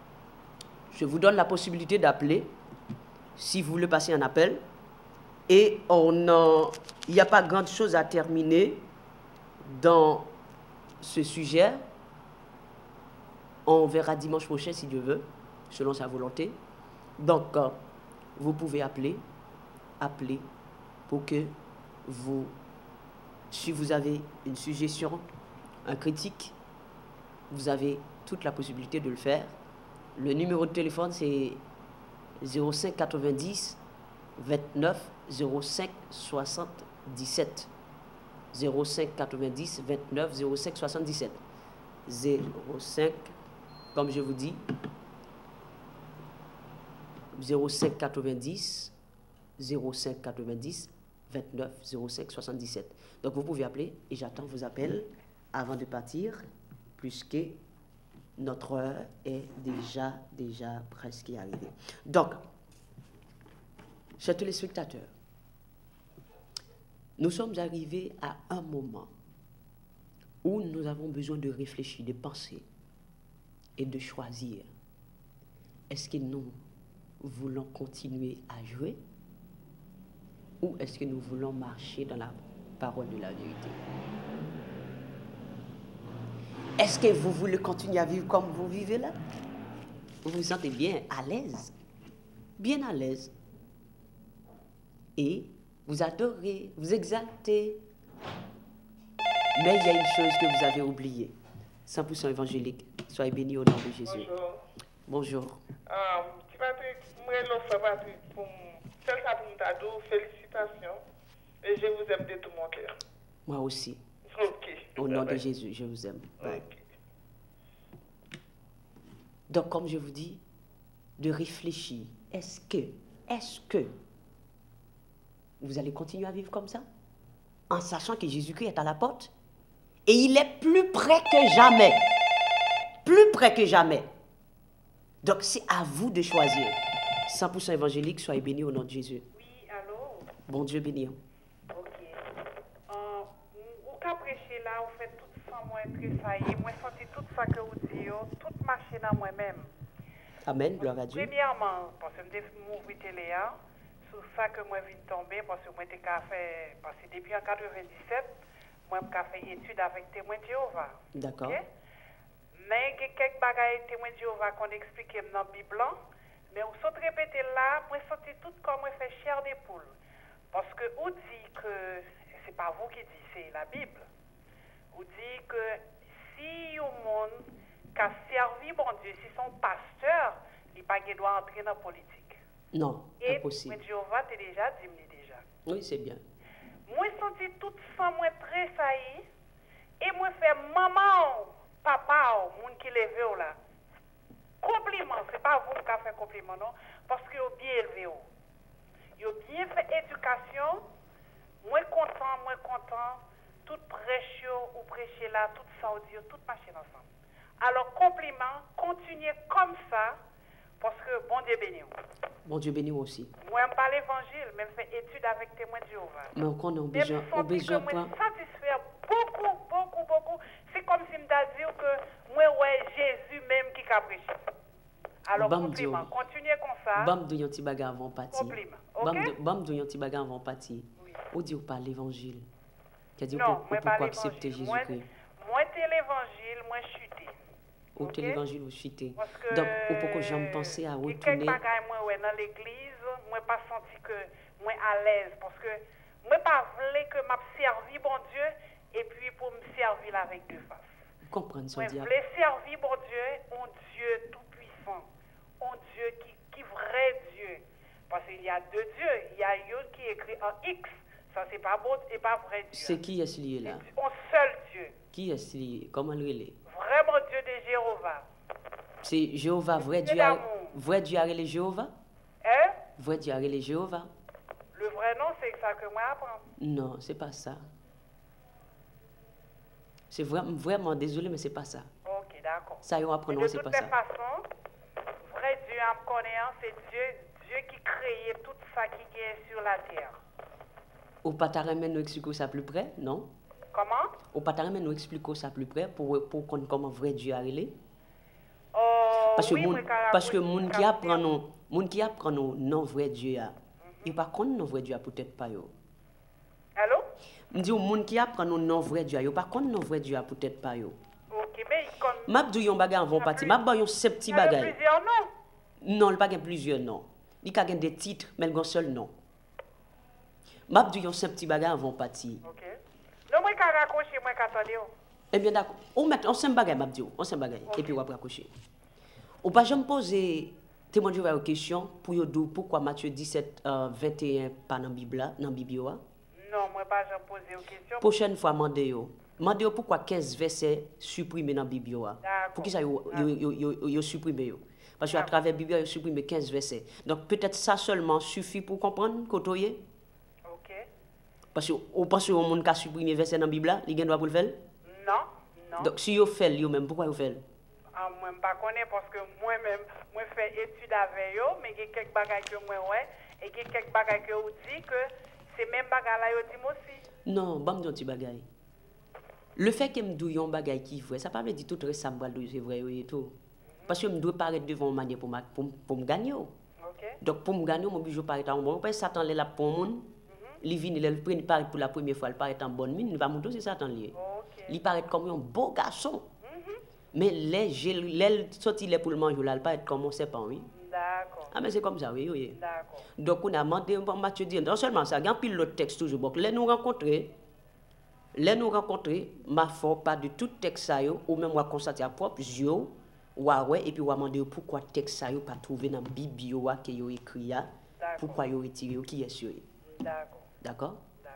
je vous donne la possibilité d'appeler, si vous voulez passer un appel, et on il n'y a pas grande chose à terminer dans ce sujet. On verra dimanche prochain, si Dieu veut, selon sa volonté. Donc, euh, vous pouvez appeler, appeler pour que vous... Si vous avez une suggestion, un critique, vous avez toute la possibilité de le faire. Le numéro de téléphone, c'est zéro cinq quatre-vingt-dix vingt-neuf zéro cinq soixante-dix-sept. zéro cinq quatre-vingt-dix vingt-neuf zéro cinq soixante-dix-sept. zéro cinq, comme je vous dis, zéro cinq quatre-vingt-dix zéro cinq quatre-vingt-dix vingt-neuf zéro cinq soixante-dix-sept. Donc vous pouvez appeler et j'attends vos appels avant de partir, puisque notre heure est déjà, déjà presque arrivée. Donc, chers téléspectateurs, nous sommes arrivés à un moment où nous avons besoin de réfléchir, de penser et de choisir. Est-ce que nous voulons continuer à jouer ou est-ce que nous voulons marcher dans la parole de la vérité? Est-ce que vous voulez continuer à vivre comme vous vivez là? Vous vous sentez bien à l'aise, bien à l'aise. Et vous adorez, vous exaltez. Mais il y a une chose que vous avez oubliée. cent pour cent évangélique. Soyez bénis au nom de Jésus. Bonjour. Bonjour. Ah, petit Patrick, moi, Patrick, pour félicitations. Et je vous aime de tout Moi aussi. Ok. Au nom de Jésus, je vous aime. Ouais. Ok. Donc, comme je vous dis, de réfléchir. Est-ce que, est-ce que vous allez continuer à vivre comme ça? En sachant que Jésus-Christ est à la porte? Et il est plus près que jamais. Plus près que jamais. Donc, c'est à vous de choisir. cent pour cent évangélique, soyez bénis au nom de Jésus. Oui, allô? Bon Dieu béni. Ok. Euh, ou ka prêcher là, vous faites tout ça, moi, tressaillé. Moi, senti tout ça que vous dites, tout marché dans moi-même. Amen, gloire à Dieu. Premièrement, parce que je me suis télé, sur ça que moi, je viens de tomber, parce que moi, j'ai fait, parce que depuis en quatre-vingt-dix-sept, moi, j'ai fait études avec témoins de Jéhovah. D'accord. Okay? Mais il y a quelques bagages témoins de Jéhovah qu'on explique dans la Bible, mais on saute répéter là, moi, senti tout comme moi, fait chair des poules. Parce que on dit que, c'est pas vous qui dites, c'est la Bible. On dit que si un monde qui a servi bon Dieu, si son pasteur, il pas doit entrer dans la politique. Non, et impossible. Et Jéhovah t'es déjà dit déjà. Oui, c'est bien. Moi senti tout ça moi très saillie et moi fait maman, papa, monde qui levé là. Compliment, c'est pas vous qui a fait compliment non, parce que vous bien élevé. Vous bien fait éducation. Moi content, moi content, tout prêche ou prêcher là, tout ça ou dire, tout marcher ensemble. Alors, compliment, continuez comme ça, parce que bon Dieu béni. Bon Dieu béni aussi. Moi, je parle l'évangile, même fait étude avec témoins de Jéhovah. Mais on connaît, on besoin, on besoin moi, pas. satisfaire beaucoup, beaucoup, beaucoup. C'est comme si je me disais que moi, ouais, Jésus même qui a prêché. Alors, Bam compliment, Dieu. continuez comme ça. Bam de yon ti baga avant parti. Compliment, ok? Bam de yon ti baga avant parti. Oui. Ou dit ou pas l'évangile. Qui dit Non, ou moi, pourquoi pas accepter l'évangile. Moi, Jésus-Christ. moi, c'est l'évangile, moi, chuté. Ou Ok? t'es l'évangile ou chuté. Parce que, Donc, ou pourquoi j'aime penser à et retourner. quelques bagages, moi, ouais, dans l'église, moi, pas senti que, moi, à l'aise, parce que, moi, pas voulu que m'a servi, bon Dieu, et puis pour me servir là avec deux faces. Vous comprenez ce Moi, que je je dis? voulais servir, bon Dieu, un Dieu tout-puissant, un Dieu qui, qui vrai Dieu. Parce qu'il y a deux dieux, il y a un qui est écrit en X, ça, c'est pas bon, et pas vrai Dieu. C'est qui est lié là? Un seul Dieu. Qui est lié? Comment le relais? Vraiment Dieu de Jéhovah. C'est Jéhovah, vrai Dieu, a, vrai Dieu a relé Jéhovah? Hein? Vrai Dieu a relé Jéhovah? Le vrai nom, c'est ça que moi apprends. Non, c'est pas ça. C'est vraiment, vraiment désolé, mais c'est pas ça. Ok, d'accord. Ça, on apprend, De c'est pas toutes les ça. façons, vrai Dieu, en me connaissant, c'est Dieu, Dieu qui créait tout ça qui est sur la terre. Ou pas ta remettre nous expliquer ça plus près, non? Comment? Ou pas ta remettre nous expliquer ça plus près pour pour qu'on comment vrai Dieu a relé? Oh, Parce que oui, moun, moi, car- parce que oui, moun car- qui apprend non, moun qui apprend non non vrai Dieu a. Il pas connaît non vrai Dieu a peut-être pas yo. Allô? Me dit moun qui apprend non non vrai Dieu a, yo pas connaît non vrai Dieu a peut-être pas yo. Ok, mais comme... M'a dit yon bagay avant parti, m'a ba yon sept petits Il y a bagay. plusieurs noms. Non, il pas gen plusieurs noms. Il ka gen des titres, mais il seul nom. M'a dit yon sept petits bagay avant parti. Ok. Non, moi, quand raccrocher, moi, qu'attendez. Eh bien d'accord. On met on s'en bagay m'a dit, on s'en bagay et puis on va raccrocher. Ou pas jamais poser témoin de une question pour yo dou pourquoi Matthieu dix-sept euh, vingt et un pas dans Bible là, dans Bible là. Non, moi, pas j'en poser une question. Prochaine fois mandé yo. Mandé yo pourquoi quinze versets supprimés dans Bible là. Pour qui ça yo yo yo yo, yo supprimé yo. Parce qu'à travers la Bible, il supprimé quinze versets. Donc peut-être ça seulement suffit pour comprendre côtoyer. Ok. Parce que on pense au monde qui a supprimé verset dans la Bible là, il gagne droit pour le faire. Non, non. Donc si yo fait yo même pourquoi yo fait? Ah, moi, je ne connais pas parce que moi-même, moi, je fais études avec eux, mais il y a quelques bagages que moi, ouais, et il y a quelques bagages que vous dit que c'est même bagages là, vous dit moi aussi. Non, bam don ti bagay. Le fait que me dou yon bagay qui vrai, ça pas veut dire tout récemment c'est vrai et tout. Parce que me dois paraître devant manière pour pour pour me gagner. Ok. Donc pour me gagner, mon obligé paraître en bon. Pas Satan là pour monde. Il vient il prend paraît pour la première fois, il paraît en bonne mine, il va monter c'est Satan lié. Ok. Il paraît comme un beau garçon. Mais les les sorti les pour le manger là, il paraît comme on sait pas oui. D'accord. Ah mais c'est comme ça oui oui. D'accord. Donc on a demandé Matthieu dit non seulement ça, il y a pile l'autre texte toujours bon. Les nous rencontrer les nous rencontrer, ma foi pas de tout texte ça yo ou même on constater à propre yeux ou ouais et puis on demander pourquoi texte ça yo pas trouvé dans Bible yo que yo écrit là, pourquoi yo retiré qui est sûr. D'accord. D'accord? D'accord.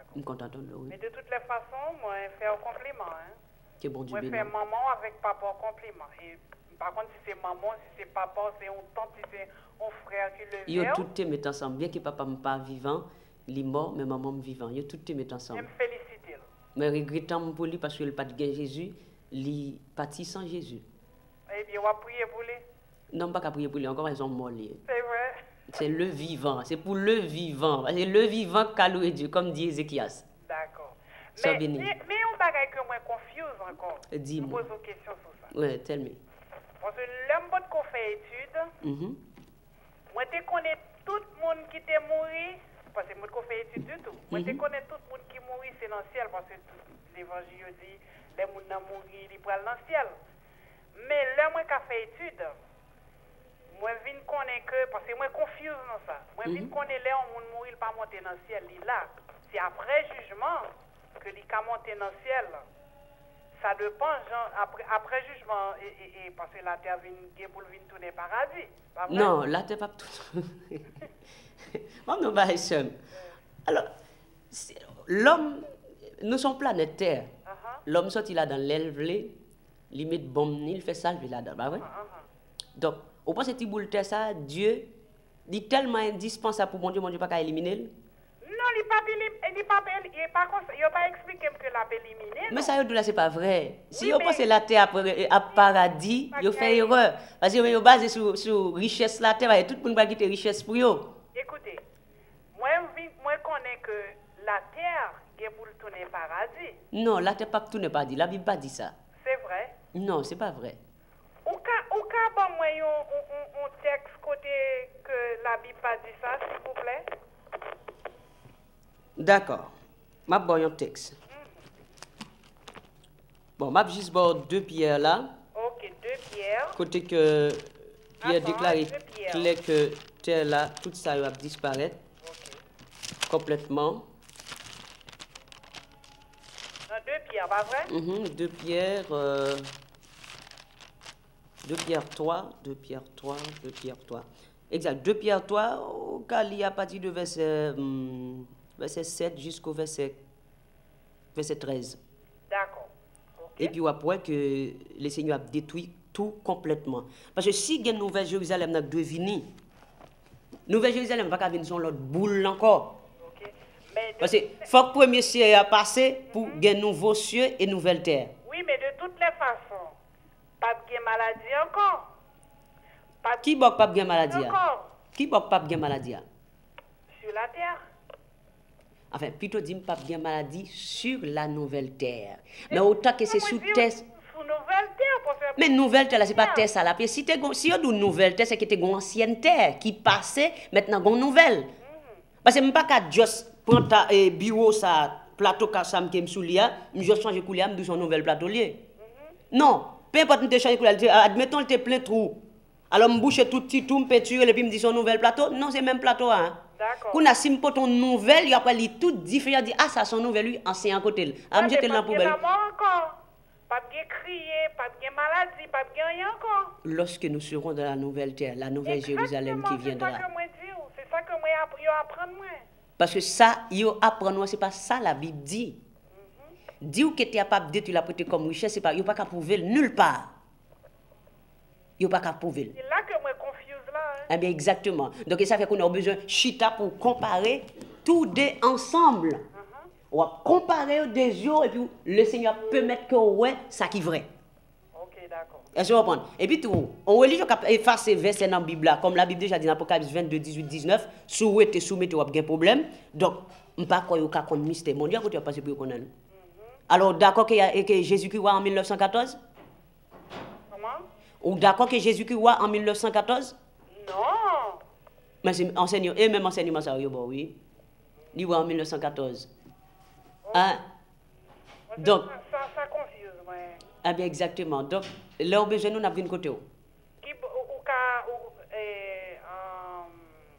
Je suis content de oui. Mais de toutes les façons, moi, je fais un compliment. Hein. Que bon Dieu Moi, je bénisse. fais maman avec papa en compliment. Et par contre, si c'est maman, si c'est papa, c'est une tante, si c'est un frère qui le Yo fait. tout te met ensemble. Bien que papa n'est pas vivant, il est mort, mais maman est vivant. Yo tout te met Je ensemble. me félicite. Mais regrettant pour lui parce qu'il n'a pas de Jésus, il parti sans Jésus. Eh bien, on va prier pour lui. Non, pas qu'à prier pour lui, encore ils ont mort. C'est vrai. C'est le vivant, c'est pour le vivant. C'est le vivant qu'a loué Dieu, comme dit Ézéchias. D'accord. Sois Mais, béni. mais, mais on bagaille que moi confuse encore. Dis-moi. Je pose une question sur ça. Ouais, tell me. Parce que l'homme qu'on fait étude, Mhm. moi, je connais tout le monde qui est mort. Parce que moi, je fais étude du tout. Moi, je Mhm. connais tout le monde qui est mort, c'est dans le ciel. Parce que tout l'évangile dit, les gens qui sont morts, ils prennent dans le ciel. Mais l'homme qui a fait étude, moi, je viens connaître que, parce que moi, je confuse dans ça. Moi, je viens Mhm. connaître les gens qui sont morts, ils ne pas monter dans le ciel. Il est là. C'est après jugement que les cas monter dans le ciel. Ça dépend, genre, après, après jugement, et, et, et, parce que la terre vient pour venir tourner paradis. Pas vrai? Non, là, t'es pas tout. On ne va pas. Alors, c'est- l'homme, nous sommes planète Terre. Uh-huh, L'homme sorti là dans l'aile, il met bombe, il fait salve là-dedans. Bah ouais? uh-huh. Donc, au point cette boule terre, ça, Dieu, dit tellement indispensable pour mon Dieu, mon Dieu, pas qu'à éliminer. Non, il pas il il pas il il pas comme ça, il pas expliqué que l'a éliminé. Mais ça, là, c'est pas vrai. Si Oui, vous mais- pensez la terre après, à paradis, vous faites erreur. Parce que vous basez sur, sur richesse la terre, et tout le monde va quitter richesse pour vous. Écoutez, moi je moi connais que la terre est pour tourner paradis. Non, la terre pas tout n'est pas dit. La Bible pas dit ça. C'est vrai. Non, c'est pas vrai. Ou ka ou ka bon moi un un un texte côté que la Bible pas dit ça, s'il vous plaît. D'accord. Je vais vous un texte. Bon, je vais juste voir deux pierres là. OK, deux pierres. Côté que Pierre Attends, déclaré deux pierres. clair que terre là, tout ça va disparaître OK. complètement. Non, deux pierres, pas vrai? Mhm, deux pierres. Euh, deux pierres trois. Deux pierres trois. Deux pierres trois. Exact. Deux pierres trois. Au cas il y a à partir de verset, hum, verset sept jusqu'au verset, verset treize. D'accord. OK. Et puis après que le Seigneur a détruit tout complètement. Parce que si il y a une Nouvelle Jérusalem n'a deux venir, Nouvelle Jérusalem va pas venir sur l'autre boule encore. OK. Mais de- Parce que faut que le premier ciel a passé pour gagner nouveaux cieux et nouvelle terre. oui, mais de toutes les façons, pas de maladie encore. Pas de Qui bok pas bien maladie? a? encore Qui bok pas bien maladie? a? sur la terre. Enfin, plutôt dit pas bien maladie sur la nouvelle terre. Mais autant que c'est Moi, sous je dis terre. Sous nouvelle terre, parce que... Mais nouvelle terre, là, c'est pas terre ça. Là. Puis si tu si on dit nouvelle terre, c'est que tu une ancienne terre qui passait, maintenant une nouvelle. Parce que je ne peux pas juste prendre ta eh, bureau, ça, plateau, ça, me sous lia, je juste changer couleur, je son nouvel plateau lié. Non, peu importe, je change couleur, admettons, tu plein trou. Alors, je bouche tout petit trou, je peinture, et puis je dis son nouvel plateau. Non, c'est le même plateau. Hein. D'accord. Quand on a simple ton nouvelle, il y a pas tout différent, dit ah ça son nouvelle lui ancien à côté. Ah, je Pas dans la de poubelle. la mort encore. Pas de crier, pas de maladie, pas de rien encore. Lorsque nous serons dans la nouvelle terre, la nouvelle Jérusalem qui Exactement, viendra. C'est ça que moi dis, c'est ça que moi appris à apprendre moi. Parce que ça, yo apprendre, c'est pas ça la Bible dit. Dire que tu es capable de détruire la prêter comme richesse, c'est pas, yo pas capable prouver nulle part. Yo pas capable prouver. C'est là que moi confuse là. Hein. Eh bien, exactement. Donc, ça fait qu'on a besoin de chita pour comparer tous deux ensemble. On va comparer des yeux et puis le Seigneur peut mettre que ouais, ça qui est vrai. Ok, d'accord. Est-ce que vous comprenez? Et puis tout, on religion qui efface ces versets dans la Bible, là, comme la Bible déjà dit dans Apocalypse vingt-deux, dix-huit, dix-neuf, si vous êtes soumis, vous avez un problème. Donc, je ne sais pas quoi vous avez mystère. Mon Dieu, vous avez passé pour connaître. Alors, d'accord que, que Jésus-Christ roi en mille neuf cent quatorze? Comment? Ou d'accord que Jésus-Christ roi en mille neuf cent quatorze? Non. Mais c'est enseignement, et même enseignement, ça, bon, oui. Il roi en mille neuf cent quatorze. Hein? Donc, Ça, ça, ça confuse moi. ah bien, exactement. Donc, là, on a besoin, nous, avons une côté. Qui, ou, ou, ka, ou, eh, um,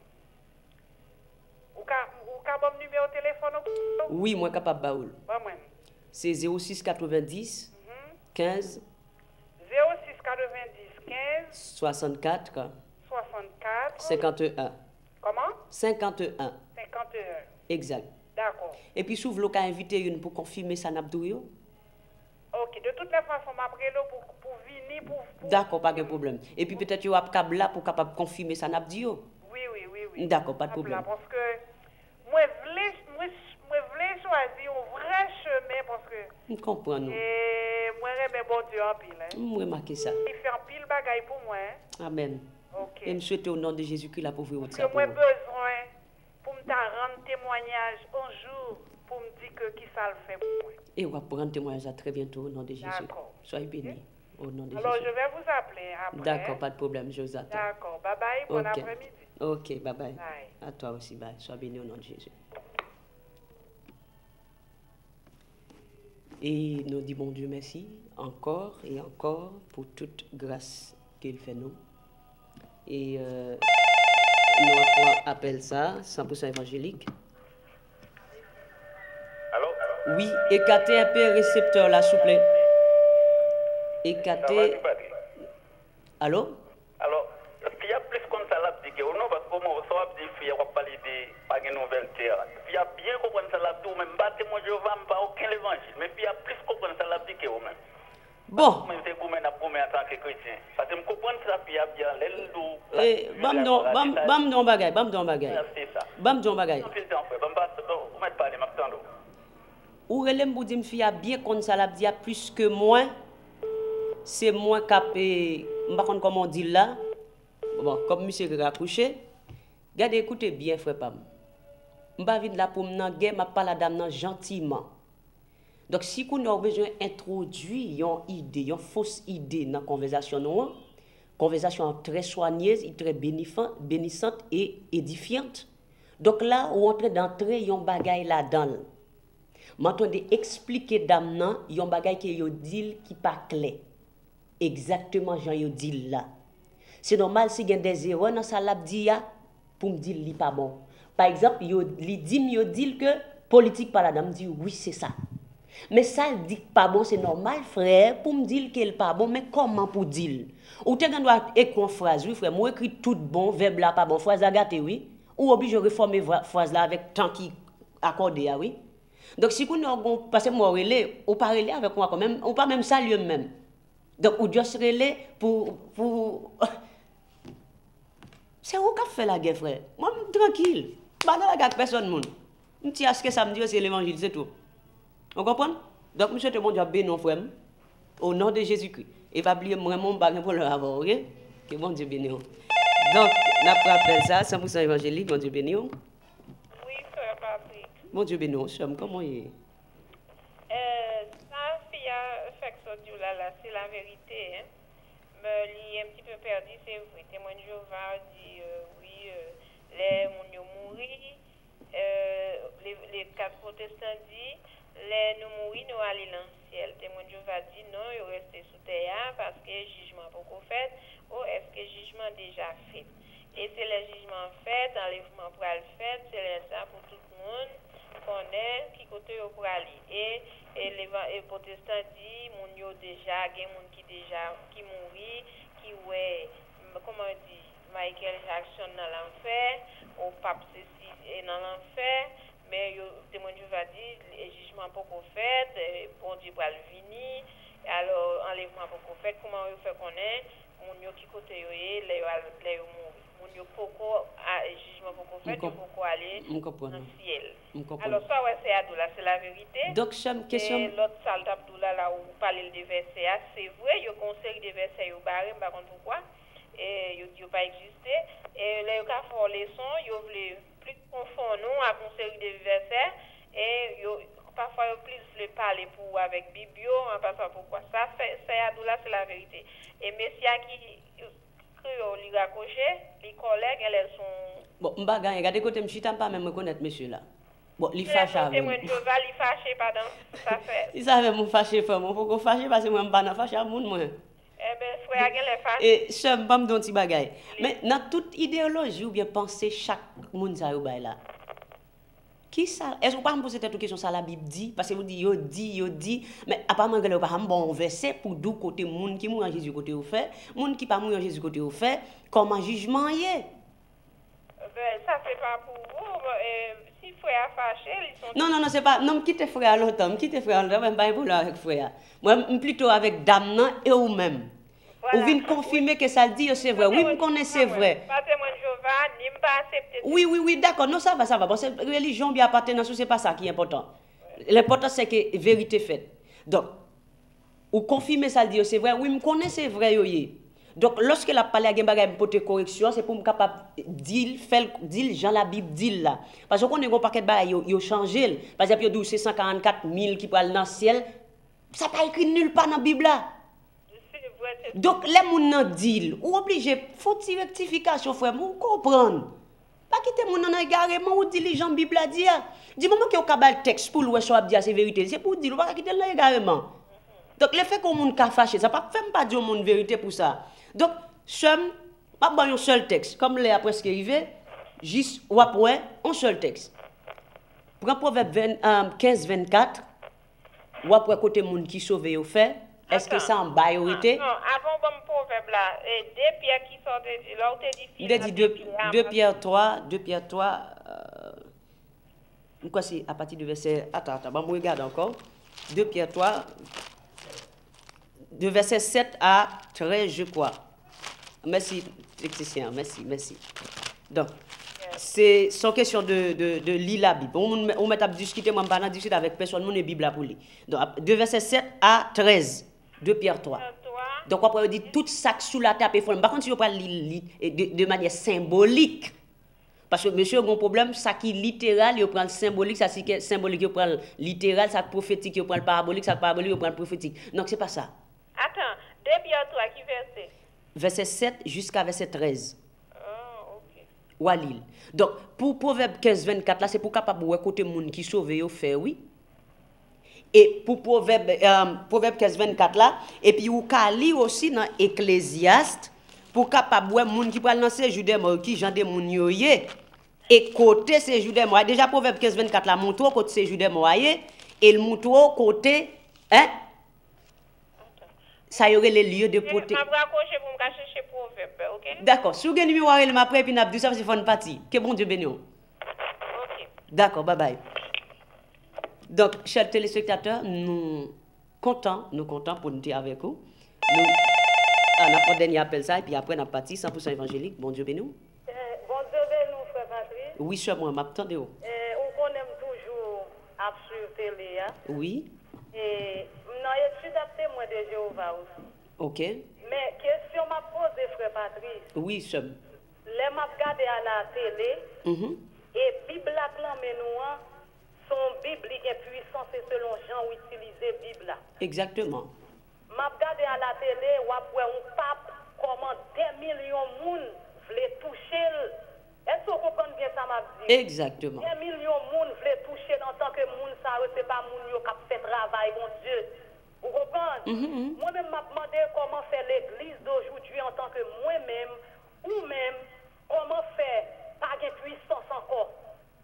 ou, ka, ou ka bon numéro de téléphone ou Oui, moi, capable de baoul. Pas moi. C'est zéro six quatre-vingt-dix, quinze, zéro six quatre-vingt-dix quinze soixante-quatre, soixante-quatre cinquante et un. Comment? cinquante et un. cinquante et un. Exact. D'accord. Et puis, souvent, l'on a invité une pour confirmer ça n'abdou. Ok, de toutes les façons, m'après pour pour venir pour. pour... D'accord, pas de problème. Et puis peut-être vous avez câble là pour capable confirmer ça n'abdio. Oui, oui, oui, oui. D'accord, pas de problème. Là, parce que moi voulais moi moi voulais choisir un vrai chemin parce que. Je comprends nous. Et moi j'aime bon Dieu en pile. Hein. Je remarquer ça. Il fait un pile bagaille pour moi. Hein. Amen. Ok. Et je souhaite au nom de Jésus-Christ la pauvreté de ça. Moi besoin pour me rendre témoignage un jour. Pour me dire que qui ça le fait pour moi. Et on va prendre témoignage à très bientôt au nom de Jésus. D'accord. Soyez bénis au nom de Alors, Jésus. je vais vous appeler après. D'accord, pas de problème, je vous attends. D'accord, bye bye, bon okay. après-midi. Ok, bye bye. Bye. À toi aussi, bye. Sois béni au nom de Jésus. Et nous disons bon Dieu merci encore et encore pour toute grâce qu'il fait nous. Et euh, nous appelons ça cent pour cent évangélique. Oui, écartez un peu le récepteur là, s'il vous plaît. Écartez. Allô? Alors, il y a plus comme ça là, parce que non, parce que moi, ça va dire qu'il y a pas l'idée, pas de nouvelle terre. Il y a bien comprendre ça là, tout même battre moi je vais pas aucun évangile, mais il y a plus comprendre ça là, parce que même. Bon. Mais c'est pour moi pour moi en tant que chrétien. Parce que me comprendre ça, il y a bien l'eau. Eh, bam don, bam bam don bagay, bam don bagay. C'est ça. Bam don bagay. Non, c'est ça en fait. Bam pas, vous m'êtes parlé maintenant. Ou relem vous dit fille a bien comme ça l'a dit plus que moi. C'est moi qui m'pa connait comment on dit là. Bon, comme monsieur qui a couché. Regardez écoutez bien frère Pam. M'pa vinn là pour m'nan guerre, m'a parler dame nan gentiment. Donc si vous avez besoin d'introduire une idée, une fausse idée dans la conversation nous, conversation très soigneuse, très bénissante et édifiante. Donc là, on entre d'entrer un bagay là-dedans. Maintenant, expliquer dame nan, yon bagay qui yo dit qui pas clair. Exactement Jean yo dit là. C'est normal si gen des erreurs dans ça l'a dit pour me dire li pas bon. Par exemple, yo li dit yo dit que politique par la dame dit oui, c'est ça. Mais ça dit pas bon, c'est normal frère pour me dire qu'elle pas bon, mais comment pour dire? Ou te gan doit écrire une phrase oui frère, moi écrit tout bon, verbe là pas bon, phrase à gâter oui. Ou obligé réformer phrase là avec temps qui accordé oui. Donc si vous n'avez pas moi relé, ou pas relé avec moi quand même, ou pas même saluer même. Donc ou juste relé pour pour c'est où qu'a fait la guerre frère. Moi tranquille. Pas dans la guerre personne monde. Un petit à ce que ça me dit c'est l'évangile c'est tout. Vous comprenez? Donc monsieur te bon Dieu béni frère au nom de Jésus-Christ. Et pas oublier vraiment pas pour le avoir, OK? Que bon Dieu béni. Donc n'a pas appel ça cent pour cent évangélique, bon Dieu béni. Oui, frère Patrick. Mon Dieu béni, comment il est? Euh, ça, fille a fait que ça, là, là, c'est la vérité. Hein. Me li un petit peu perdu, c'est vrai. Témoin de Jéhovah dit, euh, oui, euh, les gens mourent, euh, les, les quatre protestants disent, les nous mourir, nous aller dans le ciel. Témoin de Jéhovah dit, non, ils restent sous terre parce que le jugement n'est pas fait, ou est-ce que le jugement est déjà fait? Et c'est le jugement fait, l'enlèvement pour le fait, c'est ça pour tout le monde. Connaît qui côté au pour aller et et les et protestants dit mon yo déjà gen moun qui déjà qui mourit qui ouais comment on dit Michael Jackson dans l'enfer au pape ceci et dans l'enfer mais yo témoin Dieu va dire le jugement pas qu'on fait bon Dieu va le venir alors enlèvement pas qu'on fait comment on fait connaître mon yo qui côté yo et les les mourir mon yo poko à jugement pas qu'on fait poko aller dans le ciel. Alors ça ouais c'est Adoula, c'est la vérité. Donc une question et l'autre salle d'Abdoula là où vous parlez de versets, c'est vrai, il y a conseil de versets yo barré par contre pourquoi et yo dit pas existé et là yo ka faire leçon, yo voulait plus confond nous à conseil de versets et yo parfois yo plus le parler pour avec Bibio, en passant pourquoi ça fait c'est Adoula, c'est la vérité. Et messia qui créole li raccroché, les collègues elles sont bon m'pa gagner, regardez côté m'chita pas même reconnaître monsieur là. Bon, il fâche avec moi. Il fâche, pardon. Ça fait. Il savait mon fâché femme, faut qu'on fâche parce que moi m'pas na fâche à moun moi. Eh ben frère, gel les fâche. Et je m'pas me don ti bagay. Mais dans toute idéologie ou bien penser chaque moun ça yo bay là. Qui ça? Est-ce que vous pas me poser cette question ça la Bible dit parce que vous dit yo dit yo dit mais apparemment que pas un bon verset pour d'où côté moun qui mourent en Jésus côté au fait, moun qui pas mourent en Jésus côté au fait, comment jugement y est. Ben ça fait c'est pas pour vous. Euh, si frère a fâché, ils sont... Non, non, non, c'est pas... Non, je quitte frère longtemps, je quitte frère longtemps, même pas un problème avec frère. Moi, je plutôt avec dame non, et ou même. Voilà. Ou vient confirmer que ça le dit, c'est vrai. Oui, me connais, c'est vrai. Pas témoin Jéhovah, ni pas accepter. Oui, oui, oui, d'accord. Non, ça va, ça va. Bon, c'est religion, bien appartenance, c'est pas ça qui est important. L'important, c'est que vérité faite. Donc, ou confirmer ça le dit, c'est vrai. Oui, me connais, c'est vrai, oui. Donc, lorsque la parole a une correction, c'est pour me capable de dire, faire, dire, Jean la Bible dit là. Parce qu'on est un paquet de bagages, ils ont changé. Par exemple, il y a c'est cent quarante-quatre mille qui parlent dans le ciel. Ça n'a pas écrit nulle part dans la Bible là. Donc, les gens nan dit, ou obligé, faut une rectification, frère, vous comprenez. Pas quitter mon nan égarément ou dit les gens Bible a dit. Dis-moi que vous avez le texte pour le soit dire c'est vérité. C'est pour dire, pas quitter là égarément. Donc, le fait qu'on moun ka fâché, ça ne fait pas dire mon vérité pour ça. Donc, somme, pas bon un seul texte. Comme les après ce qui arrivé, juste ou après, un seul texte. Prends Proverbe quinze vingt-quatre, ou après côté moun qui sauve au fait. Est-ce que ça en priorité? Non, avant bon proverbe là, deux pierres qui sortent de là, tu dis il a dit deux Pierre trois, deux Pierre trois, euh, quoi c'est à partir du verset, attends, attends, bon, regarde encore, deux Pierre trois, de verset sept à treize, je crois. Merci, technicien, merci, merci. Donc, c'est sans question de, de, de lire la Bible. On, on met à discuter, moi, je ne discuter avec personne, on est Bible pour lire. Donc, de verset sept à treize. deux Pierre trois. Donc, après, on dit tout ça sous la table. Par contre, si on parle de, de manière symbolique, parce que monsieur a un problème, ça qui est littéral, il prend le symbolique, ça qui est symbolique, il prend le littéral, ça qui est prophétique, il prend le parabolique, ça qui est parabolique, il prend le prophétique. Donc, ce n'est pas ça. Attends, deux Pierre trois, qui verset? Verset sept jusqu'à verset treize. Oh, ok. Walil. Donc, pour Proverbe quinze vingt-quatre, là, c'est pour capable de côté monde qui sauve au fait, oui. Et pour Proverbe, euh, Proverbe quinze vingt-quatre là, et puis ou ka li aussi dans Ecclésiaste pour capable ouais moun qui pral dans séjour des morts qui gens des moun yo yé et côté séjour des morts déjà Proverbe quinze vingt-quatre là montre côté séjour des morts et le montre côté hein ça y aurait les lieux de protection. Je vais raccrocher pour me chercher Proverbe, OK? D'accord, si vous avez numéro elle m'après puis n'a dit ça c'est fun partie. Que bon Dieu bénisse. OK. D'accord, bye bye. Donc, chers téléspectateurs, nous comptons, nous comptons pour nous dire avec vous. Nous, on a pris dernier appel ça, et puis après, on a parti cent pour cent évangélique. Bon Dieu bénisse. Euh, bon Dieu bénisse, frère Patrice. Oui, cher moi, m'attendez. Euh, on connaît toujours à suivre télé. Hein? Oui. Et dans l'étude à témoin de Jéhovah aussi. Ok. Mais question m'a posée, frère Patrice. Oui, cher. Les m'a regardé à la télé, Mm-hmm. et Bible a clamé nous. Son biblique et puissance et selon Jean ou utiliser Bible. Exactement. M'a regardé à la télé ou après un pape comment des millions de monde voulaient toucher. Est-ce que vous comprenez bien ça m'a dit? Exactement. Des millions de monde voulaient toucher en tant que monde ça c'est pas monde qui a fait travail mon Dieu. Vous comprenez? Mm-hmm. Moi-même m'a demandé comment faire l'église d'aujourd'hui en tant que moi-même ou même comment faire pas de puissance encore.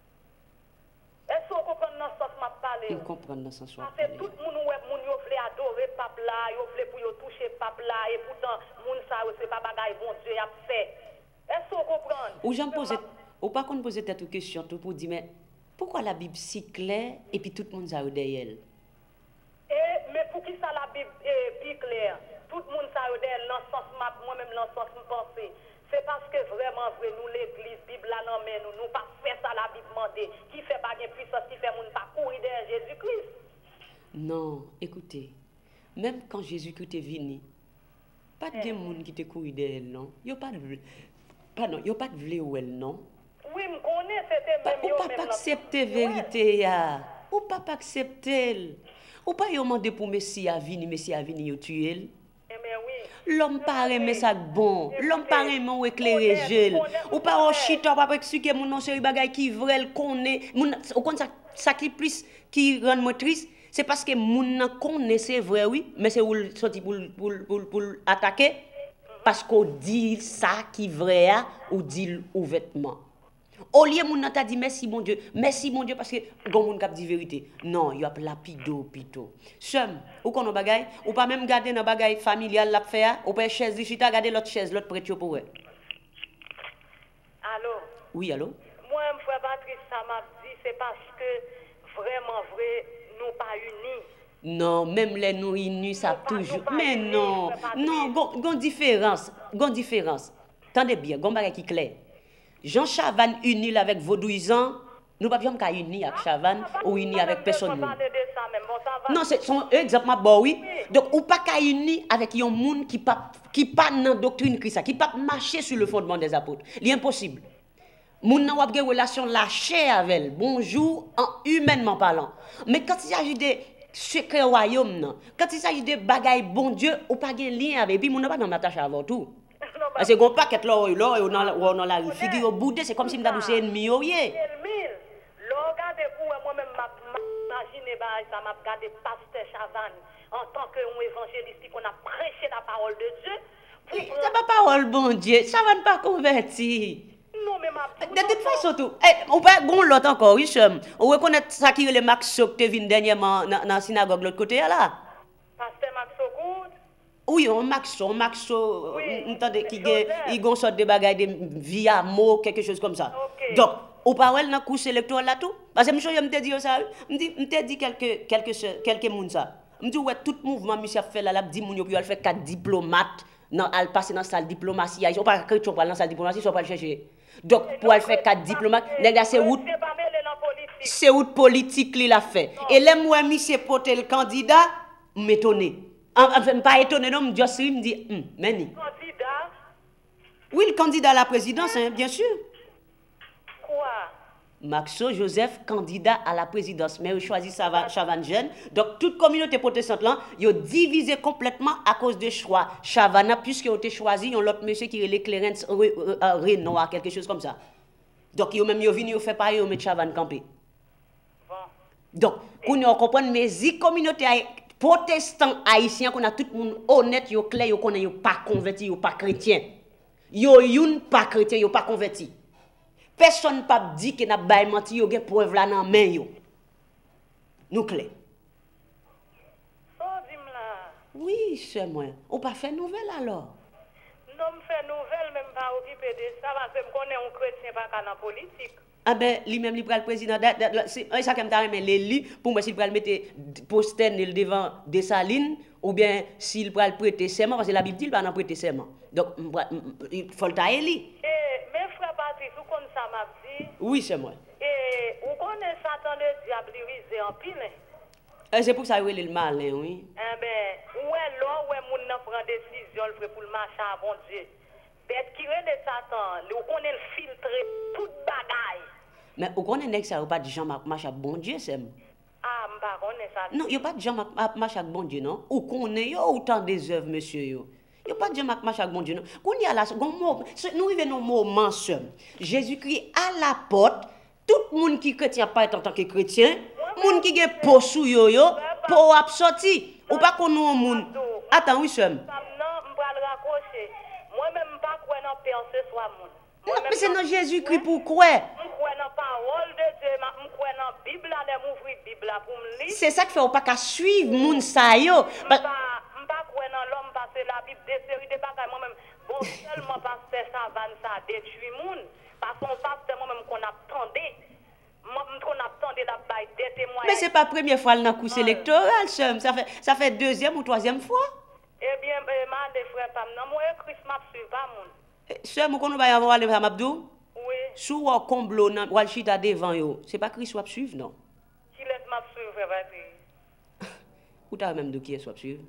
Est-ce que vous comprenez dans ce sens m'a parlé? Vous comprenez dans ce sens. Parce que tout le monde veut adorer pape là, il veut pour toucher pape là, et pourtant, moun ça c'est pas bagaille bon Dieu a fait. Est-ce que vous comprenez? Ou j'en pose, ou pas qu'on pose peut-être une question pour dire, mais pourquoi la Bible si claire et puis tout le monde ça derrière elle? Et, mais pour qui ça la Bible est plus claire? Tout le monde ça derrière dans le sens moi-même dans le sens me penser. C'est parce que vraiment vrai nous l'église Bible là non mais nous nous pas faire ça la Bible demandé qui fait pas de puissance qui fait moun pas courir derrière Jésus-Christ. Non, écoutez, même quand Jésus-Christ est venu, pas de monde qui te courir derrière elle non. Yo pas de pardon, yo pas de vle ou elle non. Oui, me connais c'était même yo. Ou pas accepter vérité ya. Ou pas accepter. Ou pas yo demander pour Messie à venir, Messie à venir yo tuer elle. L'homme paraît mais ça bon, l'homme paraît mais ou éclairer gel. Ou pas au chita pas expliquer mon non série bagay qui vrai connaît, mon au compte ça ça qui plus qui rend moi triste, c'est parce que mon connaît c'est vrai oui, mais c'est ou sorti pour pour pour pour attaquer parce qu'on dit ça qui vrai ou dit ouvertement. Au lieu moun t'a dit merci mon Dieu, merci mon Dieu parce que gon moun k'ap dit vérité. Non, y a lapido pito. Sem, ou kono bagay, ou pas même garder dans bagay familial l'a faire, ou pas chaise chita garder l'autre chaise, l'autre prête pour eux. Allô? Oui, allô? Moi ça m'a dit, c'est parce que vraiment vrai, nous pas unis. Non, même les nous unis, ça Nous pas- toujours. nous pas Mais unis, non, frère non, Patrice. gon différence, gon différence. Tendez bien, gon bagay qui clair. Jean Chavan uni là avec vaudouisant, nous pas jamais uni avec Chavan ou uni avec personne. On moun. parler de ça même, bon, ça va. Non, c'est son exemple bon oui. Donc ou pas qu'à uni avec un monde qui pas qui pas dans doctrine Christ, qui pas marcher sur le fondement des apôtres. C'est impossible. Moun nan wap gen relation la chair avec elle. Bonjour en humainement parlant. Mais quand il s'agit de secret royaume nan, quand il s'agit de bagaille bon Dieu, ou pas gen lien avec puis moun nan pas dans attache avant tout. Parce que gon paquet là là ou dans ou dans la rue figure boudé, c'est comme si m'ta c'est ennemi yo yé. mille. L'on regarde pour moi-même, m'imagine, ça m'a regardé pasteur Chavan en tant qu'un évangéliste qu'on a prêché la parole de Dieu. Pour C'est pas parole bon Dieu, ça va pas convertir. non, mais ma De toute façon tout, eh, on pas gon l'autre encore, oui, chum. On reconnaît ça qui le Max Sok te vinn dernièrement dans la synagogue l'autre côté là. pasteur Max Ogoud, Oui, on Maxo, on Maxo, Oui, entendez, qui Joseph. il gon sorte de bagaille de via mot, quelque chose comme ça. Ok. Donc, au parole dans cours électoral là tout, parce que monsieur me te dit ça, me dit me te dit quelques quelques quelques moun ça. Me dit ouais tout mouvement monsieur fait là, là dit moun yo puis al fait quatre diplomates, nan al passer dans salle diplomatie, ils ont pas chrétien pour dans salle diplomatie, ils sont pas le chercher. Donc pour al faire quatre diplomates, nèg là c'est route c'est pas mêlé dans la politique. c'est route politique li la fait. Et les moi monsieur porter le candidat, m'étonner. Enfin, pas étonné, non, Dios me dit, hum, mais ni. Candidat, Oui, le candidat à la présidence, hein, bien sûr. quoi? Maxo Joseph, candidat à la présidence. Mais il choisit Chavan Jeune. Donc, toute communauté protestante, là, ils ont divisé complètement à cause de choix. Chavana, puisqu'ils ont été choisis, ils ont l'autre monsieur qui est le Clarence Renoir, quelque chose comme ça. Donc, ils ont même venu, ils ont fait pareil, ils ont mis Chavan campé. Bon. Donc, on comprend, mais si communauté protestant haïtien qu'on a tout le monde honnête, yo clair, yo connaît yo pas converti, yo pas chrétien. Yo youn pas chrétien, yo pas converti. Personne pas dit que n'a bay menti yo gen preuve là nan main yo. Nous clair. So dim là. Oui, c'est moi. On pas fait nouvelle alors. Non, me fait nouvelle, même pas occupé de ça, parce que je connais un chrétien pas qu'à la politique. Ah ben, lui-même, il le président, c'est ça qui me mais l'élu, pour moi, s'il le mettre poster devant Dessalines, ou bien s'il le prêter serment, parce que la Bible dit qu'il va prêter serment. Donc, il faut le tailler. Et mes frères Patrice, vous connaissez ça m'a dit? Oui, c'est moi. Et vous connaissez Satan le diable, il risé en pile? Et c'est pour ça qu'il est le malin, oui. Eh bien, où est là, où est moun nan prend décision pour le marcher à bon Dieu? Bête qui est Satan, vous connaissez le filtrer toute bagaille. Mais vous connaissez que ça, vous pas de gens marche à bon Dieu, c'est Ah, je ne connais pas ça. non, il n'y a pas de gens marche à bon Dieu, non? Ou connaissez autant des œuvres, monsieur, yo. Il n'y a pas de gens marche à bon Dieu, non? Qu'on y a là, nous vivons un moment seul. Jésus-Christ à la porte, tout le monde qui est chrétien pas en tant que chrétien, le monde qui est pour sou yo yo, pour absorti. Ou pas qu'on nous monde. Attends, oui, seul. Non, je vais le raccrocher. Moi-même, pas quoi non père ce soit moun. Non, mais c'est dans Jésus-Christ pour quoi? Je crois dans la parole de Dieu, je crois dans la Bible, je m'ouvrir la Bible pour me lire. C'est ça qui fait ou pas qu'à suivre moun sa yo. Je ne pas croire dans l'homme parce que la Bible des séries de bagages moi-même. Bon, seulement pasteur Chavan ça détruit moun. Parce qu'on pasteur moi-même qu'on attendait. Moi-même qu'on attendait la baille des témoins. Mais c'est pas la première fois dans le cours électoral, ça fait ça fait deuxième ou troisième fois. Eh bien, ma des frères Pam, non, moi Christ m'a suivi pas moun. Sœur, mon qu'on va avoir aller à Mabdou. Oui. Sous un comble nan wal chita devant yo. C'est pas Christ soit suivre non. Qui laisse m'a suivi frère Patrice? Ou t'as même de qui est soit suivre.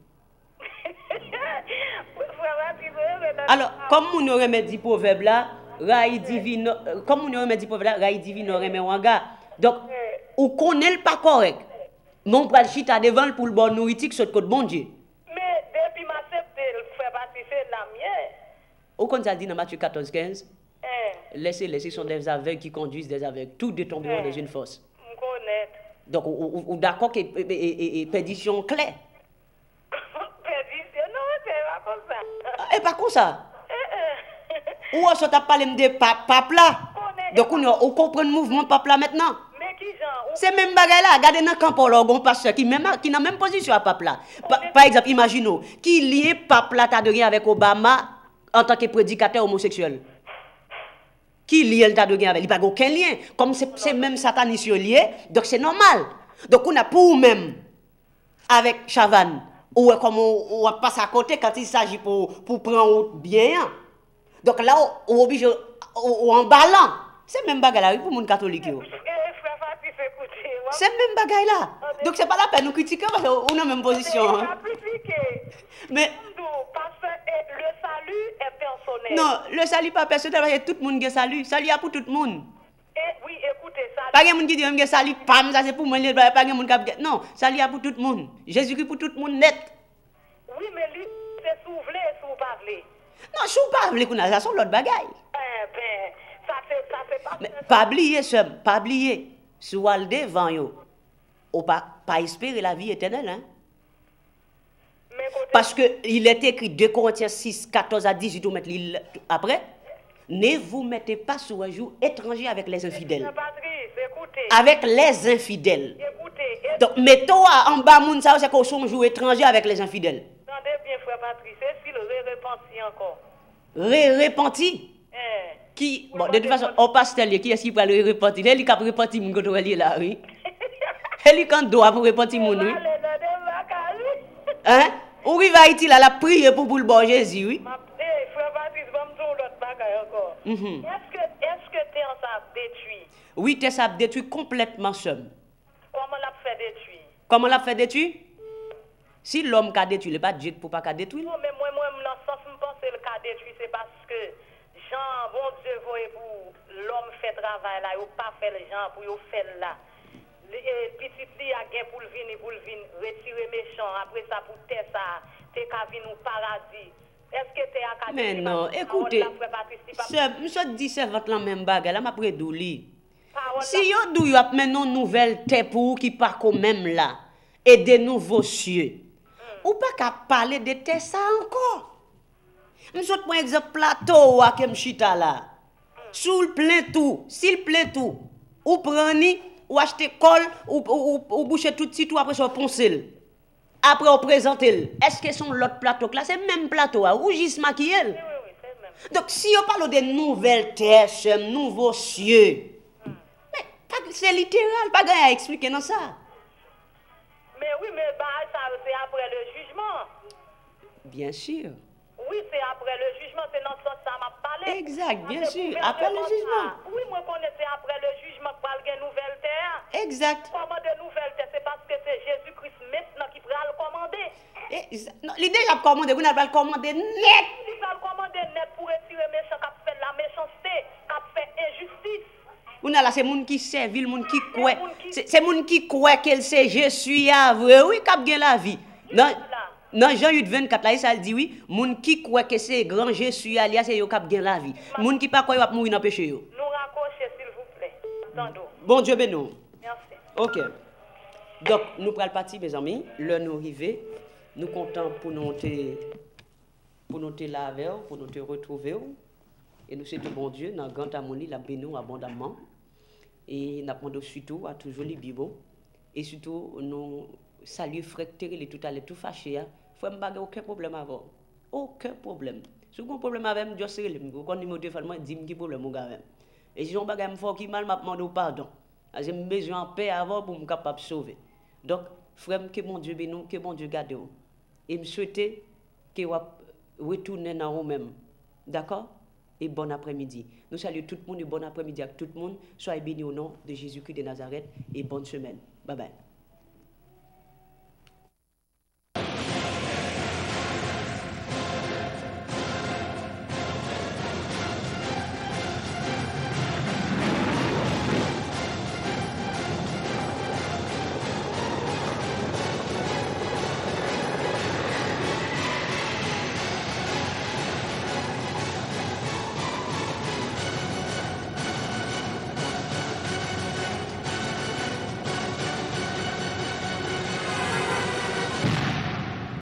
Frère Patrice, Alors, comme on aurait dit proverbe là, raï divine, comme on aurait dit proverbe là, raï divine aurait mis wanga. Donc, ou connaît le pas correct. Non pral chita devant pour le bon nourriture sur côté bon Dieu. mais depuis m'accepter frère Patrice c'est la mienne. Ou comme ça dit dans Matthieu quatorze quinze, Eh, laissez les sont des aveugles qui conduisent des aveugles. Tous détomberont dans une fosse. me connaître. Donc, ou, ou, ou d'accord que et, et, et, perdition claire. Perdition, non, c'est pas comme ça. Et pas comme ça. Eh, eh. Ou on s'est parlé de pape, pape là. Donc, on, on comprend le mouvement pape là maintenant. Mais qui genre? C'est même bagaille là. Regardez dans le camp pour l'orgon pasteur qui même qui n'a même position à pape là. Pa, par exemple, imaginons qui lié pape là t'as de rien avec Obama en tant que prédicateur homosexuel. Qui lié le tas de gain avec? Il n'y a pas aucun lien. Comme c'est même satanisme lié, donc c'est normal. Donc on a pour même avec Chavannes, ou comme on, on passe à côté quand il s'agit pour, pour prendre bien. Donc là, on est obligé, on en ballant. C'est même bagaille là pour les catholiques. C'est même bagaille là. Donc c'est pas la peine de nous critiquer parce qu'on a la même position. Hein. Mais le salut est personnel. Non, le salut n'est pas personnel, parce que tout le monde a salut. Salut est pour tout le monde. Et, oui, écoutez, salut. Pas de monde qui dit que salut, pam, ça c'est pour moi, pas de monde qui non, salut est pour tout le monde. Jésus-Christ pour tout le monde net. Oui, mais lui, c'est soufflé, sous parler. Non, je ne pas parler, ça sont l'autre bagaille. Eh ben, ça c'est ça c'est pas. Mais pas oublier, ça, pas oublier. Si vous allez devant, ou pas, pas espérer la vie éternelle, hein. Parce qu'il est écrit deux Corinthiens six, quatorze à dix-huit, vous mettez après. Ne vous mettez pas sur un jour étranger avec les infidèles. Avec les infidèles. Écoutez, donc, mettez-toi en bas, moun ça, c'est qu'on soit un jour étranger avec les infidèles. Attendez bien, frère Patrice, c'est s'il ré-repenti encore. Ré-repenti? Eh. Qui, bon, de toute façon, au pasteur, qui est-ce qui peut le repentir? Elle qui a repenti mon côté est là, oui. Elle qui doit pour repentir mon, oui. Hein? Ou va Haïti là, la prière pour le bon Jésus, oui. Eh, frère Patrice, va me dire l'autre bagaille encore. Mm-hmm. Est-ce que, est-ce que t'es en ça détruit? Oui, t'es ça détruit complètement seul. Comment l'a fait détruire? Comment l'a fait détruire? Si l'homme a détruit, il n'est pas Dieu pour pas détruire. Non, mais moi, moi, dans le sens, je pense que le cas détruit, c'est parce que Jean, bon Dieu, voyez pour l'homme fait travail là, il pas fait le genre pour il fait là. Petit li a gain pour le venir, pour le venir, retirer méchant, après ça pour te ça, te ka vin au paradis. Est-ce que t'es à mais non, écoutez, monsieur dit c'est votre la même bagarre, là m'a près douli. Si yo dou yo ap maintenant nouvelle terre pour qui pas comme même là et des nouveaux cieux. Ou pas qu'à parler de terre ça encore. Monsieur prend exemple plateau à kem chita là. Sous le plein tout, s'il plein tout, ou prendre ou acheter colle ou ou, ou boucher tout petit tout après ça poncer. Après on présente est-ce que son l'autre plateau là c'est même plateau à rougis maquillé. Oui, oui, oui, c'est même. Donc si on parle de nouvelles terres, nouveaux cieux. Hmm. Mais c'est littéral, pas grand à expliquer dans ça. Mais oui, mais bah ça c'est après le jugement. Bien sûr. Oui, c'est après le jugement, c'est dans ce sens ça m'a parlé. Exact, bien sûr, après le jugement. Oui, moi connais c'est après le jugement pour aller une nouvelle terre. Exact. Comment de nouvelle terre, c'est parce que c'est Jésus-Christ maintenant qui va le commander. L'idée a commandé, vous n'avez pas le commandé net. Il va le commander net pour retirer méchant qui a fait la méchanceté, qui a fait injustice. Vous n'avez là c'est monde qui servit, le monde qui croit. C'est monde qui croit qu'elle sait je suis à vrai, oui, qui a gagné la vie. Non. Dans Jean huit vingt-quatre, là, ça dit oui, moun qui croit que c'est grand Jésus alias c'est yo k'ap gen la vie. Moun qui pas croit yo va mourir dans péché yo. Nous raccrocher s'il vous plaît. Attendons. Bon Dieu bénisse. Merci. OK. Donc nous pral partir mes amis, l'heure nous arrivé, nous comptons pour nous te pour nous te laver, pour nous te retrouver et nous c'est bon Dieu dans grand harmonie la bénisse abondamment et n'a demandé surtout à toujours les bibos et surtout nous salut frère Terry tout à l'heure tout fâché frère m'pa aucun problème avant aucun problème si vous avez un problème avec moi je serai le quand numéro de téléphone moi dis qui problème mon gars et si on bagage me fort qui mal m'a demandé pardon j'ai besoin de paix avant pour me capable sauver donc frère que mon Dieu bénisse que mon Dieu garde et me souhaiter que vous retourner dans vous même d'accord et bon après-midi nous saluons tout le monde et bon après-midi à tout le monde soyez bénis au nom de Jésus-Christ de Nazareth et bonne semaine bye bye.